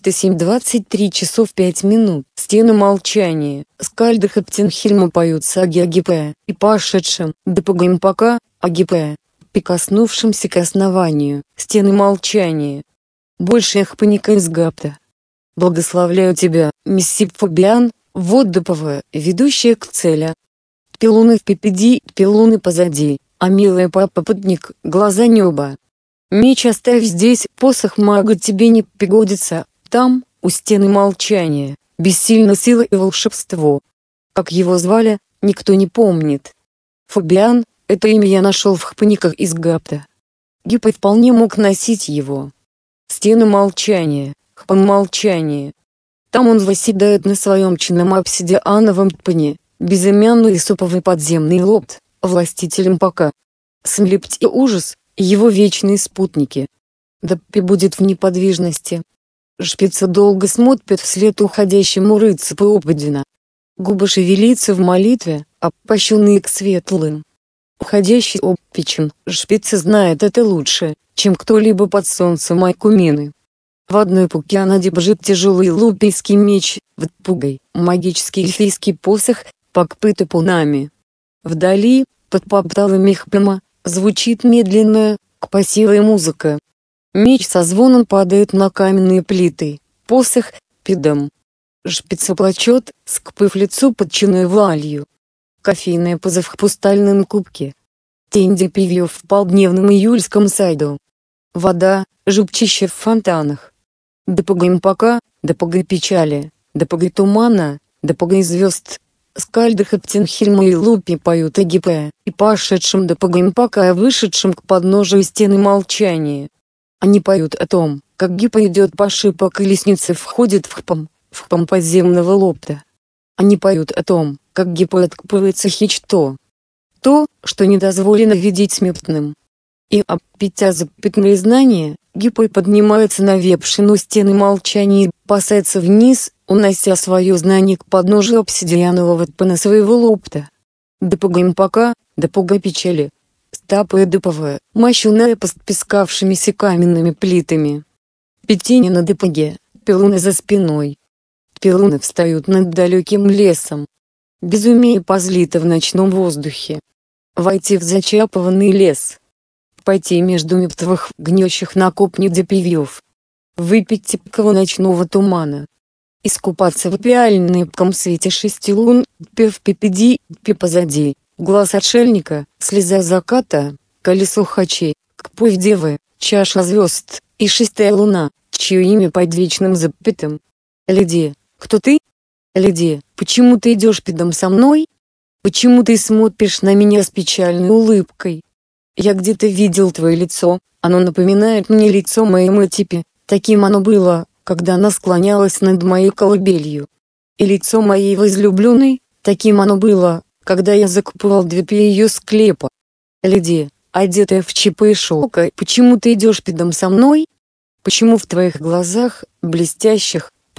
97:23 часов 5 минут. Стены молчания. Скальды Хаптенхельма поют саги о Гипе, и пошедшем, да погоим пока, о Гипе, прикоснувшимся к основанию. Стены молчания. Больше их паника из Гапта. Благословляю тебя, Миссип Фабиан, вот ДПВ, ведущая к цели. Пилуны впереди, пилуны позади, а милая папа-путник, глаза неба. Меч оставь здесь, посох мага тебе не пригодится, там, у стены молчания, бессильна сила и волшебство. Как его звали, никто не помнит. Фабиан, это имя я нашел в хпаниках из Гапта. Гиппо вполне мог носить его. Стены молчания, хпан молчания. Там он восседает на своем чинном обсидиановом тпане, безымянный и суповый подземный лопт, властителем пока. Смерть и ужас, его вечные спутники. Да пребудет в неподвижности. Шпица долго смотрит вслед уходящему рыцарю Ободина. Губы шевелятся в молитве, обращенные к светлым. Уходящий обпечен, Шпица знает это лучше, чем кто-либо под солнцем Айкумены. В одной пуке она держит тяжелый лупийский меч, в пугой магический эльфийский посох, покрытый пунами. Вдали, под попталами хпема, звучит медленная, красивая музыка. Меч со звоном падает на каменные плиты, посох — пидом. Шпица плачет, скрыв лицо под чиной вуалью. Кофейная поза в хрустальном кубке. Тень деревьев в полдневном июльском саду. Вода, журчащая в фонтанах. Да погоим пока, да погой печали, да погой тумана, да погой звезд. Скальды Хаптенхельма и Лупи поют о Гипе, и пошедшем да погоим пока, вышедшем к подножию стены молчания. Они поют о том, как Гипо идет по шипок и лестнице входит в хпам подземного лопта. Они поют о том, как Гипо открывается хичто. То, что не дозволено видеть смертным. И, обпитя запятные знания, Гипо поднимается на вепшину стены молчания и пасается вниз, унося свое знание к подножию обсидианового тпана своего лопта. Да погоим пока, да погой печали. Стапы дыповая, мощеная поспескавшимися каменными плитами. Петиня на дыпоге, пилуны за спиной. Пилуны встают над далеким лесом. Безумие позлито в ночном воздухе. Войти в зачапованный лес. Пойти между мертвых, гнющих на копне деревьев. Выпить тепкого ночного тумана. Искупаться в пиальном свете 6 лун, пев впереди, пи позади, глаз отшельника, слеза заката, колесо хачей, кпой девы, чаша звезд, и 6-я луна, чье имя под вечным запятым. Леди, кто ты? Леди, почему ты идешь пидом со мной? Почему ты смотришь на меня с печальной улыбкой? Я где-то видел твое лицо, оно напоминает мне лицо моей Мэтипи, таким оно было, когда она склонялась над моей колыбелью. И лицо моей возлюбленной, таким оно было, когда я закупал дверь ее склепа. Леди, одетая в чипы и шелка, почему ты идешь пидом со мной? Почему в твоих глазах, блестящих,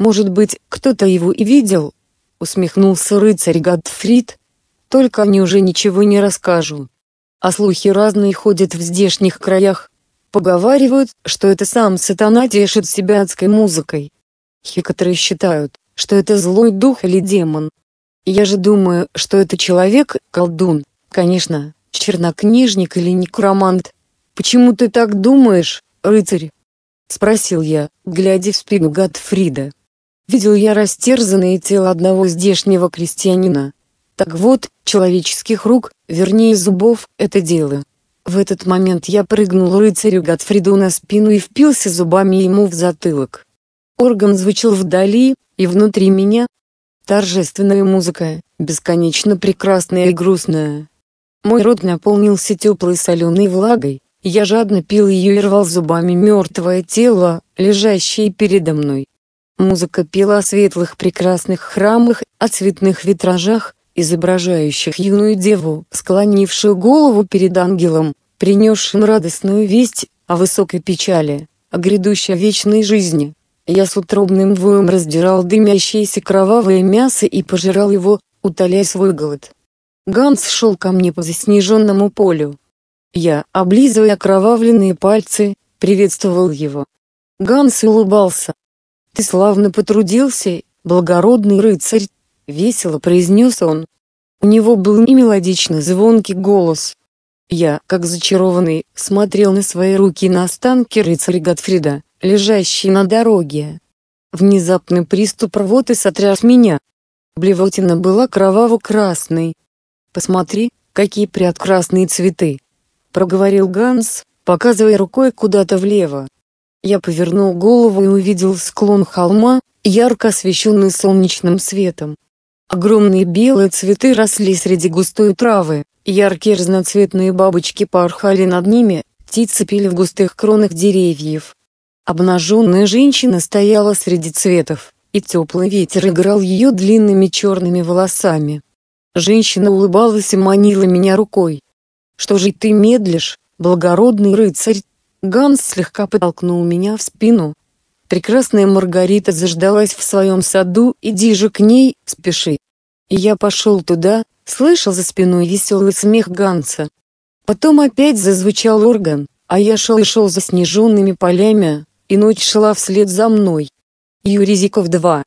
Может быть, кто-то его и видел? Усмехнулся рыцарь Готфрид. Только они уже ничего не расскажу. А слухи разные ходят в здешних краях. Поговаривают, что это сам сатана тешит себя адской музыкой. Некоторые считают, что это злой дух или демон. Я же думаю, что это человек, колдун, конечно, чернокнижник или некромант. Почему ты так думаешь, рыцарь? Спросил я, глядя в спину Готфрида. Видел я растерзанное тело одного здешнего крестьянина. Так вот, человеческих рук, вернее зубов, это дело. В этот момент я прыгнул рыцарю Готфриду на спину и впился зубами ему в затылок. Орган звучал вдали, и внутри меня. Торжественная музыка, бесконечно прекрасная и грустная. Мой рот наполнился теплой соленой влагой, я жадно пил ее и рвал зубами мертвое тело, лежащее передо мной. Музыка пела о светлых прекрасных храмах, о цветных витражах, изображающих юную деву, склонившую голову перед ангелом, принесшим радостную весть о высокой печали, о грядущей вечной жизни. Я с утробным воем раздирал дымящееся кровавое мясо и пожирал его, утоляя свой голод. Ганс шел ко мне по заснеженному полю. Я, облизывая окровавленные пальцы, приветствовал его. Ганс улыбался. «Ты славно потрудился, благородный рыцарь», — весело произнес он. У него был немелодичный звонкий голос. Я, как зачарованный, смотрел на свои руки и на останки рыцаря Готфрида, лежащие на дороге. Внезапный приступ рвоты сотряс меня. Блевотина была кроваво-красной. «Посмотри, какие прекрасные цветы!» — проговорил Ганс, показывая рукой куда-то влево. Я повернул голову и увидел склон холма, ярко освещенный солнечным светом. Огромные белые цветы росли среди густой травы, яркие разноцветные бабочки порхали над ними, птицы пели в густых кронах деревьев. Обнаженная женщина стояла среди цветов, и теплый ветер играл ее длинными черными волосами. Женщина улыбалась и манила меня рукой. «Что же ты медлишь, благородный рыцарь?» Ганс слегка подтолкнул меня в спину. «Прекрасная Маргарита заждалась в своем саду, иди же к ней, спеши». И я пошел туда, слышал за спиной веселый смех Ганса. Потом опять зазвучал орган, а я шел и шел заснеженными полями, и ночь шла вслед за мной. Юрий Зиков 2,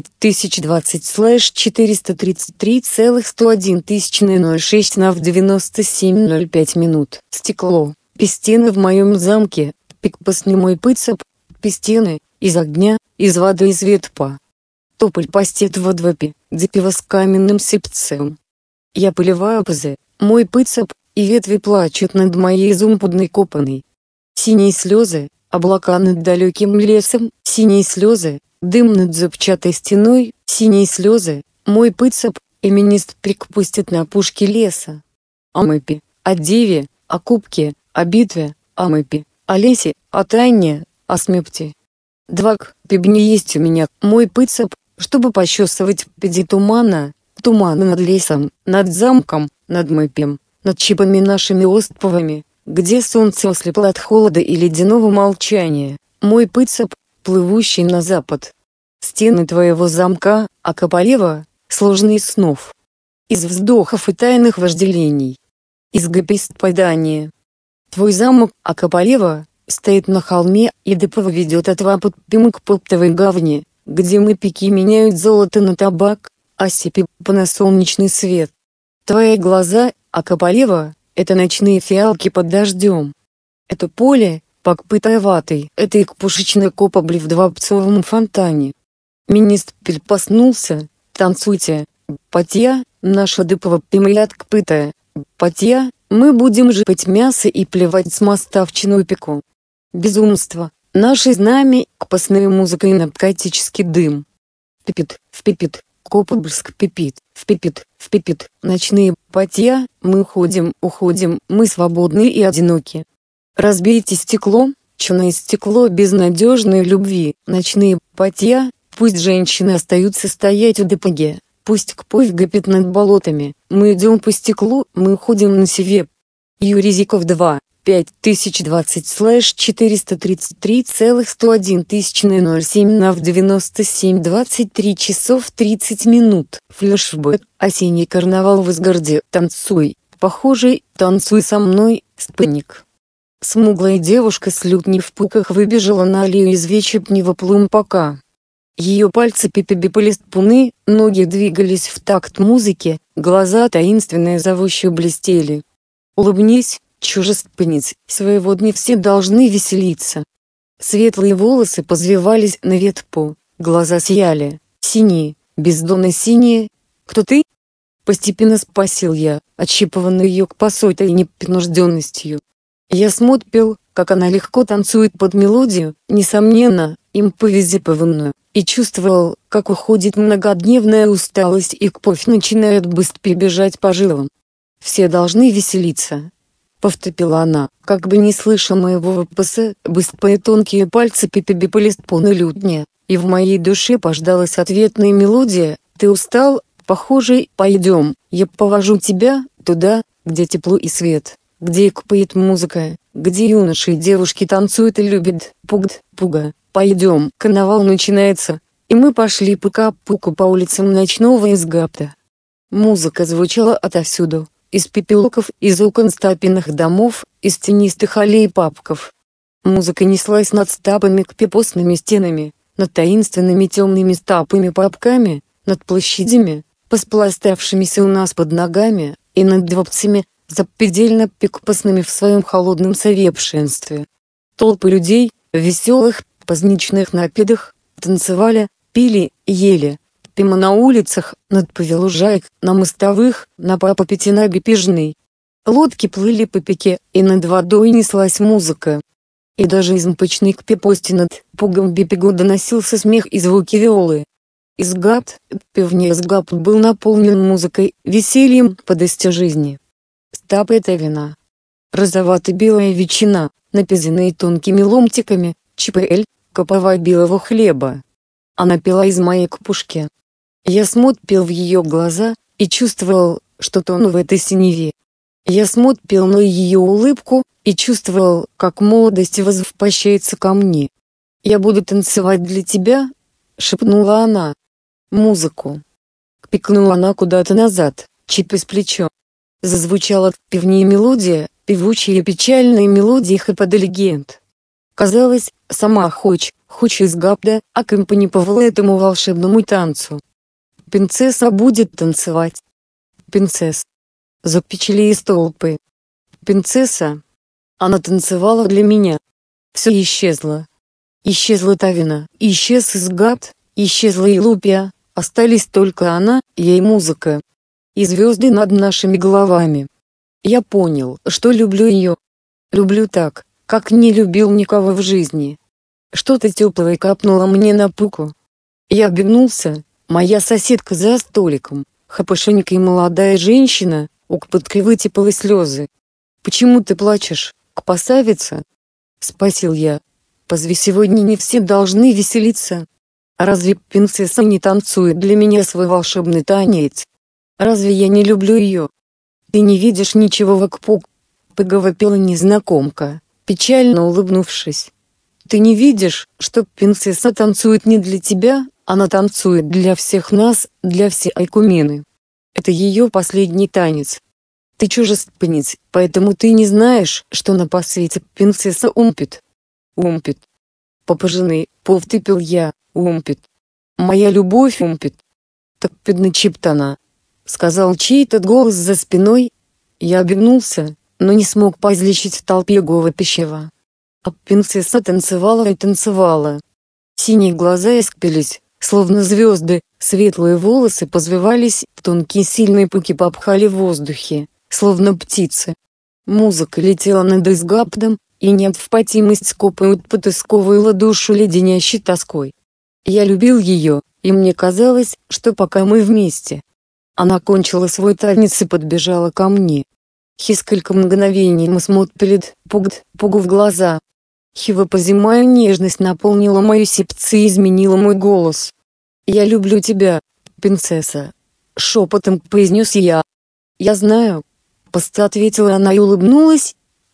5020/433,101 НАВ 97:05 минут. Стекло. Пестены в моем замке, пикпасный мой пыцап, пестены, из огня, из воды из ветпа. Тополь пастет в двопе, депива с каменным сепцем. Я поливаю пазы, мой пыцап, и ветви плачут над моей изумпудной копаной. Синие слезы, облака над далеким лесом, синие слезы, дым над зубчатой стеной, синие слезы, мой пыцап, и министр прикпустит на опушке леса. О мэпе, о деве, о кубке, о битве, о мэпе, о лесе, о тайне, о смепте. Двак, пебни есть у меня, мой пыцап, чтобы пощесывать педи тумана над лесом, над замком, над мэпем, над чипами нашими остповыми, где солнце ослепло от холода и ледяного молчания, мой пыцап, плывущий на запад. Стены твоего замка, Акополева, сложные снов. Из вздохов и тайных вожделений. Из гопист-падания. Твой замок, Акополева, стоит на холме, и Депова ведет от Вапутпима к Поптовой гавни, где мыпики меняют золото на табак, а сипи на солнечный свет. Твои глаза, Акополева, это ночные фиалки под дождем. Это поле, покпытая ватой, это и пушечная копобли в двопцовом фонтане. Министр проснулся, танцуйте, потья, наша Депова пимлят кпытая, потья, мы будем жипать мясо и плевать с моста в чинопику. Безумство, наши знамя, кпасная музыка и наркотический дым. Пипит, впипит, копобрск пипит, впипит, ночные потья, мы уходим, мы свободны и одиноки. Разбейте стекло, черное стекло безнадежной любви, ночные потья, пусть женщины остаются стоять у ДПГ, пусть кповь гопит над болотами, мы идем по стеклу, мы уходим на севе. Юрий Зиков 2, 5020/433,101 нав 97:23 часов 30 минут. Флешбэк. Осенний карнавал в Изгороде. Танцуй, похожий, танцуй со мной, спутник. Смуглая девушка с лютней в пуках выбежала на аллею из вечернего плумпака. Ее пальцы пипи-бипали стпуны, ноги двигались в такт музыки, глаза таинственно и зовуще блестели. Улыбнись, чужестранец, своего дня все должны веселиться. Светлые волосы позвивались на ветпу, глаза сияли, синие, бездонно синие. Кто ты? Постепенно спросил я, отщипывая ее к посой-то и непринужденностью. Я смотрел, как она легко танцует под мелодию, несомненно, импровизированную, и чувствовал, как уходит многодневная усталость и кровь начинает быстро бежать по жилам. «Все должны веселиться», — повторила она, как бы не слыша моего вопроса. Быстрые тонкие пальцы пипи-бипали стпуны лютня, и в моей душе пождалась ответная мелодия. «Ты устал? Похоже, пойдем, я повожу тебя туда, где тепло и свет, где кипит музыка, где юноши и девушки танцуют и любят. Пуга. Пойдем». Карнавал начинается, и мы пошли по капуку по улицам ночного Изгорода. Музыка звучала отовсюду, из пепелков, из окон стапельных домов, из тенистых аллей папков. Музыка неслась над стапами кпипосными стенами, над таинственными темными стапами папками, над площадями, поспластавшимися у нас под ногами, и над дворцами, запредельно пикпосными в своем холодном совершенстве. Толпы людей, веселых, праздничных напитках, танцевали, пили, ели. Прямо на улицах, над повелужаек, на мостовых, на парапете пижной. Лодки плыли по пеке, и над водой неслась музыка. И даже из мпочной кпипости над пугом бипегу доносился смех и звуки виолы. Изгород, певня Изгород был наполнен музыкой, весельем по дости жизни. Стап — это вина. Розовато-белая ветчина, напизанная тонкими ломтиками, ЧПЛ, коповая белого хлеба. Она пила из моей капушки. Я смотрел в ее глаза, и чувствовал, что тону в этой синеве. Я смотрел на ее улыбку, и чувствовал, как молодость возвращается ко мне. «Я буду танцевать для тебя», — шепнула она. «Музыку». Пикнула она куда-то назад, через плечо. Зазвучала певнее мелодия, певучая печальная мелодия хэппа-де-легенд. Казалось, сама хочет из Габда, аккомпанировала этому волшебному танцу. «Принцесса будет танцевать». «Принцесс». Запечали из толпы. «Принцесса». Она танцевала для меня. Все исчезло. Исчезла Тавина, исчез Изгород, исчезла и Лупия, остались только она, я и музыка. И звезды над нашими головами. Я понял, что люблю ее. Люблю так, как не любил никого в жизни. Что-то теплое капнуло мне на пуку. Я обернулся, моя соседка за столиком, хапошенькая молодая женщина, у кпытки вытекли слезы. «Почему ты плачешь, кпасавица?» — спросил я. «Разве сегодня не все должны веселиться? Разве принцесса не танцует для меня свой волшебный танец? Разве я не люблю ее? Ты не видишь ничего вокруг?» — поговорила незнакомка, печально улыбнувшись. «Ты не видишь, что принцесса танцует не для тебя, она танцует для всех нас, для всей Айкумены. Это ее последний танец. Ты чужестранец, поэтому ты не знаешь, что на посвете принцесса умпит». «Умпит». «Папа жены, повтыпил я, умпит. Моя любовь умпит». «Так пидначиптана», — сказал чей-то голос за спиной. Я обернулся, но не смог поизлечить в толпе говопищева. А принцесса танцевала и танцевала. Синие глаза искрились, словно звезды, светлые волосы позвивались, тонкие сильные пуки попхали в воздухе, словно птицы. Музыка летела над Изгородом, и неотвратимость скопывает потасковывала душу леденящей тоской. Я любил ее, и мне казалось, что пока мы вместе. Она кончила свой танец и подбежала ко мне. Несколько мгновений мы смотрели пугу в глаза. Хивопозимая нежность наполнила мое сердце и изменила мой голос. «Я люблю тебя, принцесса», — шепотом произнес я. «Я знаю», — просто ответила она и улыбнулась.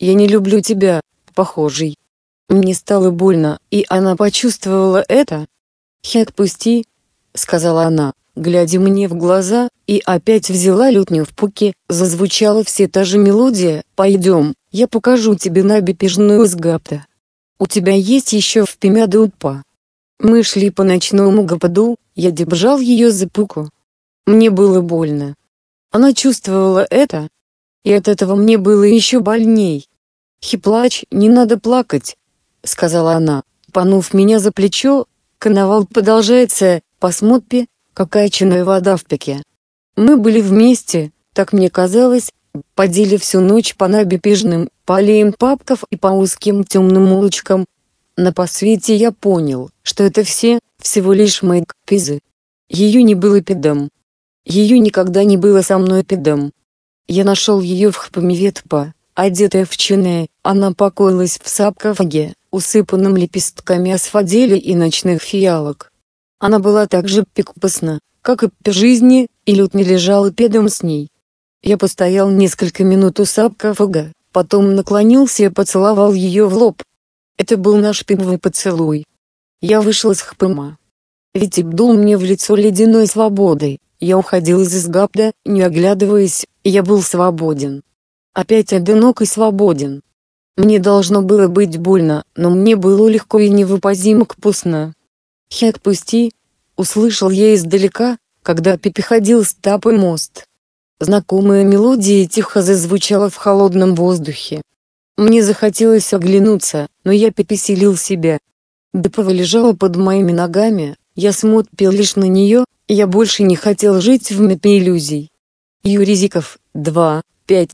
Я не люблю тебя, похожий. Мне стало больно, и она почувствовала это. «Отпусти», — сказала она, глядя мне в глаза, и опять взяла лютню в пуки. Зазвучала все та же мелодия. «Пойдем, я покажу тебе набережную Сгапта. У тебя есть еще в Пимядупа». Мы шли по ночному гопаду, я держал ее за пуку. Мне было больно. Она чувствовала это. И от этого мне было еще больней. «Плачь, не надо плакать», — сказала она, пнув меня за плечо. Карнавал продолжается, посмотри, какая чудная вода в пике. Мы были вместе, так мне казалось, подели всю ночь по набережным, по аллеям папков и по узким темным улочкам. На посвете я понял, что это всего лишь мои кпизы. Ее не было пидом. Ее никогда не было со мной пидом. Я нашел ее в Хпамиветпа, одетая в чине, она покоилась в саркофаге, усыпанном лепестками асфаделя и ночных фиалок. Она была так же прекрасна, как и при жизни, и лютня лежала педом с ней. Я постоял несколько минут у саркофага, потом наклонился и поцеловал ее в лоб. Это был наш первый поцелуй. Я вышел из Хпыма. Ветер дул мне в лицо ледяной свободой. Я уходил из Сгапта, не оглядываясь, и я был свободен. Опять одинок и свободен. Мне должно было быть больно, но мне было легко и невыразимо вкусно. «Отпусти», — услышал я издалека, когда переходил стапы мост. Знакомая мелодия тихо зазвучала в холодном воздухе. Мне захотелось оглянуться, но я пересилил себя. Депова лежала под моими ногами, я смотрел лишь на нее, и я больше не хотел жить в мире иллюзий. Юрий Зиков, 2,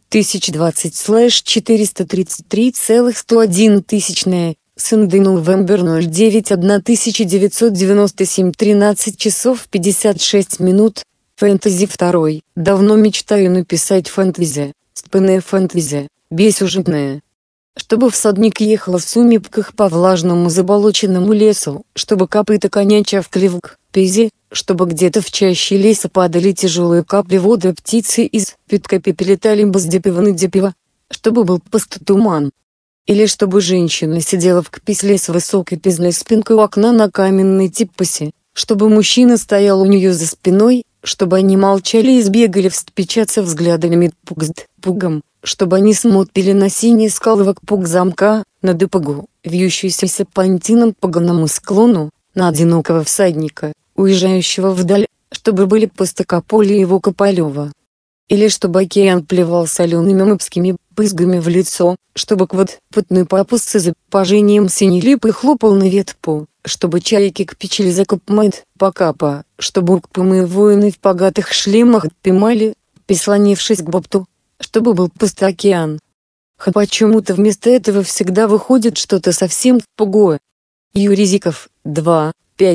5023,433,101, Sunday November 09 1997 13 часов 56 минут, фэнтези 2. Давно мечтаю написать фэнтези, спинное фэнтези, бессюжетное. Чтобы всадник ехал в сумерках по влажному заболоченному лесу, чтобы копыта коня чавкали в кпизе, чтобы где-то в чаще леса падали тяжелые капли воды, птицы из петкопи прилетали бы с депива, чтобы был пуст туман. Или чтобы женщина сидела в кписле с высокой пизной спинкой у окна на каменной типпасе, чтобы мужчина стоял у нее за спиной, чтобы они молчали и сбегали вступичаться взглядами пугом, чтобы они смотрели на синие скалы вокруг замка, на дыпагу, вьющуюся серпантином по горному склону, на одинокого всадника, уезжающего вдаль, чтобы были пустокополи его Кополева. Или чтобы океан плевал солеными мыпскими брызгами в лицо, чтобы квадратный папус с изображением синей липы хлопал на ветпу, чтобы чайки кпичили за копмайт покапа, чтобы укпымые воины в богатых шлемах пимали, прислонившись к бопту, чтобы был пуст океан. Почему-то вместо этого всегда выходит что-то совсем впугое. Юрий Зиков, 2,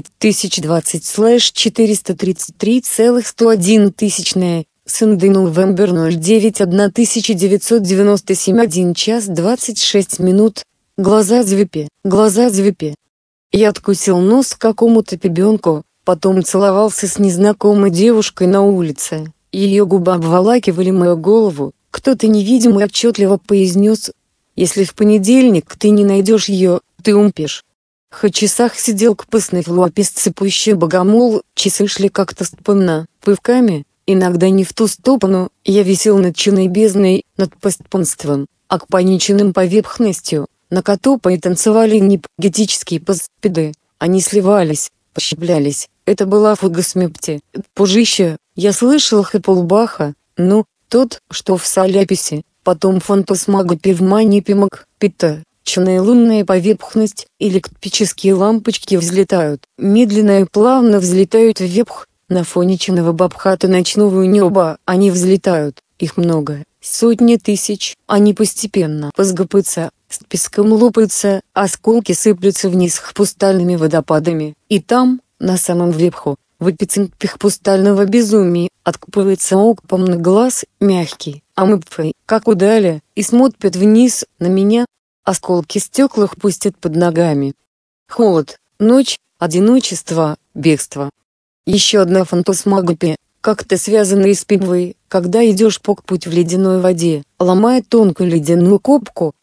5023,433,101, Sunday November 09 1997 1 час 26 минут, глаза звепи. Я откусил нос какому-то ребенку, потом целовался с незнакомой девушкой на улице. Ее губы обволакивали мою голову, кто-то невидимый отчетливо произнес: «Если в понедельник ты не найдешь ее, ты умпишь». В часах сидел кпысный флопис цепущий богомол, часы шли как-то стопно, пывками, иногда не в ту стопну, я висел над чиной бездной, над постпонством, окпаниченным поверхностью, на котопа и танцевали непогетические постпиды, они сливались, пощеплялись, это была фуга смерти, пужище, я слышал хэпплбаха, ну, тот, что в соляписе, потом фантасмагопи в манипимак, пита. Черная лунная поверхность, электрические лампочки взлетают, медленно и плавно взлетают вверх, на фоне чинного бабхата ночного неба, они взлетают, их много, сотни тысяч, они постепенно позгопытся, с песком лопаются, осколки сыплются вниз хпустальными водопадами, и там, на самом верху, в эпицентре хпустального безумия, откупывается окпомный глаз, мягкий, амыпфой, как удали, и смотрит вниз, на меня. Осколки стекла пустят под ногами. Холод, ночь, одиночество, бегство. Еще одна фантасмагопия, как-то связанная с пивой, когда идешь по путь в ледяной воде, ломая тонкую ледяную копку,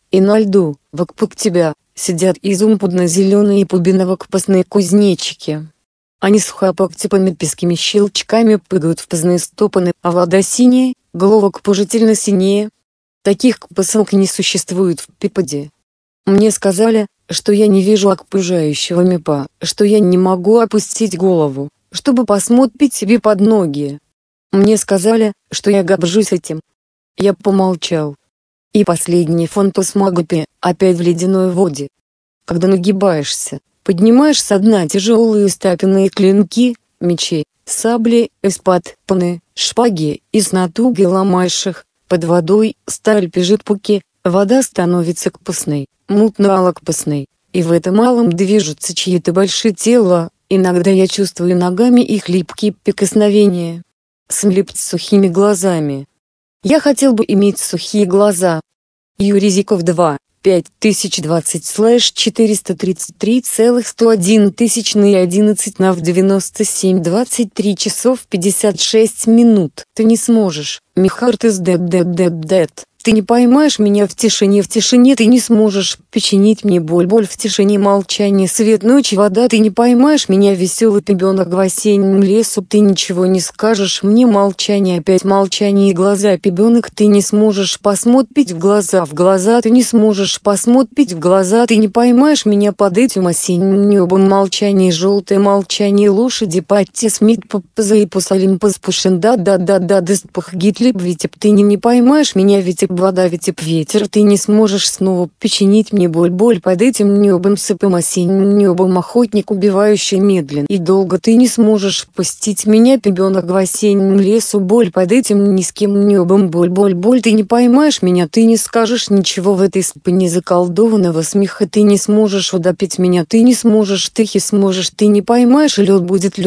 И на льду, вокруг тебя, сидят изумрудно-зеленые пубиново-копасные кузнечики. Они с хапоктипами пескими щелчками прыгают в пазные стопаны, а вода синяя, головок положительно синее. Таких копасок не существует в Пиподе. Мне сказали, что я не вижу окружающего мира, что я не могу опустить голову, чтобы посмотреть себе под ноги. Мне сказали, что я горжусь этим. Я помолчал. И последний фантасмагопия, опять в ледяной воде. Когда нагибаешься, поднимаешь со дна тяжелые стапельные клинки, мечи, сабли, исподпаны, шпаги, и с натуги ломаешь их. Под водой сталь бежит пуки, вода становится копасной, мутно-алокопасной, и в этом малом движутся чьи-то большие тела, иногда я чувствую ногами их липкие прикосновения. Слепт с сухими глазами. Я хотел бы иметь сухие глаза. Юрий Зиков 2, 5020/433,101 нав 97 23 часов 56 минут. Ты не сможешь, Михарт is dead. Ты не поймаешь меня в тишине ты не сможешь причинить мне боль в тишине молчание свет ночи вода ты не поймаешь меня веселый ребенок в осеннем лесу ты ничего не скажешь мне молчание опять молчание и глаза ребенок ты не сможешь посмотреть в глаза ты не сможешь посмотреть в глаза ты не поймаешь меня под этим осенним небом молчание желтое молчание лошади патти смит попза и пусалимпас пушен да дыспах гитлер ведь ты не поймаешь меня ведь вода ведь ветер ты не сможешь снова причинить мне боль под этим небом сыпым осенним небом охотник убивающий медленно и долго ты не сможешь впустить меня ребенок в осеннем лесу боль под этим низким небом боль ты не поймаешь меня ты не скажешь ничего в этой спине заколдованного смеха ты не сможешь удопить меня ты не сможешь ты не сможешь ты не поймаешь лед будет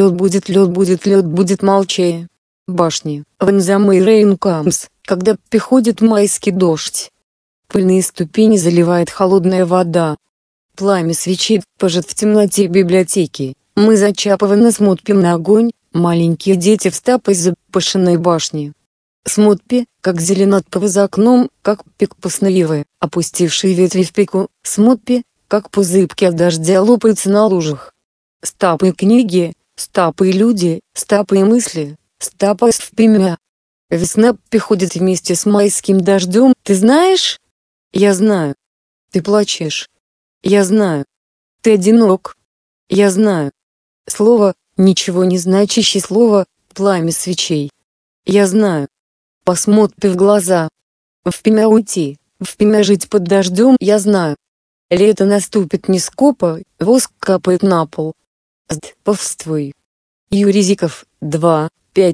молчание. Башни, when the rain comes, когда приходит майский дождь. Пыльные ступени заливает холодная вода. Пламя свечей пожет в темноте библиотеки. Мы зачапыванно смотрим на огонь, маленькие дети в стапой запашенной башни. Смотпи, как зеленотповы за окном, как пик поснаивы, опустившие ветви в пику, смотпи, как пузырьки от дождя лопаются на лужах. Стапы книги, стапы люди, стапы мысли. Стапас в пимя. Весна приходит вместе с майским дождем, ты знаешь? Я знаю. Ты плачешь. Я знаю. Ты одинок. Я знаю. Слово, ничего не значащее слово, пламя свечей. Я знаю. Посмотри в глаза. В пимя уйти, в пимя жить под дождем, я знаю. Лето наступит не скопо, воск капает на пол. Повствуй. Юрий Зиков, 2.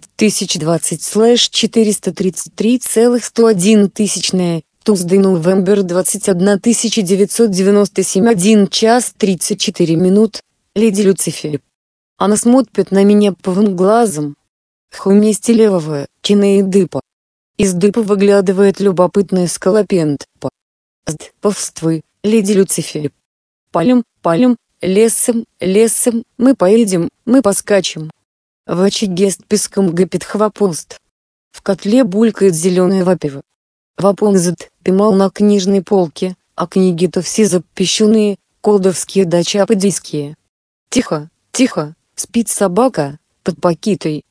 5020/433,101 Tuesday November 21 1997 1 час 34 минут, леди Люцифер. Она смотрит на меня павым глазом. В месте левого, кинея дыпа. Из дыпа выглядывает любопытная скалопендра. Повствуй, леди Люцифер. Палем, лесом, мы поедем, мы поскачем. В очаге с песком гопит хвопост. В котле булькает зеленое вапиво. Вапонзет пимал на книжной полке, а книги-то все запещенные, колдовские да чападийские. Тихо, спит собака, под пакитой.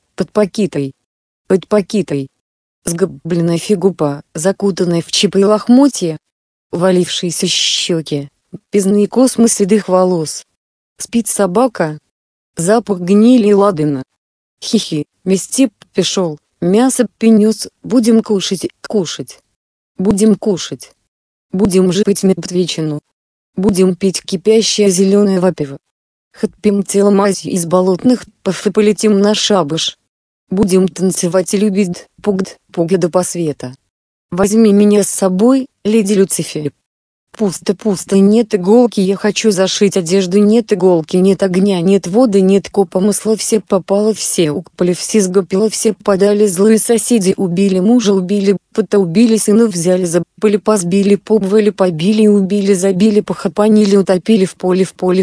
Сгобленная фигупа, закутанная в чипы и лохмотья. Увалившиеся щеки, пизные космы седых волос. Спит собака. Запах гнили и ладана. Хихи, местеп пришел, мясо принес, будем кушать. Будем кушать. Будем жить медвечину. Будем пить кипящее зеленое вапиво. Хотпим тело мазью из болотных пов и полетим на шабаш. Будем танцевать и любить пугд до посвета. Возьми меня с собой, леди Люцифер. Пусто, нет иголки, я хочу зашить одежду, нет иголки, нет огня, нет воды, нет помысла, все попало, все укпали, все сгопило, все подали, злые соседи убили мужа, убили пота, убили сына, взяли, забыли, позбили, побывали, побили, убили, забили, похапанили, утопили в поле,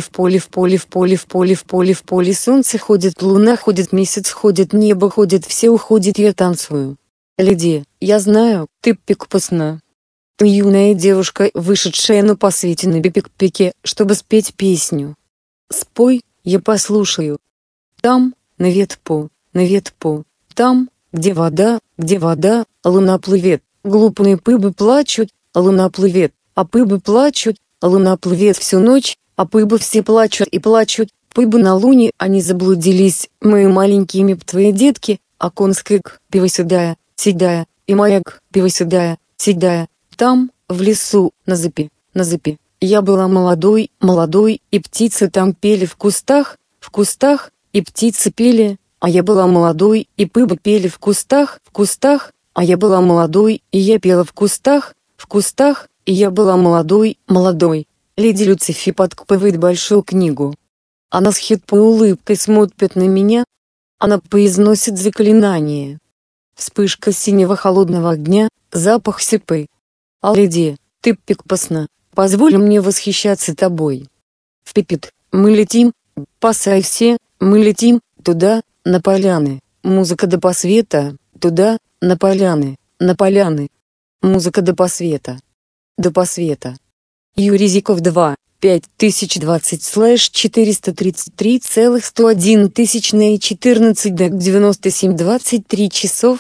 солнце ходит, луна ходит, месяц ходит, небо ходит, все уходит, я танцую. Леди, я знаю, ты пикпосна. Ты юная девушка, вышедшая на посвете на пикпике, чтобы спеть песню. Спой, я послушаю. Там, на ветпо, там, где вода, луна плывет, глупые пыбы плачут, а луна плывет, а пыбы плачут, а луна плывет всю ночь, а пыбы все плачут и плачут, пыбы на луне они заблудились, мои маленькие мертвые детки, а конскик, пиво седая, и маяк, пиво седая, там, в лесу, на зыпи, я была молодой, и птицы там пели в кустах, и птицы пели, а я была молодой, и пыбы пели в кустах, а я была молодой, и я пела в кустах, и я была молодой. Леди Люцифи подкупывает большую книгу. Она с хитрой улыбкой смотрит на меня. Она произносит заклинание. Вспышка синего холодного огня, запах сипы. А леди, ты прекрасна, позволь мне восхищаться тобой. Впипит, мы летим, пасай все, мы летим, туда, на поляны, музыка до посвета, туда, на поляны, музыка до посвета. Юрий Зиков 2, 5020/433,101 ДЭК 97 23 часов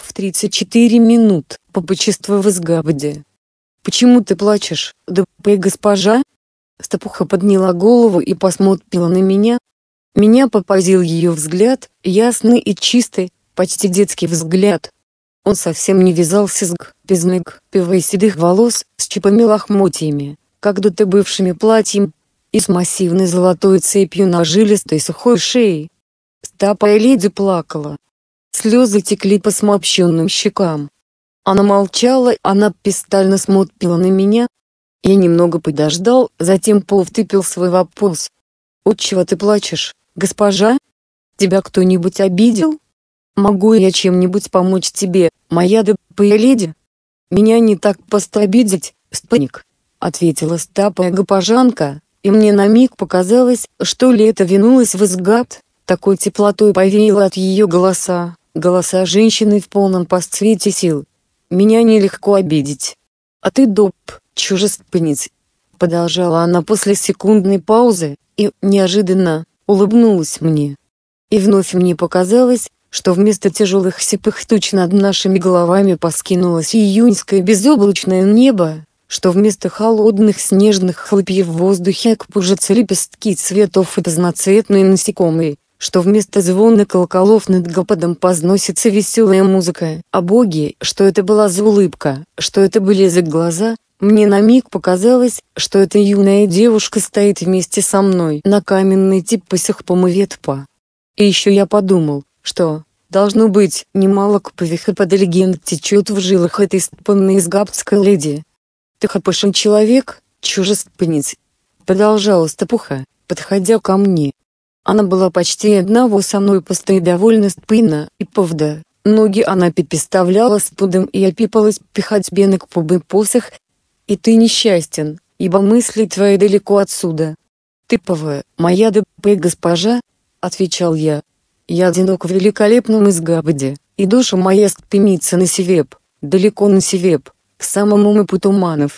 34 минут, попечество в Изгабаде. Почему ты плачешь, госпожа? Стопуха подняла голову и посмотрела на меня. Меня поразил ее взгляд, ясный и чистый, почти детский взгляд. Он совсем не вязался с безмык, пивой седых волос, с чипами лохмотьями, когда-то бывшими платьем, и с массивной золотой цепью на жилистой сухой шее. Стопая леди плакала. Слезы текли по сморщенным щекам. Она молчала, она пристально смотрела на меня. Я немного подождал, затем повторил свой вопрос. «Отчего ты плачешь, госпожа? Тебя кто-нибудь обидел? Могу я чем-нибудь помочь тебе, моя добрая леди?» «Меня не так просто обидеть, стопник», — ответила стопая госпожанка, и мне на миг показалось, что лето вернулось в Изгабад, такой теплотой повеяло от ее голоса женщины в полном расцвете сил. «Меня нелегко обидеть. А ты чужестранец», — продолжала она после секундной паузы, и, неожиданно, улыбнулась мне. И вновь мне показалось, что вместо тяжелых сипых туч над нашими головами поскинулось июньское безоблачное небо, что вместо холодных снежных хлопьев в воздухе кружатся лепестки цветов и разноцветные насекомые, что вместо звона колоколов над Господом позносится веселая музыка. А боги, что это была за улыбка, что это были за глаза, мне на миг показалось, что эта юная девушка стоит вместе со мной на каменной типпосях помыветпа. И еще я подумал, что, должно быть, немало крови под легенд течет в жилах этой стопанной изгабской леди. «Ты хапышен человек, чужестранец», — продолжала стопуха, подходя ко мне. Она была почти одного со мной поста и довольно спина и повда. Ноги она переставляла с пудом и опипалась пихать бенок по посох. «И ты несчастен, ибо мысли твои далеко отсюда». «Тыповая, моя добрая госпожа», — отвечал я. «Я одинок в великолепном Изгабаде, и душа моя стремится на севеп, далеко на севеп, к самому мыпу туманов.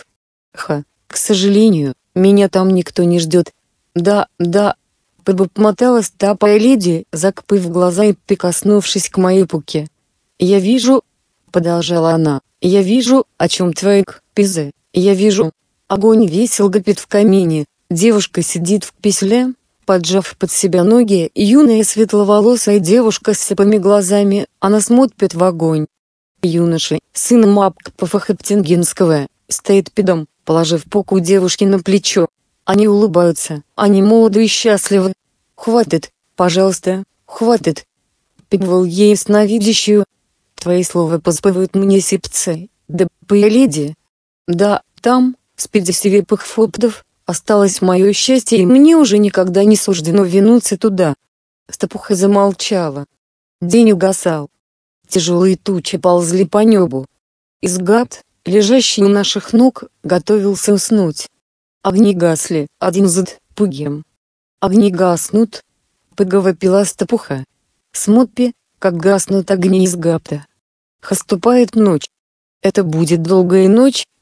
К сожалению, меня там никто не ждет. Да, побопмотала стопая леди, закрыв глаза и прикоснувшись к моей пуке. «Я вижу», — продолжала она, — «я вижу, о чем твои пизы. Я вижу, огонь весел гопит в камине, девушка сидит в песле, поджав под себя ноги, юная светловолосая девушка с слепыми глазами, она смотрит в огонь. Юноша, сын Мапкпа Хептингенского, стоит пидом, положив поку девушки на плечо. Они улыбаются, они молоды и счастливы. «Хватит, пожалуйста, хватит!» — пигвал ей сновидящую. «Твои слова позбавят мне сипцы, добрая леди. Да, там, среди свирепых фоптов, осталось мое счастье, и мне уже никогда не суждено вернуться туда». Стопуха замолчала. День угасал. Тяжелые тучи ползли по небу. Изгабад, лежащий у наших ног, готовился уснуть. Огни гасли, один за другим. «Огни гаснут», — поговопила стопуха. «Смотри, как гаснут огни Изгабада. Наступает ночь. Это будет долгая ночь,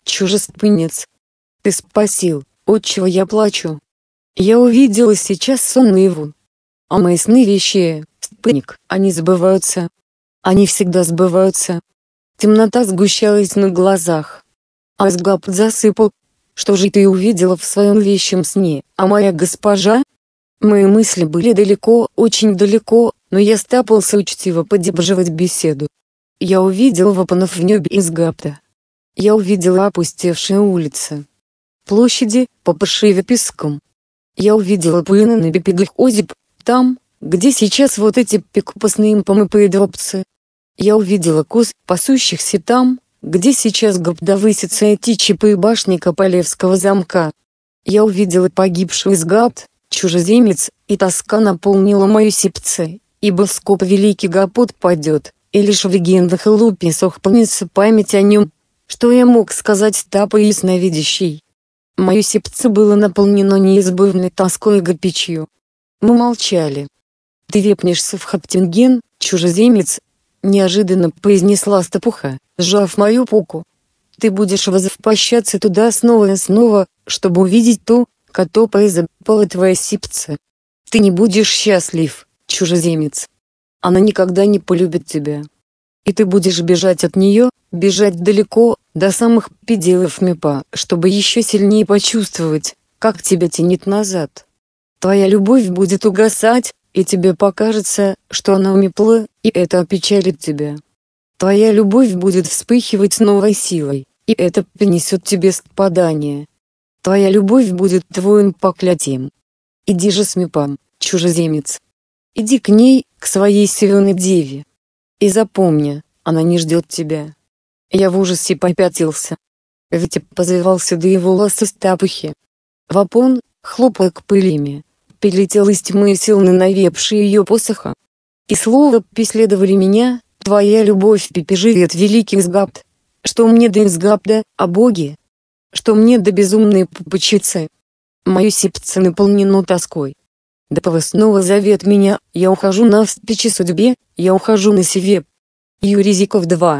чужестранец. Ты спасил, от чего я плачу. Я увидела сейчас сон наяву. А мои сны вещи, спутник, они сбываются. Они всегда сбываются. Темнота сгущалась на глазах. Асгаб засыпал. Что же ты увидела в своем вещем сне, а моя госпожа? Мои мысли были далеко, очень далеко, но я стапался учтиво поддерживать беседу. Я увидел вапанов в небе из Гапта. Я увидела опустевшие улицы. Площади, попышиве песком. Я увидела пыльный на бепегах озеб, там, где сейчас вот эти пекупасные помыпые дропцы. Я увидела коз, пасущихся там, где сейчас гопда высится эти чипы и башни Копалевского замка. Я увидела погибшего из Гапт, чужеземец, и тоска наполнила мое сердце, ибо скоро великий Гапот падет, и лишь в легендах и луписах помнится память о нем. Что я мог сказать Тапа ясновидящий? Мое сердце было наполнено неизбывной тоской и горечью. Мы молчали. «Ты вепнешься в Хаптинген, чужеземец», — неожиданно произнесла Стапуха, сжав мою пуку. «Ты будешь возвращаться туда снова и снова, чтобы увидеть то, которое запало твое сердце. Ты не будешь счастлив, чужеземец. Она никогда не полюбит тебя. И ты будешь бежать от нее, бежать далеко, до самых пределов Мепа, чтобы еще сильнее почувствовать, как тебя тянет назад. Твоя любовь будет угасать, и тебе покажется, что она умепла, и это опечалит тебя. Твоя любовь будет вспыхивать с новой силой, и это принесет тебе страдание. Твоя любовь будет твоим проклятием. Иди же с Мепам, чужеземец. Иди к ней, к своей северной деве. И запомни, она не ждет тебя». Я в ужасе попятился. Ведь позывался до его ласы Стапухи. Вапон, хлопая пылями, перелетел из тьмы и сел на навепшие ее посоха. И слово преследовали меня: «Твоя любовь пепежит великий Изгабд». Что мне до Изгабда, о боге? Что мне до безумной пупочицы? Мое сердце наполнено тоской. Дапова снова зовет меня, я ухожу навстречу судьбе, я ухожу на север. Юризиков 2,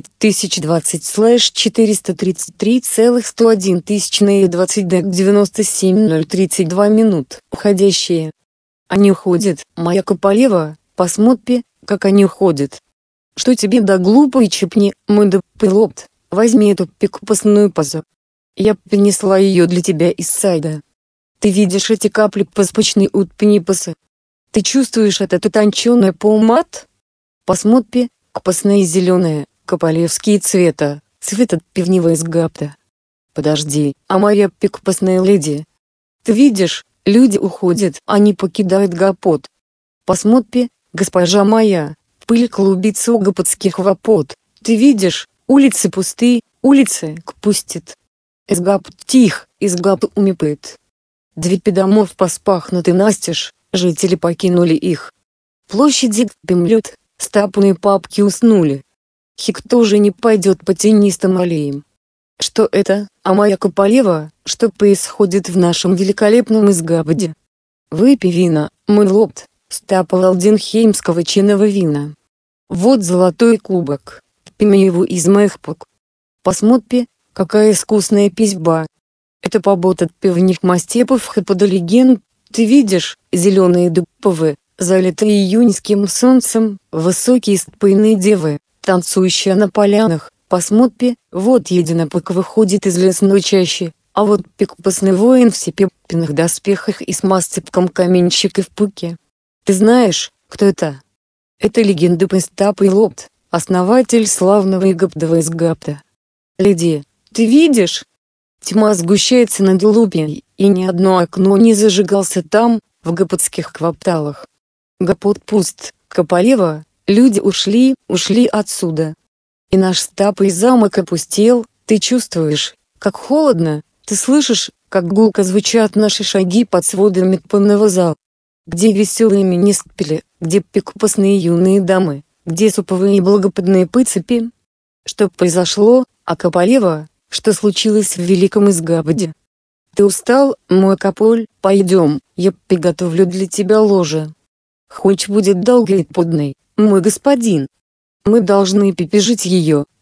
5020/433,101 минут. Уходящие. Они уходят, моя Копалева, посмотри, как они уходят. Что тебе да глупый чепни, мой да пилот, возьми эту пекупасную позу. Я принесла ее для тебя из сайда. Ты видишь эти капли паспочной утпнипаса? Ты чувствуешь этот утонченный помад? Посмотри, копасная зеленая, копалевские цвета, цвета пивнего из Гапта. Подожди, а моя пекупасная леди? Ты видишь, люди уходят, они покидают Гапот. Посмотри, госпожа моя, пыль клубится у гапотских вапот. Ты видишь, улицы пустые, улицы пустят. Изгапт тих, Изгапт умепает. Двери домов поспахнуты настежь, жители покинули их. Площади пемлют, стапные папки уснули. Хик тоже не пойдет по тенистым аллеям. Что это, а моя Копалева, что происходит в нашем великолепном Изгабде? Выпей вина, мой лопт, стапал алденхеймского чинного вина. Вот золотой кубок, пими его из моих пок. Посмотри, какая искусная письба. Это побот от пивных мастепов и под легенд. Ты видишь, зеленые дубовы, залитые июньским солнцем, высокие спойные девы, танцующие на полянах. Посмотри, вот единопык выходит из лесной чащи, а вот пекупасный воин в сепеппиных доспехах и с масцепком каменщик и в пуке. Ты знаешь, кто это? Это легенда Пестап и Лопт, основатель славного Игабдова из Гапта. Леди, ты видишь? Тьма сгущается над Лупией, и ни одно окно не зажигался там, в гапотских кварталах. Гапот пуст, Копалева, люди ушли отсюда. И наш стапый замок опустел, ты чувствуешь, как холодно, ты слышишь, как гулко звучат наши шаги под сводами тпанного зала. Где веселые министрели, где пекупасные юные дамы, где суповые и благоподные пыцепи? Что произошло, а Копалева? Что случилось в великом Изгабде? Ты устал, мой Кополь? Пойдем, я приготовлю для тебя ложе. Хоть будет долгой и подной, мой господин. Мы должны пережить ее,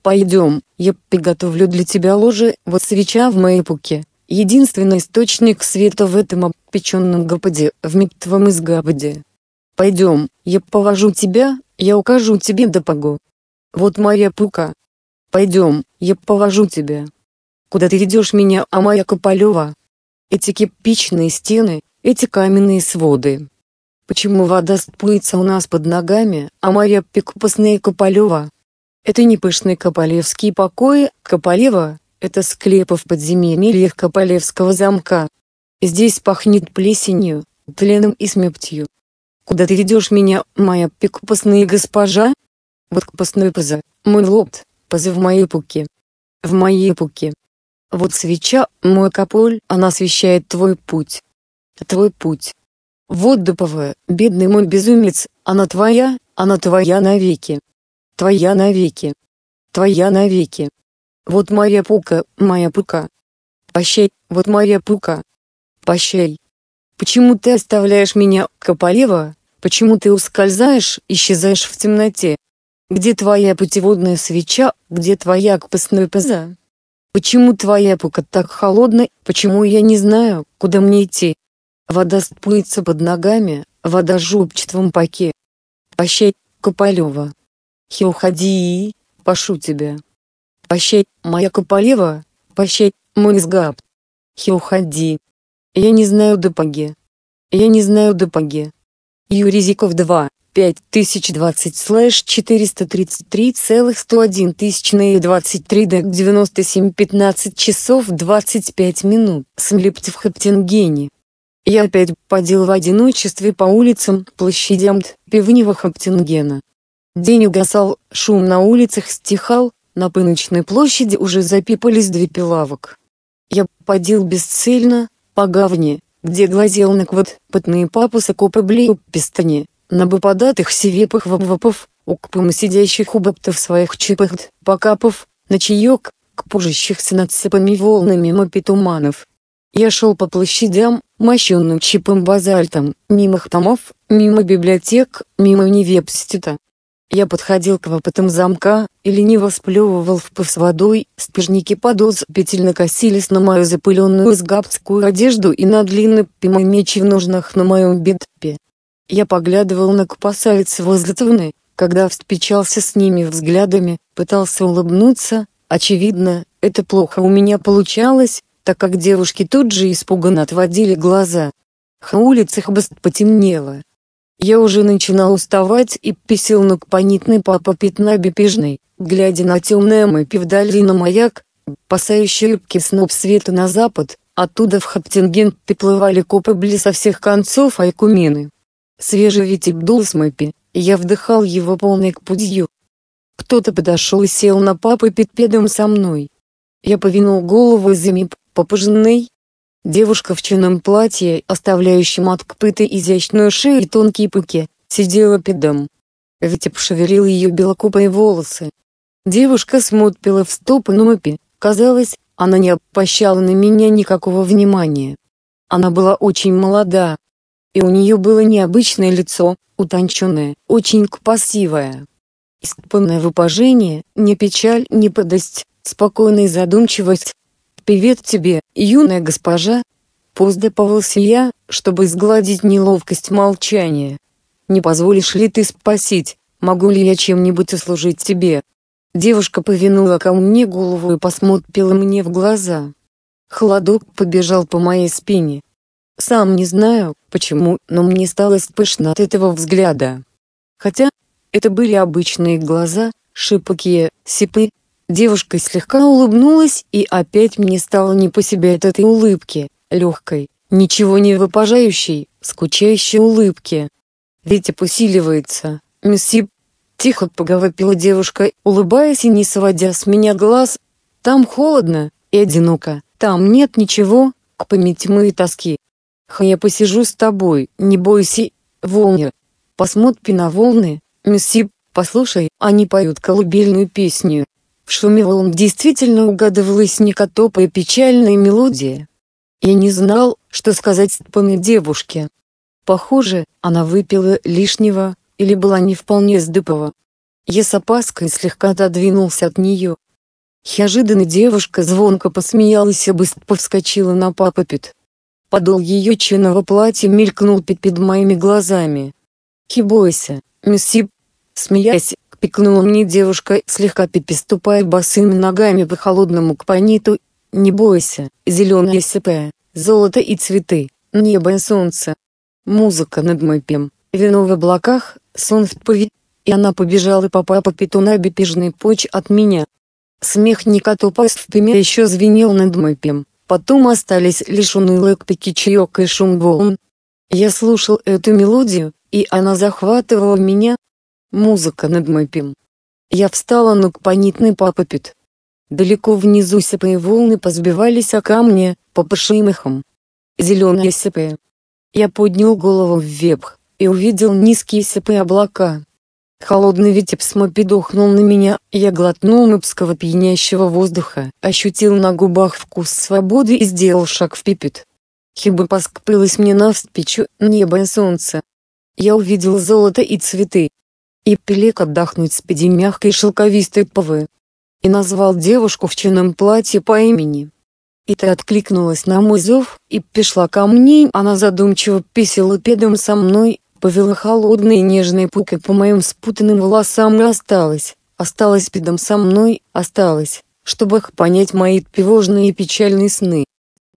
Пойдем, я приготовлю для тебя ложе. Вот свеча в моей пуке, единственный источник света в этом обпеченном гоподе, в мертвом изгабоде. Пойдем, я повожу тебя, я укажу тебе дорогу. Вот моя пука. Пойдем, я повожу тебя. Куда ты ведешь меня, а моя Кополева? Эти кирпичные стены, эти каменные своды. Почему вода струится у нас под ногами, а моя пикопасная Кополева? Это не пышные кополевские покои, Кополева, это склепы в подземельях Кополевского замка. Здесь пахнет плесенью, тленом и смертью. Куда ты ведешь меня, моя пикопасная госпожа? Вот копасная поза, мой лоб, поза в моей пуке. В моей пуке. Вот свеча, мой кополь, она освещает твой путь. Твой путь. Вот доповая, бедный мой безумец, она твоя навеки. Твоя навеки. Твоя навеки. Вот моя пука, моя пука. Прощай, вот моя пука. Прощай. Почему ты оставляешь меня, Кополева? Почему ты ускользаешь, исчезаешь в темноте? Где твоя путеводная свеча, где твоя копасная поза? Почему твоя пука так холодна, почему я не знаю, куда мне идти? Вода струится под ногами, вода жжет в твоем паке. Прощай, Кополева. Хи, уходи, прошу тебя. Прощай, моя Кополева, прощай, мой изгаб. Хи, уходи. Я не знаю дороги. Я не знаю дороги. Юрий Зиков 2, 5020/433,101 д 97 15 часов 25 минут. Слепти в Хаптингене. Я опять подел в одиночестве по улицам, площадям пивнего Хаптингена. День угасал, шум на улицах стихал, на Пыночной площади уже запипались две пилавок. Я подел бесцельно, по гавни, где глазел на квадратные папусы копоблей у пистани, на боподатых сивепых вапвапов, укпом сидящих у баптов своих чипахт, покапов, на чаек, к пужащихся над сыпами волнами мопитуманов. Я шел по площадям, мощенным чипом базальтом, мимо храмов, мимо библиотек, мимо университета. Я подходил к вопотам замка, и лениво сплевывал в пыв с водой, спижники подоз петельно косились на мою запыленную изгабскую одежду и на длинный пимой меч в ножнах на моем бедпе. Я поглядывал на красавиц возле труны, когда встречался с ними взглядами, пытался улыбнуться, очевидно, это плохо у меня получалось, так как девушки тут же испуганно отводили глаза. На улицах быстро потемнело. Я уже начинал уставать и писал на кпанитный папа пятна бепежный, глядя на темное мопи вдали на маяк, пасающий рыбки сноп света на запад, оттуда в Хаптинген приплывали копобли со всех концов айкумены. Свежий ветер дул с мопи, и я вдыхал его полной кпудью. Кто-то подошел и сел на папы педпедом со мной. Я повинул голову из-за мип, попыженной. Девушка в черном платье, оставляющем открытой изящную шею и тонкие пуки, сидела педом. Ветер пошевелил ее белокупые волосы. Девушка смотрела в стопы на мопи, казалось, она не обращала на меня никакого внимания. Она была очень молода. И у нее было необычное лицо, утонченное, очень красивое. Исполненное выпажение, не печаль, не подость, спокойная задумчивость. «Привет тебе, юная госпожа!» Поздоровался я, чтобы сгладить неловкость молчания. «Не позволишь ли ты спросить, могу ли я чем-нибудь услужить тебе?» Девушка повинула ко мне голову и посмотрела мне в глаза. Холодок побежал по моей спине. Сам не знаю, почему, но мне стало спышно от этого взгляда. Хотя, это были обычные глаза, шипокие, сипы. Девушка слегка улыбнулась, и опять мне стало не по себе от этой улыбки, легкой, ничего не выпажающей, скучающей улыбки. «Ветер усиливается, месье», — тихо поговорила девушка, улыбаясь и не сводя с меня глаз. «Там холодно и одиноко, там нет ничего, кроме тьмы и тоски. Я посижу с тобой, не бойся, волны. Посмотри на волны, месье, послушай, они поют колыбельную песню». В шуме волн действительно угадывалась некотопая печальная мелодия. Я не знал, что сказать степанной девушке. Похоже, она выпила лишнего, или была не вполне здорова. Я с опаской слегка отодвинулся от нее. Неожиданно девушка звонко посмеялась и быстро вскочила на папопит. Подол ее черного платья мелькнул перед моими глазами. «Не бойся, месье», смеясь, пикнула мне девушка, слегка переступая босыми ногами по холодному кпаниту. «Не бойся, зеленая сепе, золото и цветы, небо и солнце. Музыка над мопем, вино в облаках, сон в пове». И она побежала по папопиту на бепежный поч от меня. Смех Никотопас в пеме еще звенел над мопем, потом остались лишь унылый кпики-чаек и шум волн. Я слушал эту мелодию, и она захватывала меня. Музыка над мопем. Я встала на кпанитный папопит. Далеко внизу сепые волны позбивались о камни, попышим ихом. Зеленая сепе. Я поднял голову вверх, и увидел низкие сепые облака. Холодный ветер с мопи дохнул на меня, я глотнул мопского пьянящего воздуха, ощутил на губах вкус свободы и сделал шаг в пипет. Хиба поскпылось мне навстречу небо и солнце. Я увидел золото и цветы. И прилег отдохнуть с пяди мягкой шелковистой повы. И назвал девушку в черном платье по имени. И та откликнулась на мой зов, и пришла ко мне. Она задумчиво писала педом со мной, повела холодной и нежной пукой по моим спутанным волосам и осталась педом со мной, осталась, чтобы понять мои тревожные и печальные сны.